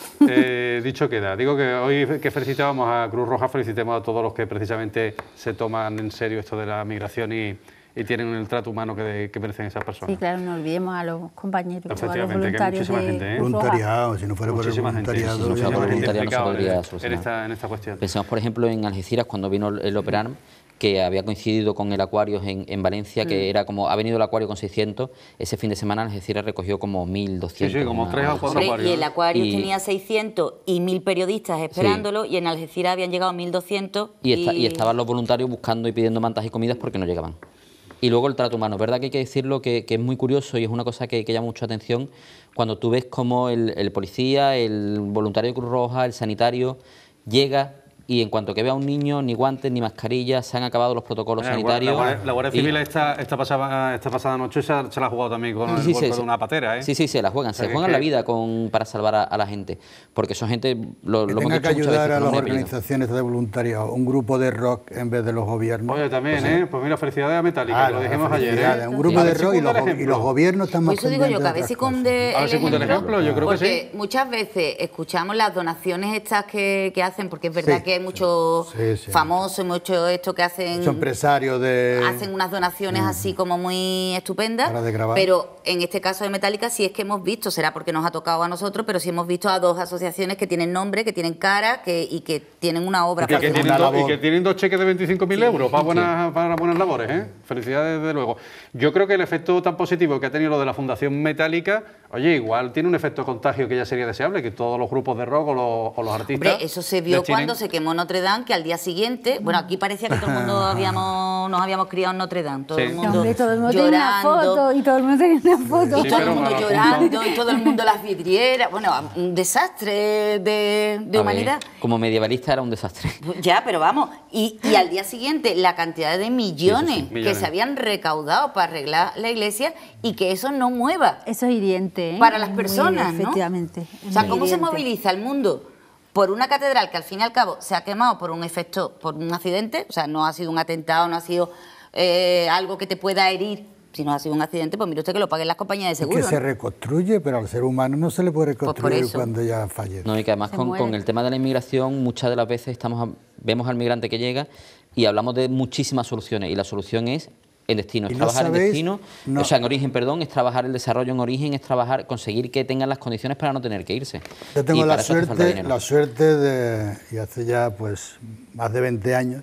Speaker 1: Eh, dicho queda, digo que hoy que felicitábamos a Cruz Roja, felicitemos a todos los que precisamente se toman en serio esto de la migración y, y tienen el trato humano que, que merecen esas personas.
Speaker 5: Sí, claro, no olvidemos a los compañeros, a los
Speaker 1: Efectivamente, que hay
Speaker 5: voluntarios
Speaker 1: muchísima
Speaker 5: de
Speaker 1: gente, ¿eh?
Speaker 5: Cruz Roja.
Speaker 3: Voluntariado, si no fuera por el
Speaker 1: Muchísima gente,
Speaker 3: voluntariado.
Speaker 6: sí, sí, no
Speaker 3: ya
Speaker 6: fuera por
Speaker 3: no
Speaker 6: el
Speaker 3: habría-
Speaker 6: voluntariado no se
Speaker 1: implicado
Speaker 6: podría
Speaker 1: en,
Speaker 6: solucionar.
Speaker 1: en esta, en esta cuestión.
Speaker 6: Pensemos, por ejemplo, en Algeciras, cuando vino el, el Operan, que había coincidido con el Aquarius en, en Valencia,
Speaker 1: Mm.
Speaker 6: que era como, ha venido el Acuario con seiscientos, ese fin de semana Algeciras recogió como mil doscientos.
Speaker 1: Sí, sí, como
Speaker 6: una-
Speaker 1: tres o cuatro.
Speaker 4: Hombre,
Speaker 1: Acuario,
Speaker 4: y el
Speaker 1: ¿no?
Speaker 4: Acuario
Speaker 6: Y-
Speaker 4: tenía seiscientos y mil periodistas esperándolo y en Algeciras habían llegado mil doscientos.
Speaker 6: Y, esta- y estaban los voluntarios buscando y pidiendo mantas y comidas porque no llegaban. Y luego el trato humano, ¿verdad? Que hay que decirlo, que, que es muy curioso y es una cosa que, que llama mucha atención cuando tú ves cómo el, el policía, el voluntario de Cruz Roja, el sanitario, llega y en cuanto que ve a un niño, ni guantes, ni mascarillas, se han acabado los protocolos
Speaker 1: Eh, la
Speaker 6: sanitarios.
Speaker 1: Guardia- La Guardia
Speaker 6: y-
Speaker 1: Civil esta, esta, pasada, esta pasada noche se, ha- se la ha jugado también con el
Speaker 6: Sí,
Speaker 1: golpe
Speaker 6: sí,
Speaker 1: de
Speaker 6: sí.
Speaker 1: una patera, ¿eh?
Speaker 6: Sí, sí, se la juegan,
Speaker 1: O sea,
Speaker 6: se
Speaker 1: que
Speaker 6: juegan
Speaker 1: es
Speaker 6: la
Speaker 1: que-
Speaker 6: vida con, para salvar a, a la gente, porque son gente, lo,
Speaker 3: Que
Speaker 6: lo hemos
Speaker 3: tenga que
Speaker 6: dicho muchas
Speaker 3: ayudar
Speaker 6: veces,
Speaker 3: a
Speaker 6: con
Speaker 3: las
Speaker 6: nombre y apellido.
Speaker 3: organizaciones de voluntariado, un grupo de rock en vez de los gobiernos.
Speaker 1: Oye, también, ¿eh? Pues mira, felicidades a Metallica,
Speaker 3: Ah,
Speaker 1: que lo
Speaker 3: la
Speaker 1: dijimos ayer,
Speaker 3: felicidad,
Speaker 1: ¿eh?
Speaker 3: Un grupo
Speaker 1: A
Speaker 3: de
Speaker 1: ver si
Speaker 3: rock y
Speaker 1: cunde
Speaker 3: los,
Speaker 1: el
Speaker 3: y
Speaker 1: ejemplo.
Speaker 3: los gobiernos están
Speaker 4: Por
Speaker 3: más
Speaker 4: eso digo yo,
Speaker 3: pendientes
Speaker 4: que a
Speaker 3: de
Speaker 4: ver si
Speaker 3: otras cosas.
Speaker 4: cunde
Speaker 1: A ver
Speaker 4: el
Speaker 1: si cunde el ejemplo, yo creo que
Speaker 4: porque
Speaker 1: sí.
Speaker 4: muchas veces escuchamos las donaciones estas que, que hacen, porque es verdad
Speaker 3: Sí,
Speaker 4: que hay
Speaker 3: sí.
Speaker 4: muchos
Speaker 3: Sí, sí.
Speaker 4: famosos y mucho esto que hacen...
Speaker 3: Son empresarios de...
Speaker 4: Hacen unas donaciones así como muy estupendas,
Speaker 3: Para de grabar.
Speaker 4: pero en este caso de Metallica sí es que hemos visto, será porque nos ha tocado a nosotros, pero sí hemos visto a dos asociaciones que tienen nombre, que tienen cara que, y que tienen una obra
Speaker 1: Y que, que
Speaker 4: fascinante.
Speaker 1: tienen
Speaker 3: Una
Speaker 1: dos, y
Speaker 3: labor.
Speaker 1: que tienen dos cheques de veinticinco mil euros para buenas, para buenas labores, ¿eh? Felicidades, desde luego. Yo creo que el efecto tan positivo que ha tenido lo de la Fundación Metallica, oye, igual tiene un efecto contagio que ya sería deseable, que todos los grupos de rock o los, o los artistas...
Speaker 4: Hombre, eso se vio
Speaker 1: destinen-
Speaker 4: cuando se quemó Notre Dame, que al día siguiente, bueno, aquí parecía que todo el mundo habíamos, nos habíamos criado en Notre Dame, todo
Speaker 1: Sí.
Speaker 4: el
Speaker 5: No,
Speaker 4: mundo
Speaker 5: hombre, todo el mundo tiene una
Speaker 4: llorando.
Speaker 5: foto y todo el mundo tiene una foto.
Speaker 4: Y
Speaker 1: Sí,
Speaker 4: todo
Speaker 1: pero
Speaker 4: el mundo
Speaker 1: para los
Speaker 4: llorando, y todo el mundo las vidrieras. Bueno, un desastre de, de
Speaker 6: A ver,
Speaker 4: humanidad.
Speaker 6: como medievalista era un desastre.
Speaker 4: Ya, pero vamos. Y, y al día siguiente, la cantidad de millones,
Speaker 1: Sí, sí, sí,
Speaker 4: que
Speaker 1: millones.
Speaker 4: se habían recaudado para arreglar la iglesia y que eso no mueva.
Speaker 5: Eso es hiriente, ¿eh?
Speaker 4: Para las
Speaker 5: Muy-
Speaker 4: personas, ¿no?
Speaker 5: Efectivamente.
Speaker 4: O sea,
Speaker 5: muy
Speaker 4: ¿cómo se
Speaker 5: hiriente.
Speaker 4: moviliza el mundo por una catedral que al fin y al cabo se ha quemado por un efecto, por un accidente? O sea, no ha sido un atentado, no ha sido eh, algo que te pueda herir. Si no ha sido un accidente, pues mire usted que lo paguen las compañías de
Speaker 3: Es
Speaker 4: seguro.
Speaker 3: que se
Speaker 4: ¿no?
Speaker 3: reconstruye, pero al ser humano no se le puede
Speaker 4: por
Speaker 3: reconstruir
Speaker 4: eso.
Speaker 3: cuando ya fallece.
Speaker 6: No, y que además
Speaker 5: Se
Speaker 6: con,
Speaker 5: muere.
Speaker 6: con el tema de la inmigración muchas de las veces estamos a- vemos al migrante que llega y hablamos de muchísimas soluciones y la solución es en destino,
Speaker 3: Y
Speaker 6: es
Speaker 3: no
Speaker 6: trabajar en
Speaker 3: sabéis-
Speaker 6: destino,
Speaker 3: no.
Speaker 6: o sea, en origen, perdón, es trabajar el desarrollo en origen, es trabajar, conseguir que tengan las condiciones para no tener que irse.
Speaker 3: Yo
Speaker 6: Y
Speaker 3: tengo la
Speaker 6: para eso hace falta
Speaker 3: suerte,
Speaker 6: dinero.
Speaker 3: la suerte de, y hace ya pues más de veinte años,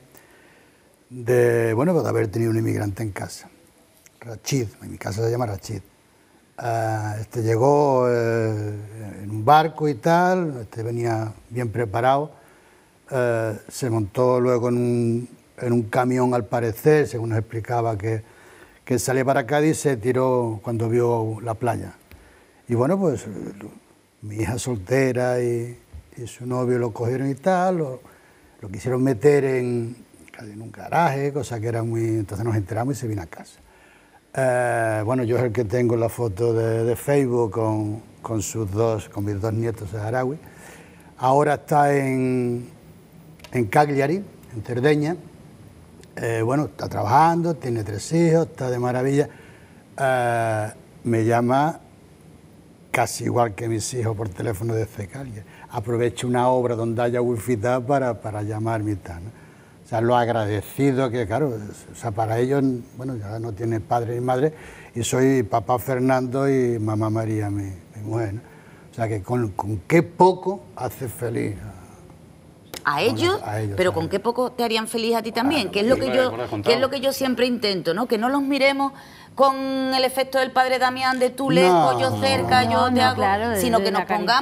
Speaker 3: de, bueno, pues, de haber tenido un inmigrante en casa. Rachid, en mi casa se llama Rachid. Ah, este llegó eh, en un barco y tal, este venía bien preparado, eh, se montó luego en un, en un camión al parecer, según nos explicaba que, que salía para Cádiz, se tiró cuando vio la playa. Y bueno, pues mi hija soltera y, y su novio lo cogieron y tal, lo, lo quisieron meter en, en un garaje, cosa que era muy... Entonces nos enteramos y se vino a casa. Eh, bueno, yo es el que tengo la foto de, de Facebook con, con sus dos, con mis dos nietos saharauis. Ahora está en, en Cagliari, en Cerdeña. Eh, bueno, está trabajando, tiene tres hijos, está de maravilla. Eh, me llama casi igual que mis hijos por teléfono desde Cagliari. Aprovecho una obra donde haya wifi tal para, para llamarme y tal, ¿no? O sea, lo agradecido que, claro, o sea, para ellos, bueno, ya no tiene padre ni madre, y soy papá Fernando y mamá María, mi, mi mujer, ¿no? O sea, que con, con qué poco hace feliz a-
Speaker 4: A ellos,
Speaker 3: a ellos,
Speaker 4: pero
Speaker 3: a
Speaker 4: con
Speaker 3: ellos.
Speaker 4: qué poco te harían feliz a ti también,
Speaker 3: Claro,
Speaker 4: que es lo
Speaker 1: sí,
Speaker 4: que
Speaker 1: claro,
Speaker 4: yo,
Speaker 1: como lo has contado.
Speaker 4: que es lo que yo siempre intento, ¿no? Que no los miremos con el efecto del padre Damián de tú lejos,
Speaker 3: No,
Speaker 4: yo cerca,
Speaker 5: no,
Speaker 4: yo te
Speaker 5: no,
Speaker 4: hago,
Speaker 5: claro,
Speaker 4: sino
Speaker 5: desde
Speaker 4: que
Speaker 5: la
Speaker 4: nos
Speaker 5: cari-
Speaker 4: pongamos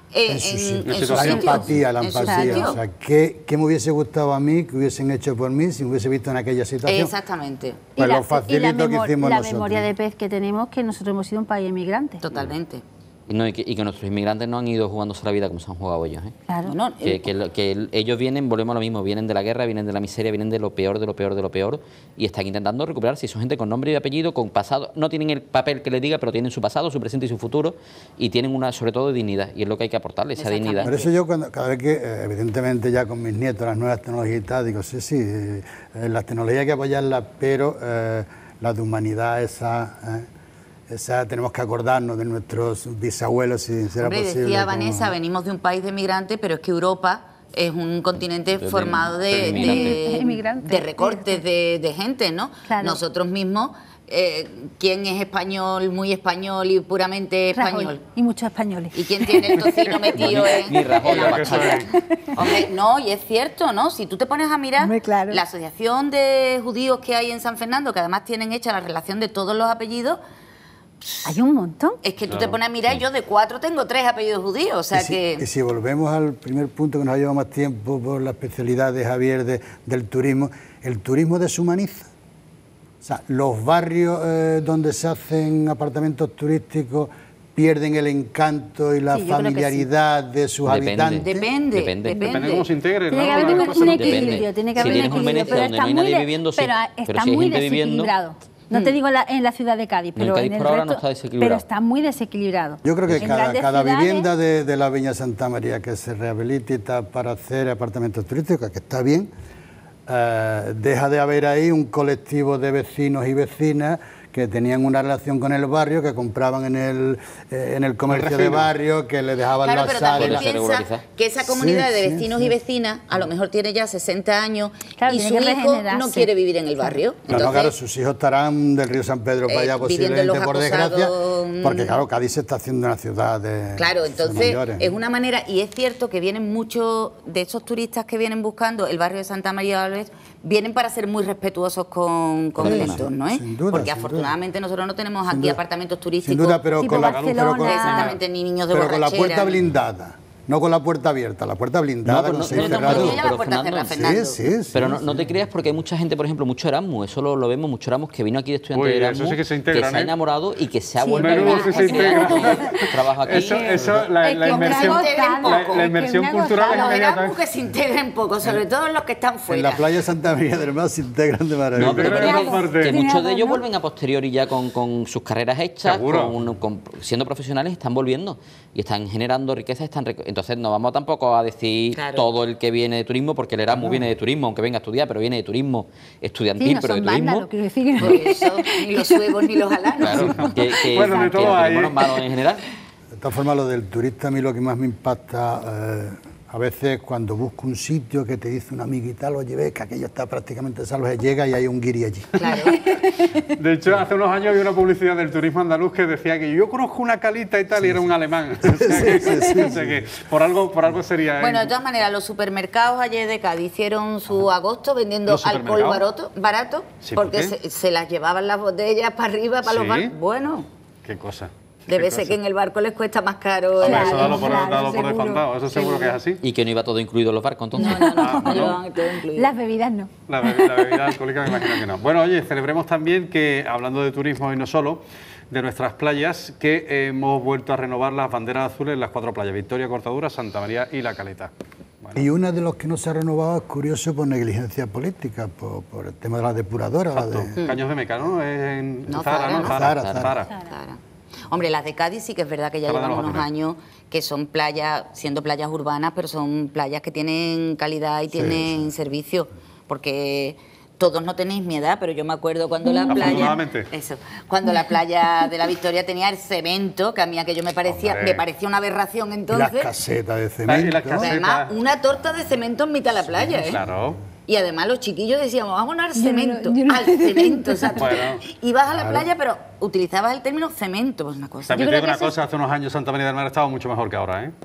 Speaker 4: eh,
Speaker 3: En su
Speaker 4: en,
Speaker 3: sitio.
Speaker 4: en su
Speaker 3: La
Speaker 4: sitio,
Speaker 3: empatía, la
Speaker 4: en su
Speaker 3: empatía.
Speaker 4: sitio.
Speaker 3: O sea, ¿qué, ¿qué me hubiese gustado a mí, que hubiesen hecho por mí si me hubiese visto en aquella situación?
Speaker 4: Exactamente.
Speaker 3: Pues
Speaker 5: y la,
Speaker 3: lo facilito
Speaker 5: y la,
Speaker 3: que
Speaker 5: memo-
Speaker 3: hicimos
Speaker 5: la
Speaker 3: nosotros.
Speaker 5: memoria de pez que tenemos, que nosotros hemos sido un país emigrante.
Speaker 4: Totalmente.
Speaker 6: Y, no, y, que, y que nuestros inmigrantes no han ido jugándose la vida como se han jugado ellos. ¿eh?
Speaker 5: Claro.
Speaker 4: Bueno,
Speaker 6: Que,
Speaker 4: eh,
Speaker 6: que lo- que el- ellos vienen, volvemos a lo mismo, vienen de la guerra, vienen de la miseria, vienen de lo peor, de lo peor, de lo peor, y están intentando recuperarse. Y son gente con nombre y apellido, con pasado, no tienen el papel que les diga, pero tienen su pasado, su presente y su futuro, y tienen una, sobre todo, dignidad, y es lo que hay que aportarles, esa
Speaker 4: Exactamente.
Speaker 6: dignidad.
Speaker 3: Por eso yo, cuando, cada vez que, eh, evidentemente ya con mis nietos, las nuevas tecnologías y tal, digo, sí, sí, eh, eh, las tecnologías hay que apoyarlas, pero eh, las de humanidad, esa, eh, esa, tenemos que acordarnos de nuestros bisabuelos, si será
Speaker 4: hombre,
Speaker 3: posible.
Speaker 4: decía
Speaker 3: como-
Speaker 4: Vanessa, venimos de un país de migrantes, pero es que Europa es un continente
Speaker 6: De-
Speaker 4: formado de,
Speaker 6: de inmigrantes.
Speaker 4: de,
Speaker 5: Inmigrantes.
Speaker 4: de recortes de, de gente, ¿no?
Speaker 5: Claro.
Speaker 4: Nosotros mismos, eh, ¿quién es español, muy español y puramente
Speaker 5: Rajoy,
Speaker 4: español?
Speaker 5: y muchos españoles.
Speaker 4: ¿Y quién tiene el tocino metido
Speaker 6: Ni-
Speaker 4: en,
Speaker 6: ni Rajoy
Speaker 4: en la
Speaker 6: lo que
Speaker 4: pastilla? Hombre, no, y es cierto, ¿no? Si tú te pones a mirar
Speaker 5: Hombre, claro.
Speaker 4: la asociación de judíos que hay en San Fernando, que además tienen hecha la relación de todos los apellidos,
Speaker 5: Hay un montón.
Speaker 4: es que tú te pones a mirar, yo de cuatro tengo tres apellidos judíos, o sea
Speaker 3: y, si,
Speaker 4: que...
Speaker 3: y si volvemos al primer punto que nos ha llevado más tiempo por la especialidad de Javier de- del turismo, el turismo deshumaniza. O sea, los barrios eh, donde se hacen apartamentos turísticos pierden el encanto y la
Speaker 5: Sí, yo creo que sí.
Speaker 3: familiaridad de sus
Speaker 6: Depende.
Speaker 3: habitantes.
Speaker 4: Depende,
Speaker 6: Depende.
Speaker 4: depende.
Speaker 1: Depende cómo se integre,
Speaker 5: Tiene
Speaker 1: ¿no?
Speaker 5: que haber
Speaker 1: Una
Speaker 5: un,
Speaker 1: cosa
Speaker 5: un
Speaker 1: no-
Speaker 6: Depende.
Speaker 5: equilibrio, tiene que
Speaker 6: Si
Speaker 5: haber
Speaker 6: tienes
Speaker 5: un
Speaker 6: un
Speaker 5: equilibrio,
Speaker 6: Venecia
Speaker 5: pero
Speaker 6: donde
Speaker 5: está
Speaker 6: no hay
Speaker 5: muy
Speaker 6: nadie
Speaker 5: de-
Speaker 6: viviendo, sí,
Speaker 5: pero
Speaker 6: pero
Speaker 5: está
Speaker 6: si hay
Speaker 5: muy
Speaker 6: gente viviendo-
Speaker 5: desequilibrado. No te digo en la, en la ciudad de Cádiz,
Speaker 6: No, en
Speaker 5: pero
Speaker 6: Cádiz
Speaker 5: en el
Speaker 6: por ahora no
Speaker 5: resto-
Speaker 6: está desequilibrado.
Speaker 5: pero está muy desequilibrado.
Speaker 3: Yo creo que
Speaker 5: En
Speaker 3: cada,
Speaker 5: grandes
Speaker 3: cada
Speaker 5: ciudades-
Speaker 3: vivienda de, de la Viña Santa María que se rehabilite y tal para hacer apartamentos turísticos, que está bien, eh, deja de haber ahí un colectivo de vecinos y vecinas que tenían una relación con el barrio, que compraban en el, eh, en el comercio de
Speaker 1: refino.
Speaker 3: barrio, que le dejaban
Speaker 4: Claro,
Speaker 3: las
Speaker 4: pero también
Speaker 6: Podría ser
Speaker 3: salas.
Speaker 4: piensa
Speaker 6: regularizar.
Speaker 4: que esa comunidad
Speaker 3: Sí,
Speaker 4: de
Speaker 3: sí,
Speaker 4: vecinos
Speaker 3: sí.
Speaker 4: y vecinas a lo mejor tiene ya sesenta años
Speaker 5: Claro,
Speaker 4: y
Speaker 5: tiene
Speaker 4: su
Speaker 5: que
Speaker 4: hijo no
Speaker 5: regenerarse.
Speaker 4: quiere vivir en el barrio.
Speaker 3: Claro,
Speaker 4: Entonces,
Speaker 3: claro, sus hijos estarán del río San Pedro para
Speaker 4: eh,
Speaker 3: allá
Speaker 4: viviendo en los
Speaker 3: posiblemente, por desgracia,
Speaker 4: acosados,
Speaker 3: porque claro, Cádiz se está haciendo una ciudad de
Speaker 4: claro,
Speaker 3: de
Speaker 4: entonces
Speaker 3: mayores.
Speaker 4: es una manera, y es cierto que vienen muchos de esos turistas que vienen buscando el barrio de Santa María de Álvarez, vienen para ser muy respetuosos con, con
Speaker 3: Sí,
Speaker 4: el
Speaker 3: sí,
Speaker 4: entorno, ¿eh?
Speaker 3: sin duda,
Speaker 4: Porque
Speaker 3: sin
Speaker 4: afortunadamente nosotros no tenemos
Speaker 3: Sin
Speaker 4: aquí
Speaker 3: duda.
Speaker 4: apartamentos turísticos.
Speaker 3: Sin duda, pero
Speaker 5: tipo
Speaker 3: con la,
Speaker 5: Barcelona.
Speaker 3: pero con,
Speaker 4: Exactamente, ni niños de
Speaker 3: pero con la
Speaker 4: borrachera,
Speaker 3: puerta
Speaker 4: ni-
Speaker 3: blindada, no con la puerta abierta, la puerta blindada
Speaker 6: No, pues
Speaker 3: con
Speaker 6: no,
Speaker 3: seis
Speaker 6: pero
Speaker 4: Pero
Speaker 3: cerrados.
Speaker 4: ya la puerta
Speaker 6: Fernando,
Speaker 4: cerrada, Fernando.
Speaker 3: Sí, sí, sí.
Speaker 6: Pero no, no
Speaker 3: sí.
Speaker 6: te creas porque hay mucha gente, por ejemplo, mucho Erasmus, eso lo, lo vemos, mucho Erasmus que vino aquí de estudiante
Speaker 1: Uy,
Speaker 6: de
Speaker 1: eso
Speaker 6: Erasmus,
Speaker 1: sí que se integran,
Speaker 6: se ha
Speaker 1: ¿eh?
Speaker 6: enamorado y que se ha
Speaker 5: Sí,
Speaker 6: vuelto
Speaker 5: menudo
Speaker 6: a
Speaker 5: si se
Speaker 1: integran.
Speaker 6: trabajo aquí.
Speaker 1: Eso, eso, la,
Speaker 5: Es
Speaker 1: la
Speaker 5: que
Speaker 1: inmersión,
Speaker 5: me
Speaker 4: integren
Speaker 5: hago
Speaker 4: poco.
Speaker 1: la,
Speaker 5: tanto,
Speaker 1: la
Speaker 5: es que
Speaker 1: inmersión
Speaker 5: me hago
Speaker 1: cultural
Speaker 5: tanto.
Speaker 1: es
Speaker 4: Los
Speaker 1: inmediata.
Speaker 4: Erasmus que se integren poco, sobre todo los que están
Speaker 3: En
Speaker 4: fuera.
Speaker 3: la playa Santa María del Mar se integran de maravilla.
Speaker 6: No, pero
Speaker 1: Pero
Speaker 6: es verdad
Speaker 1: no
Speaker 6: que-
Speaker 1: fuerte.
Speaker 6: que
Speaker 5: Tiene
Speaker 6: muchos de
Speaker 5: algo,
Speaker 6: ellos
Speaker 5: ¿no?
Speaker 6: vuelven a posteriori ya con, con sus carreras hechas,
Speaker 1: Seguro.
Speaker 6: con, con- siendo profesionales, están volviendo y están generando riqueza. Están rec- Entonces no vamos tampoco a decir
Speaker 4: Claro.
Speaker 6: todo el que viene de turismo, porque el Erasmus viene de turismo, aunque venga a estudiar, pero viene de turismo estudiantil,
Speaker 5: Sí, no
Speaker 6: pero de
Speaker 5: son
Speaker 6: turismo.
Speaker 5: vándalos, quiero decir.
Speaker 4: Por eso, ni los suevos ni los alanos.
Speaker 6: Claro, que, que,
Speaker 1: Bueno, de
Speaker 6: que
Speaker 1: todo
Speaker 6: el
Speaker 1: hay,
Speaker 6: turismo
Speaker 1: ¿eh?
Speaker 6: no es malo en general.
Speaker 3: De todas formas, lo del turista a mí lo que más me impacta, eh, a veces cuando busco un sitio que te dice una amiguita, lo llevé, que aquello está prácticamente salvaje, llega y hay un guiri allí.
Speaker 4: Claro.
Speaker 1: De hecho, hace unos años había una publicidad del turismo andaluz que decía que yo conozco una calita y tal, y era un alemán. O sea que, o sea que por algo, por algo sería.
Speaker 4: Bueno, de todas maneras, los supermercados ayer de Cádiz hicieron su agosto vendiendo
Speaker 1: ¿Los
Speaker 4: alcohol
Speaker 1: supermercados?
Speaker 4: barato, barato
Speaker 1: Sí, ¿por
Speaker 4: porque
Speaker 1: qué?
Speaker 4: se, se las llevaban las botellas para arriba, para
Speaker 1: ¿Sí?
Speaker 4: los barcos. Bueno,
Speaker 1: Qué cosa.
Speaker 4: debe
Speaker 1: qué
Speaker 4: ser
Speaker 1: cosa.
Speaker 4: que en el barco les cuesta más caro.
Speaker 1: Hombre,
Speaker 4: el-
Speaker 1: eso dalo por,
Speaker 5: claro,
Speaker 1: dalo por
Speaker 5: seguro.
Speaker 1: descontado, eso seguro que es así.
Speaker 6: Y que no iba todo incluido en los barcos, entonces.
Speaker 4: No, no, no,
Speaker 1: Ah,
Speaker 4: no,
Speaker 1: no.
Speaker 4: llevaban todo incluido.
Speaker 5: Las bebidas no.
Speaker 1: La, be- la bebida alcohólica me imagino que no. Bueno, oye, celebremos también que, hablando de turismo y no solo, de nuestras playas, que hemos vuelto a renovar las banderas azules en las cuatro playas, Victoria, Cortadura, Santa María y La Caleta. Bueno,
Speaker 3: Y una de los que no se ha renovado es curioso por negligencia política, por, por el tema de la depuradora. la
Speaker 1: exacto.
Speaker 3: de-
Speaker 1: Caños de Meca, ¿no? Es en
Speaker 4: No,
Speaker 1: Zara,
Speaker 4: Zara,
Speaker 1: ¿no?
Speaker 4: ¿no?
Speaker 1: Zara,
Speaker 3: Zara,
Speaker 1: Zara.
Speaker 4: Claro. Hombre, las de Cádiz sí que es verdad que ya
Speaker 1: Zara de
Speaker 4: llevan
Speaker 1: los
Speaker 4: unos
Speaker 1: Azules.
Speaker 4: años que son playas, siendo playas urbanas, pero son playas que tienen calidad y tienen servicio, porque todos no tenéis mi edad, pero yo me acuerdo cuando la playa,
Speaker 1: Afortunadamente.
Speaker 4: eso, cuando la playa de la Victoria tenía el cemento, que a mí aquello me parecía,
Speaker 1: Hombre.
Speaker 4: me parecía una aberración
Speaker 3: y las
Speaker 4: entonces.
Speaker 3: casetas de
Speaker 1: y
Speaker 3: cemento.
Speaker 1: las casetas.
Speaker 4: Además, una torta de cemento en mitad de la playa, ¿eh?
Speaker 1: Claro.
Speaker 4: Y además los chiquillos decíamos, vámonos al
Speaker 5: Yo no-
Speaker 4: cemento,
Speaker 5: yo no-
Speaker 4: al cemento. O sea, tú
Speaker 1: Bueno.
Speaker 4: te- ibas a la playa, pero utilizabas el término cemento, pues una cosa.
Speaker 1: También
Speaker 5: Yo
Speaker 1: te
Speaker 5: creo
Speaker 1: digo
Speaker 5: que
Speaker 1: una
Speaker 5: eso
Speaker 1: cosa, hace unos años Santa María del Mar estaba mucho mejor que ahora, ¿eh?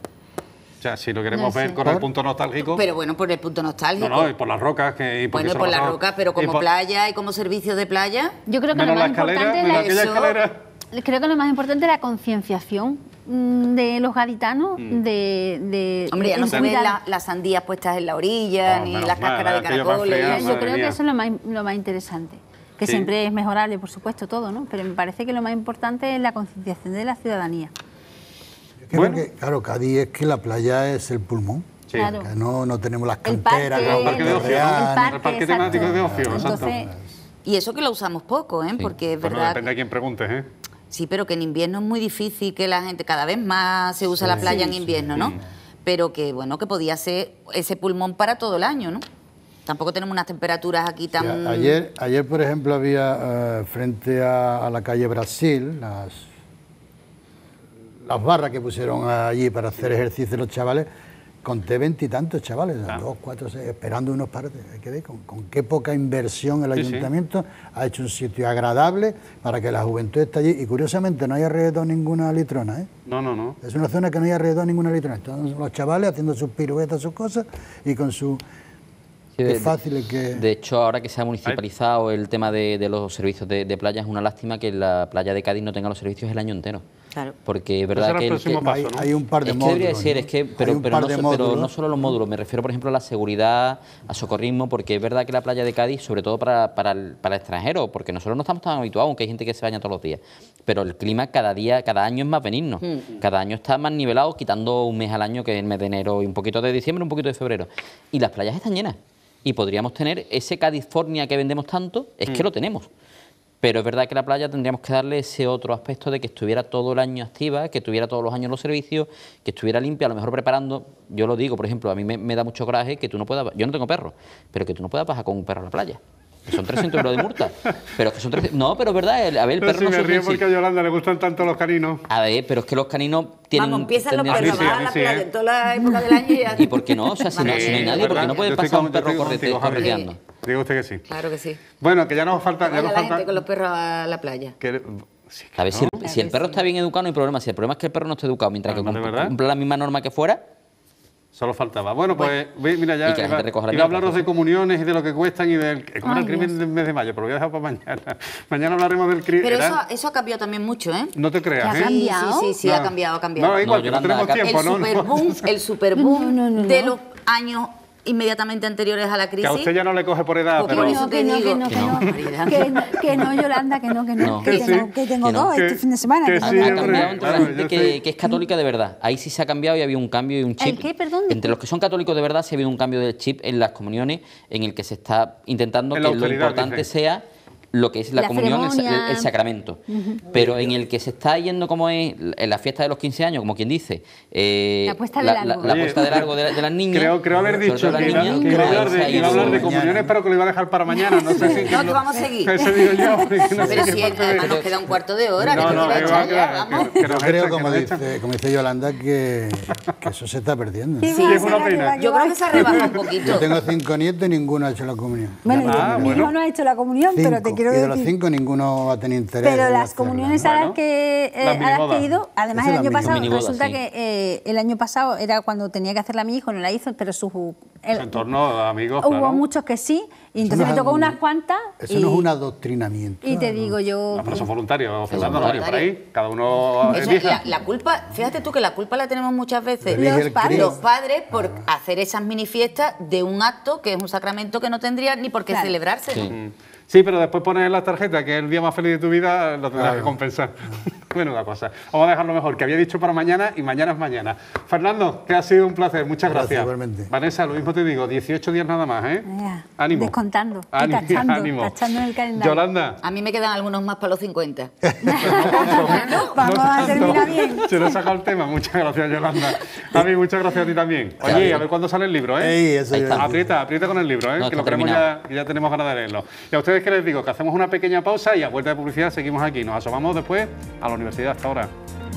Speaker 1: O sea, si lo queremos
Speaker 5: No
Speaker 1: ver
Speaker 5: sé.
Speaker 1: con el punto nostálgico...
Speaker 4: Pero bueno, por el punto nostálgico.
Speaker 1: no, no, y por las rocas. Que, y porque
Speaker 4: bueno,
Speaker 1: se lo
Speaker 4: por las
Speaker 1: pasaba-
Speaker 4: rocas, pero
Speaker 1: y
Speaker 4: como
Speaker 1: por-
Speaker 4: playa y como servicio de playa.
Speaker 5: Yo creo que
Speaker 1: Menos
Speaker 5: lo
Speaker 1: la
Speaker 5: más
Speaker 1: escalera,
Speaker 5: importante es
Speaker 1: menos
Speaker 5: la,
Speaker 1: aquella
Speaker 4: Eso.
Speaker 1: escalera...
Speaker 5: creo que lo más importante es la concienciación mm, de los gaditanos
Speaker 1: Mm.
Speaker 5: de, de...
Speaker 4: Hombre, ya no
Speaker 5: en
Speaker 4: se ven
Speaker 5: cuidar-
Speaker 4: la- las sandías puestas en la orilla,
Speaker 1: Oh,
Speaker 4: ni
Speaker 1: menos
Speaker 4: las
Speaker 1: mal,
Speaker 4: cáscaras de
Speaker 1: aquello para
Speaker 4: caracoles.
Speaker 1: enfriar,
Speaker 5: Yo
Speaker 1: madre
Speaker 5: creo
Speaker 1: mía.
Speaker 5: que eso es lo más, lo más interesante. Que
Speaker 1: Sí.
Speaker 5: siempre es mejorable, por supuesto, todo, ¿no? Pero me parece que lo más importante es la concienciación de la ciudadanía.
Speaker 3: Es que
Speaker 1: Bueno.
Speaker 3: porque, claro, Cádiz es que la playa es el pulmón.
Speaker 1: Sí.
Speaker 5: Claro.
Speaker 3: Que no, no tenemos las
Speaker 5: El
Speaker 3: canteras,
Speaker 5: parque,
Speaker 3: como
Speaker 1: el parque de ocio,
Speaker 3: Real,
Speaker 1: ¿no?
Speaker 5: el parque,
Speaker 1: El parque
Speaker 5: exacto.
Speaker 1: temático de ocio, exacto.
Speaker 5: Entonces,
Speaker 4: Y eso que lo usamos poco, ¿eh? Porque es
Speaker 1: Bueno,
Speaker 4: verdad.
Speaker 1: depende de quién preguntes, ¿eh?
Speaker 4: Sí, pero que en invierno es muy difícil que la gente, cada vez más se usa la playa en invierno, ¿no? Pero que, bueno, que podía ser ese pulmón para todo el año, ¿no? Tampoco tenemos unas temperaturas aquí tan...
Speaker 3: Ya, Ayer, ayer, por ejemplo, había eh, frente a, a la calle Brasil, las, las barras que pusieron allí para hacer ejercicio los chavales, conté veintitantos chavales,
Speaker 1: Claro.
Speaker 3: dos, cuatro, seis, esperando unos partes. Hay que ver con, con qué poca inversión el
Speaker 1: Sí, sí.
Speaker 3: ayuntamiento ha hecho un sitio agradable para que la juventud esté allí. Y curiosamente no hay alrededor ninguna litrona, ¿eh?
Speaker 1: No, no, no.
Speaker 3: Es una zona que no hay alrededor ninguna litrona. Están los chavales haciendo sus piruetas, sus cosas, y con su...
Speaker 6: Sí,
Speaker 3: Qué
Speaker 6: de-
Speaker 3: fácil es que...
Speaker 6: De hecho, ahora que se ha municipalizado el tema de, de los servicios de, de playa, es una lástima que la playa de Cádiz no tenga los servicios el año entero.
Speaker 4: Claro.
Speaker 6: Porque es
Speaker 1: Ese
Speaker 6: verdad
Speaker 1: era
Speaker 6: que,
Speaker 1: el
Speaker 6: el
Speaker 1: próximo
Speaker 6: que-
Speaker 1: paso,
Speaker 3: hay,
Speaker 1: ¿no?
Speaker 3: hay un par de
Speaker 6: es que
Speaker 3: módulos.
Speaker 6: debería ser,
Speaker 3: ¿no?
Speaker 6: es que,
Speaker 3: Hay
Speaker 6: pero,
Speaker 3: un
Speaker 6: pero,
Speaker 3: par
Speaker 6: no,
Speaker 3: de
Speaker 6: so- pero
Speaker 3: módulos.
Speaker 6: no solo los módulos, me refiero, por ejemplo, a la seguridad, a socorrismo, porque es verdad que la playa de Cádiz, sobre todo para, para, el, para el extranjero, porque nosotros no estamos tan habituados, aunque hay gente que se baña todos los días, pero el clima cada día, cada año es más benigno, cada año está más nivelado, quitando un mes al año, que es el mes de enero, y un poquito de diciembre, un poquito de febrero, y las playas están llenas, y podríamos tener ese California que vendemos tanto, es que lo tenemos. Pero es verdad que la playa tendríamos que darle ese otro aspecto de que estuviera todo el año activa, que tuviera todos los años los servicios, que estuviera limpia, a lo mejor preparando, yo lo digo, por ejemplo, a mí me, me da mucho coraje que tú no puedas, yo no tengo perro, pero que tú no puedas bajar con un perro a la playa. Que son trescientos euros de multa. Pero es que son trescientos... No, pero es verdad, el- a ver, el
Speaker 1: Pero
Speaker 6: perro
Speaker 1: si
Speaker 6: no
Speaker 1: me
Speaker 6: se
Speaker 1: río
Speaker 6: sí.
Speaker 1: porque a Yolanda le gustan tanto los caninos.
Speaker 6: A ver, pero es que los caninos tienen...
Speaker 4: Vamos, empiezan los
Speaker 6: tendrían-
Speaker 4: perros
Speaker 1: sí,
Speaker 4: a
Speaker 1: a mí
Speaker 4: la
Speaker 1: sí,
Speaker 4: playa
Speaker 1: ¿eh?
Speaker 4: en toda la época del año y ya...
Speaker 6: ¿Y por qué no? O sea, si no, si no hay
Speaker 1: Sí,
Speaker 6: nadie,
Speaker 1: es
Speaker 6: ¿por qué
Speaker 1: verdad.
Speaker 6: no puede
Speaker 1: Yo estoy
Speaker 6: pasar
Speaker 1: con-
Speaker 6: un
Speaker 1: yo
Speaker 6: perro
Speaker 1: estoy
Speaker 6: correte-
Speaker 1: contigo, Javi.
Speaker 6: correteando?
Speaker 1: Diga usted que sí.
Speaker 4: Claro que sí.
Speaker 1: Bueno, que ya nos falta... Ya
Speaker 4: Vaya
Speaker 1: nos
Speaker 4: la
Speaker 1: falta
Speaker 4: gente con los perros a la playa.
Speaker 1: que- sí,
Speaker 6: A ver, si el,
Speaker 1: ¿no?
Speaker 6: si el perro está bien educado no hay problema. Si el problema es que el perro no esté educado, mientras que
Speaker 1: Además, ¿de
Speaker 6: cum-
Speaker 1: verdad?
Speaker 6: cumpla la misma norma que fuera...
Speaker 1: Solo faltaba. Bueno, pues ve- mira, ya
Speaker 6: Y que la
Speaker 1: iba,
Speaker 6: gente recoja la
Speaker 1: iba a
Speaker 6: mierda,
Speaker 1: hablaros
Speaker 6: sí.
Speaker 1: de comuniones y de lo que cuestan y del... ¿Cómo era el
Speaker 5: Ay,
Speaker 1: crimen
Speaker 5: Dios.
Speaker 1: del mes de mayo? Pero lo voy a dejar para mañana. Mañana hablaremos del crimen.
Speaker 4: Pero eso, eso ha cambiado también mucho, ¿eh?
Speaker 1: No te creas,
Speaker 5: ¿Que ha
Speaker 1: ¿eh?
Speaker 4: Sí,
Speaker 5: cambiado?
Speaker 4: sí, sí, sí,
Speaker 1: No.
Speaker 4: ha cambiado, ha cambiado.
Speaker 1: No, igual,
Speaker 6: No,
Speaker 1: que no
Speaker 6: Yolanda,
Speaker 1: tenemos
Speaker 6: acá-
Speaker 1: tiempo,
Speaker 4: el
Speaker 1: ¿no?
Speaker 4: superboom, el superboom
Speaker 5: No, no, no, no.
Speaker 4: de los años inmediatamente anteriores a la
Speaker 1: Que
Speaker 4: crisis.
Speaker 1: a usted ya no le coge por edad,
Speaker 4: Porque
Speaker 1: pero...
Speaker 4: por eso
Speaker 5: que no,
Speaker 4: te
Speaker 5: que no,
Speaker 4: digo.
Speaker 5: que no,
Speaker 4: Que
Speaker 5: que
Speaker 4: no.
Speaker 5: no, que no, que no, Yolanda, que no, que no,
Speaker 6: No.
Speaker 5: que,
Speaker 1: Que
Speaker 5: tengo,
Speaker 1: sí.
Speaker 5: que tengo
Speaker 6: Que no.
Speaker 5: dos
Speaker 1: Que-
Speaker 5: este fin de semana.
Speaker 1: que
Speaker 5: que
Speaker 1: sí,
Speaker 6: Ha
Speaker 5: tengo-
Speaker 1: hombre.
Speaker 6: cambiado entre la
Speaker 1: claro,
Speaker 6: gente
Speaker 1: yo
Speaker 6: que,
Speaker 1: sé.
Speaker 6: que es católica de verdad. Ahí sí se ha cambiado y había un cambio y un chip.
Speaker 5: qué, perdón?
Speaker 6: Entre los que son católicos de verdad sí ha habido un cambio del chip en las comuniones en el que se está intentando
Speaker 1: En
Speaker 6: que
Speaker 1: la
Speaker 6: lo
Speaker 1: austeridad,
Speaker 6: importante
Speaker 1: dicen.
Speaker 6: sea lo que es la,
Speaker 5: La
Speaker 6: comunión, el, sa-
Speaker 5: ceremonia.
Speaker 6: el- el sacramento. Pero en el que se está yendo como es en la fiesta de los quince años, como quien dice, eh,
Speaker 5: La puesta de
Speaker 6: la,
Speaker 5: largo.
Speaker 6: la- la
Speaker 1: Oye,
Speaker 6: puesta de largo de, la- de las niñas.
Speaker 1: Creo, creo haber
Speaker 6: sobre
Speaker 1: dicho
Speaker 6: todo las
Speaker 1: que iba,
Speaker 6: niñas,
Speaker 1: que iba a hablar
Speaker 6: se ha
Speaker 1: de, iba a
Speaker 6: ido-
Speaker 1: hablar de
Speaker 3: mañana.
Speaker 1: comuniones, pero que lo iba a dejar para mañana. No sé si...
Speaker 4: No, que vamos a seguir.
Speaker 1: Eso digo yo, porque no sé
Speaker 4: Pero
Speaker 1: qué
Speaker 4: si
Speaker 1: parte de-
Speaker 4: además nos queda un cuarto de hora,
Speaker 1: No,
Speaker 4: que
Speaker 1: no,
Speaker 4: te quiere
Speaker 1: que va,
Speaker 4: echar
Speaker 1: que
Speaker 4: ya,
Speaker 1: va,
Speaker 4: vamos.
Speaker 1: que- que
Speaker 3: Yo
Speaker 1: nos
Speaker 3: creo,
Speaker 1: echan, que
Speaker 3: como
Speaker 1: nos
Speaker 3: dice,
Speaker 1: echan.
Speaker 3: como dice Yolanda, que, que eso se está perdiendo.
Speaker 5: Sí,
Speaker 1: Sí,
Speaker 5: va,
Speaker 1: es una
Speaker 5: va,
Speaker 1: pena.
Speaker 5: va,
Speaker 4: Yo
Speaker 5: va.
Speaker 4: creo que se rebaja un poquito.
Speaker 3: Yo tengo cinco nietos y ninguno ha hecho la comunión.
Speaker 5: Bueno,
Speaker 1: Ah,
Speaker 5: mi
Speaker 1: bueno.
Speaker 5: hijo no ha hecho la comunión,
Speaker 3: Cinco.
Speaker 5: pero te quiero
Speaker 3: y de los
Speaker 5: decir...
Speaker 3: cinco ninguno va a tener interés.
Speaker 5: Pero
Speaker 3: en
Speaker 5: las
Speaker 3: hacerla.
Speaker 5: comuniones a
Speaker 1: Bueno,
Speaker 5: las que, eh,
Speaker 1: las
Speaker 5: a las que
Speaker 1: minibodas.
Speaker 5: he ido, además
Speaker 3: Esa
Speaker 5: el
Speaker 3: es la
Speaker 5: año
Speaker 3: mini-
Speaker 5: pasado,
Speaker 6: miniboda,
Speaker 5: resulta
Speaker 6: sí.
Speaker 5: que eh, el año pasado era cuando tenía que hacerla mi hijo, no la hizo, pero su, el-
Speaker 1: Su entorno, amigos,
Speaker 5: hubo
Speaker 1: claro.
Speaker 5: muchos que sí, y
Speaker 3: Eso
Speaker 5: entonces
Speaker 3: no
Speaker 5: me
Speaker 3: es
Speaker 5: tocó
Speaker 3: un-
Speaker 5: unas cuantas.
Speaker 3: Eso
Speaker 5: y,
Speaker 3: no es un adoctrinamiento.
Speaker 5: y te digo yo...
Speaker 1: No, pero son voluntarios, Fernando, no
Speaker 6: voluntarios.
Speaker 1: vaya por ahí. Cada uno
Speaker 4: Eso,
Speaker 1: elija.
Speaker 4: la, la culpa, fíjate tú que la culpa la tenemos muchas veces
Speaker 3: Elige
Speaker 5: Los
Speaker 3: el
Speaker 5: padres.
Speaker 3: Cristo.
Speaker 4: los padres por hacer esas minifiestas de un acto que es un sacramento que no tendría ni por qué
Speaker 5: Claro.
Speaker 4: celebrarse.
Speaker 6: Sí.
Speaker 1: Mm. Sí, pero después pones en la tarjeta que es el día más feliz de tu vida, lo tendrás que compensar. Menuda cosa. Vamos a dejarlo mejor, que había dicho para mañana y mañana es mañana. Fernando, que ha sido un placer, muchas
Speaker 3: Gracias,
Speaker 1: gracias.
Speaker 3: igualmente.
Speaker 1: Vanessa, lo mismo te digo, dieciocho días nada más, ¿eh?
Speaker 5: Ya,
Speaker 1: Ánimo.
Speaker 5: descontando y
Speaker 1: Ánimo,
Speaker 5: tachando,
Speaker 1: ánimo.
Speaker 5: tachando en el calendario.
Speaker 1: Yolanda.
Speaker 4: A mí me quedan algunos más para los cincuenta.
Speaker 5: Vamos a
Speaker 1: tanto.
Speaker 5: terminar bien.
Speaker 1: Se lo he sacado el tema. Muchas gracias, Yolanda. A mí, muchas gracias a ti también. Oye, a ver cuándo sale el libro, ¿eh?
Speaker 3: Ey, eso
Speaker 6: Ahí
Speaker 3: yo-
Speaker 6: está.
Speaker 1: Aprieta, aprieta con el libro, ¿eh?
Speaker 6: No,
Speaker 1: que
Speaker 6: está
Speaker 1: lo queremos
Speaker 6: terminado.
Speaker 1: ya, que ya tenemos ganas de leerlo. Y a ustedes que les digo, que hacemos una pequeña pausa y a vuelta de publicidad seguimos aquí. Nos asomamos después a la universidad hasta ahora.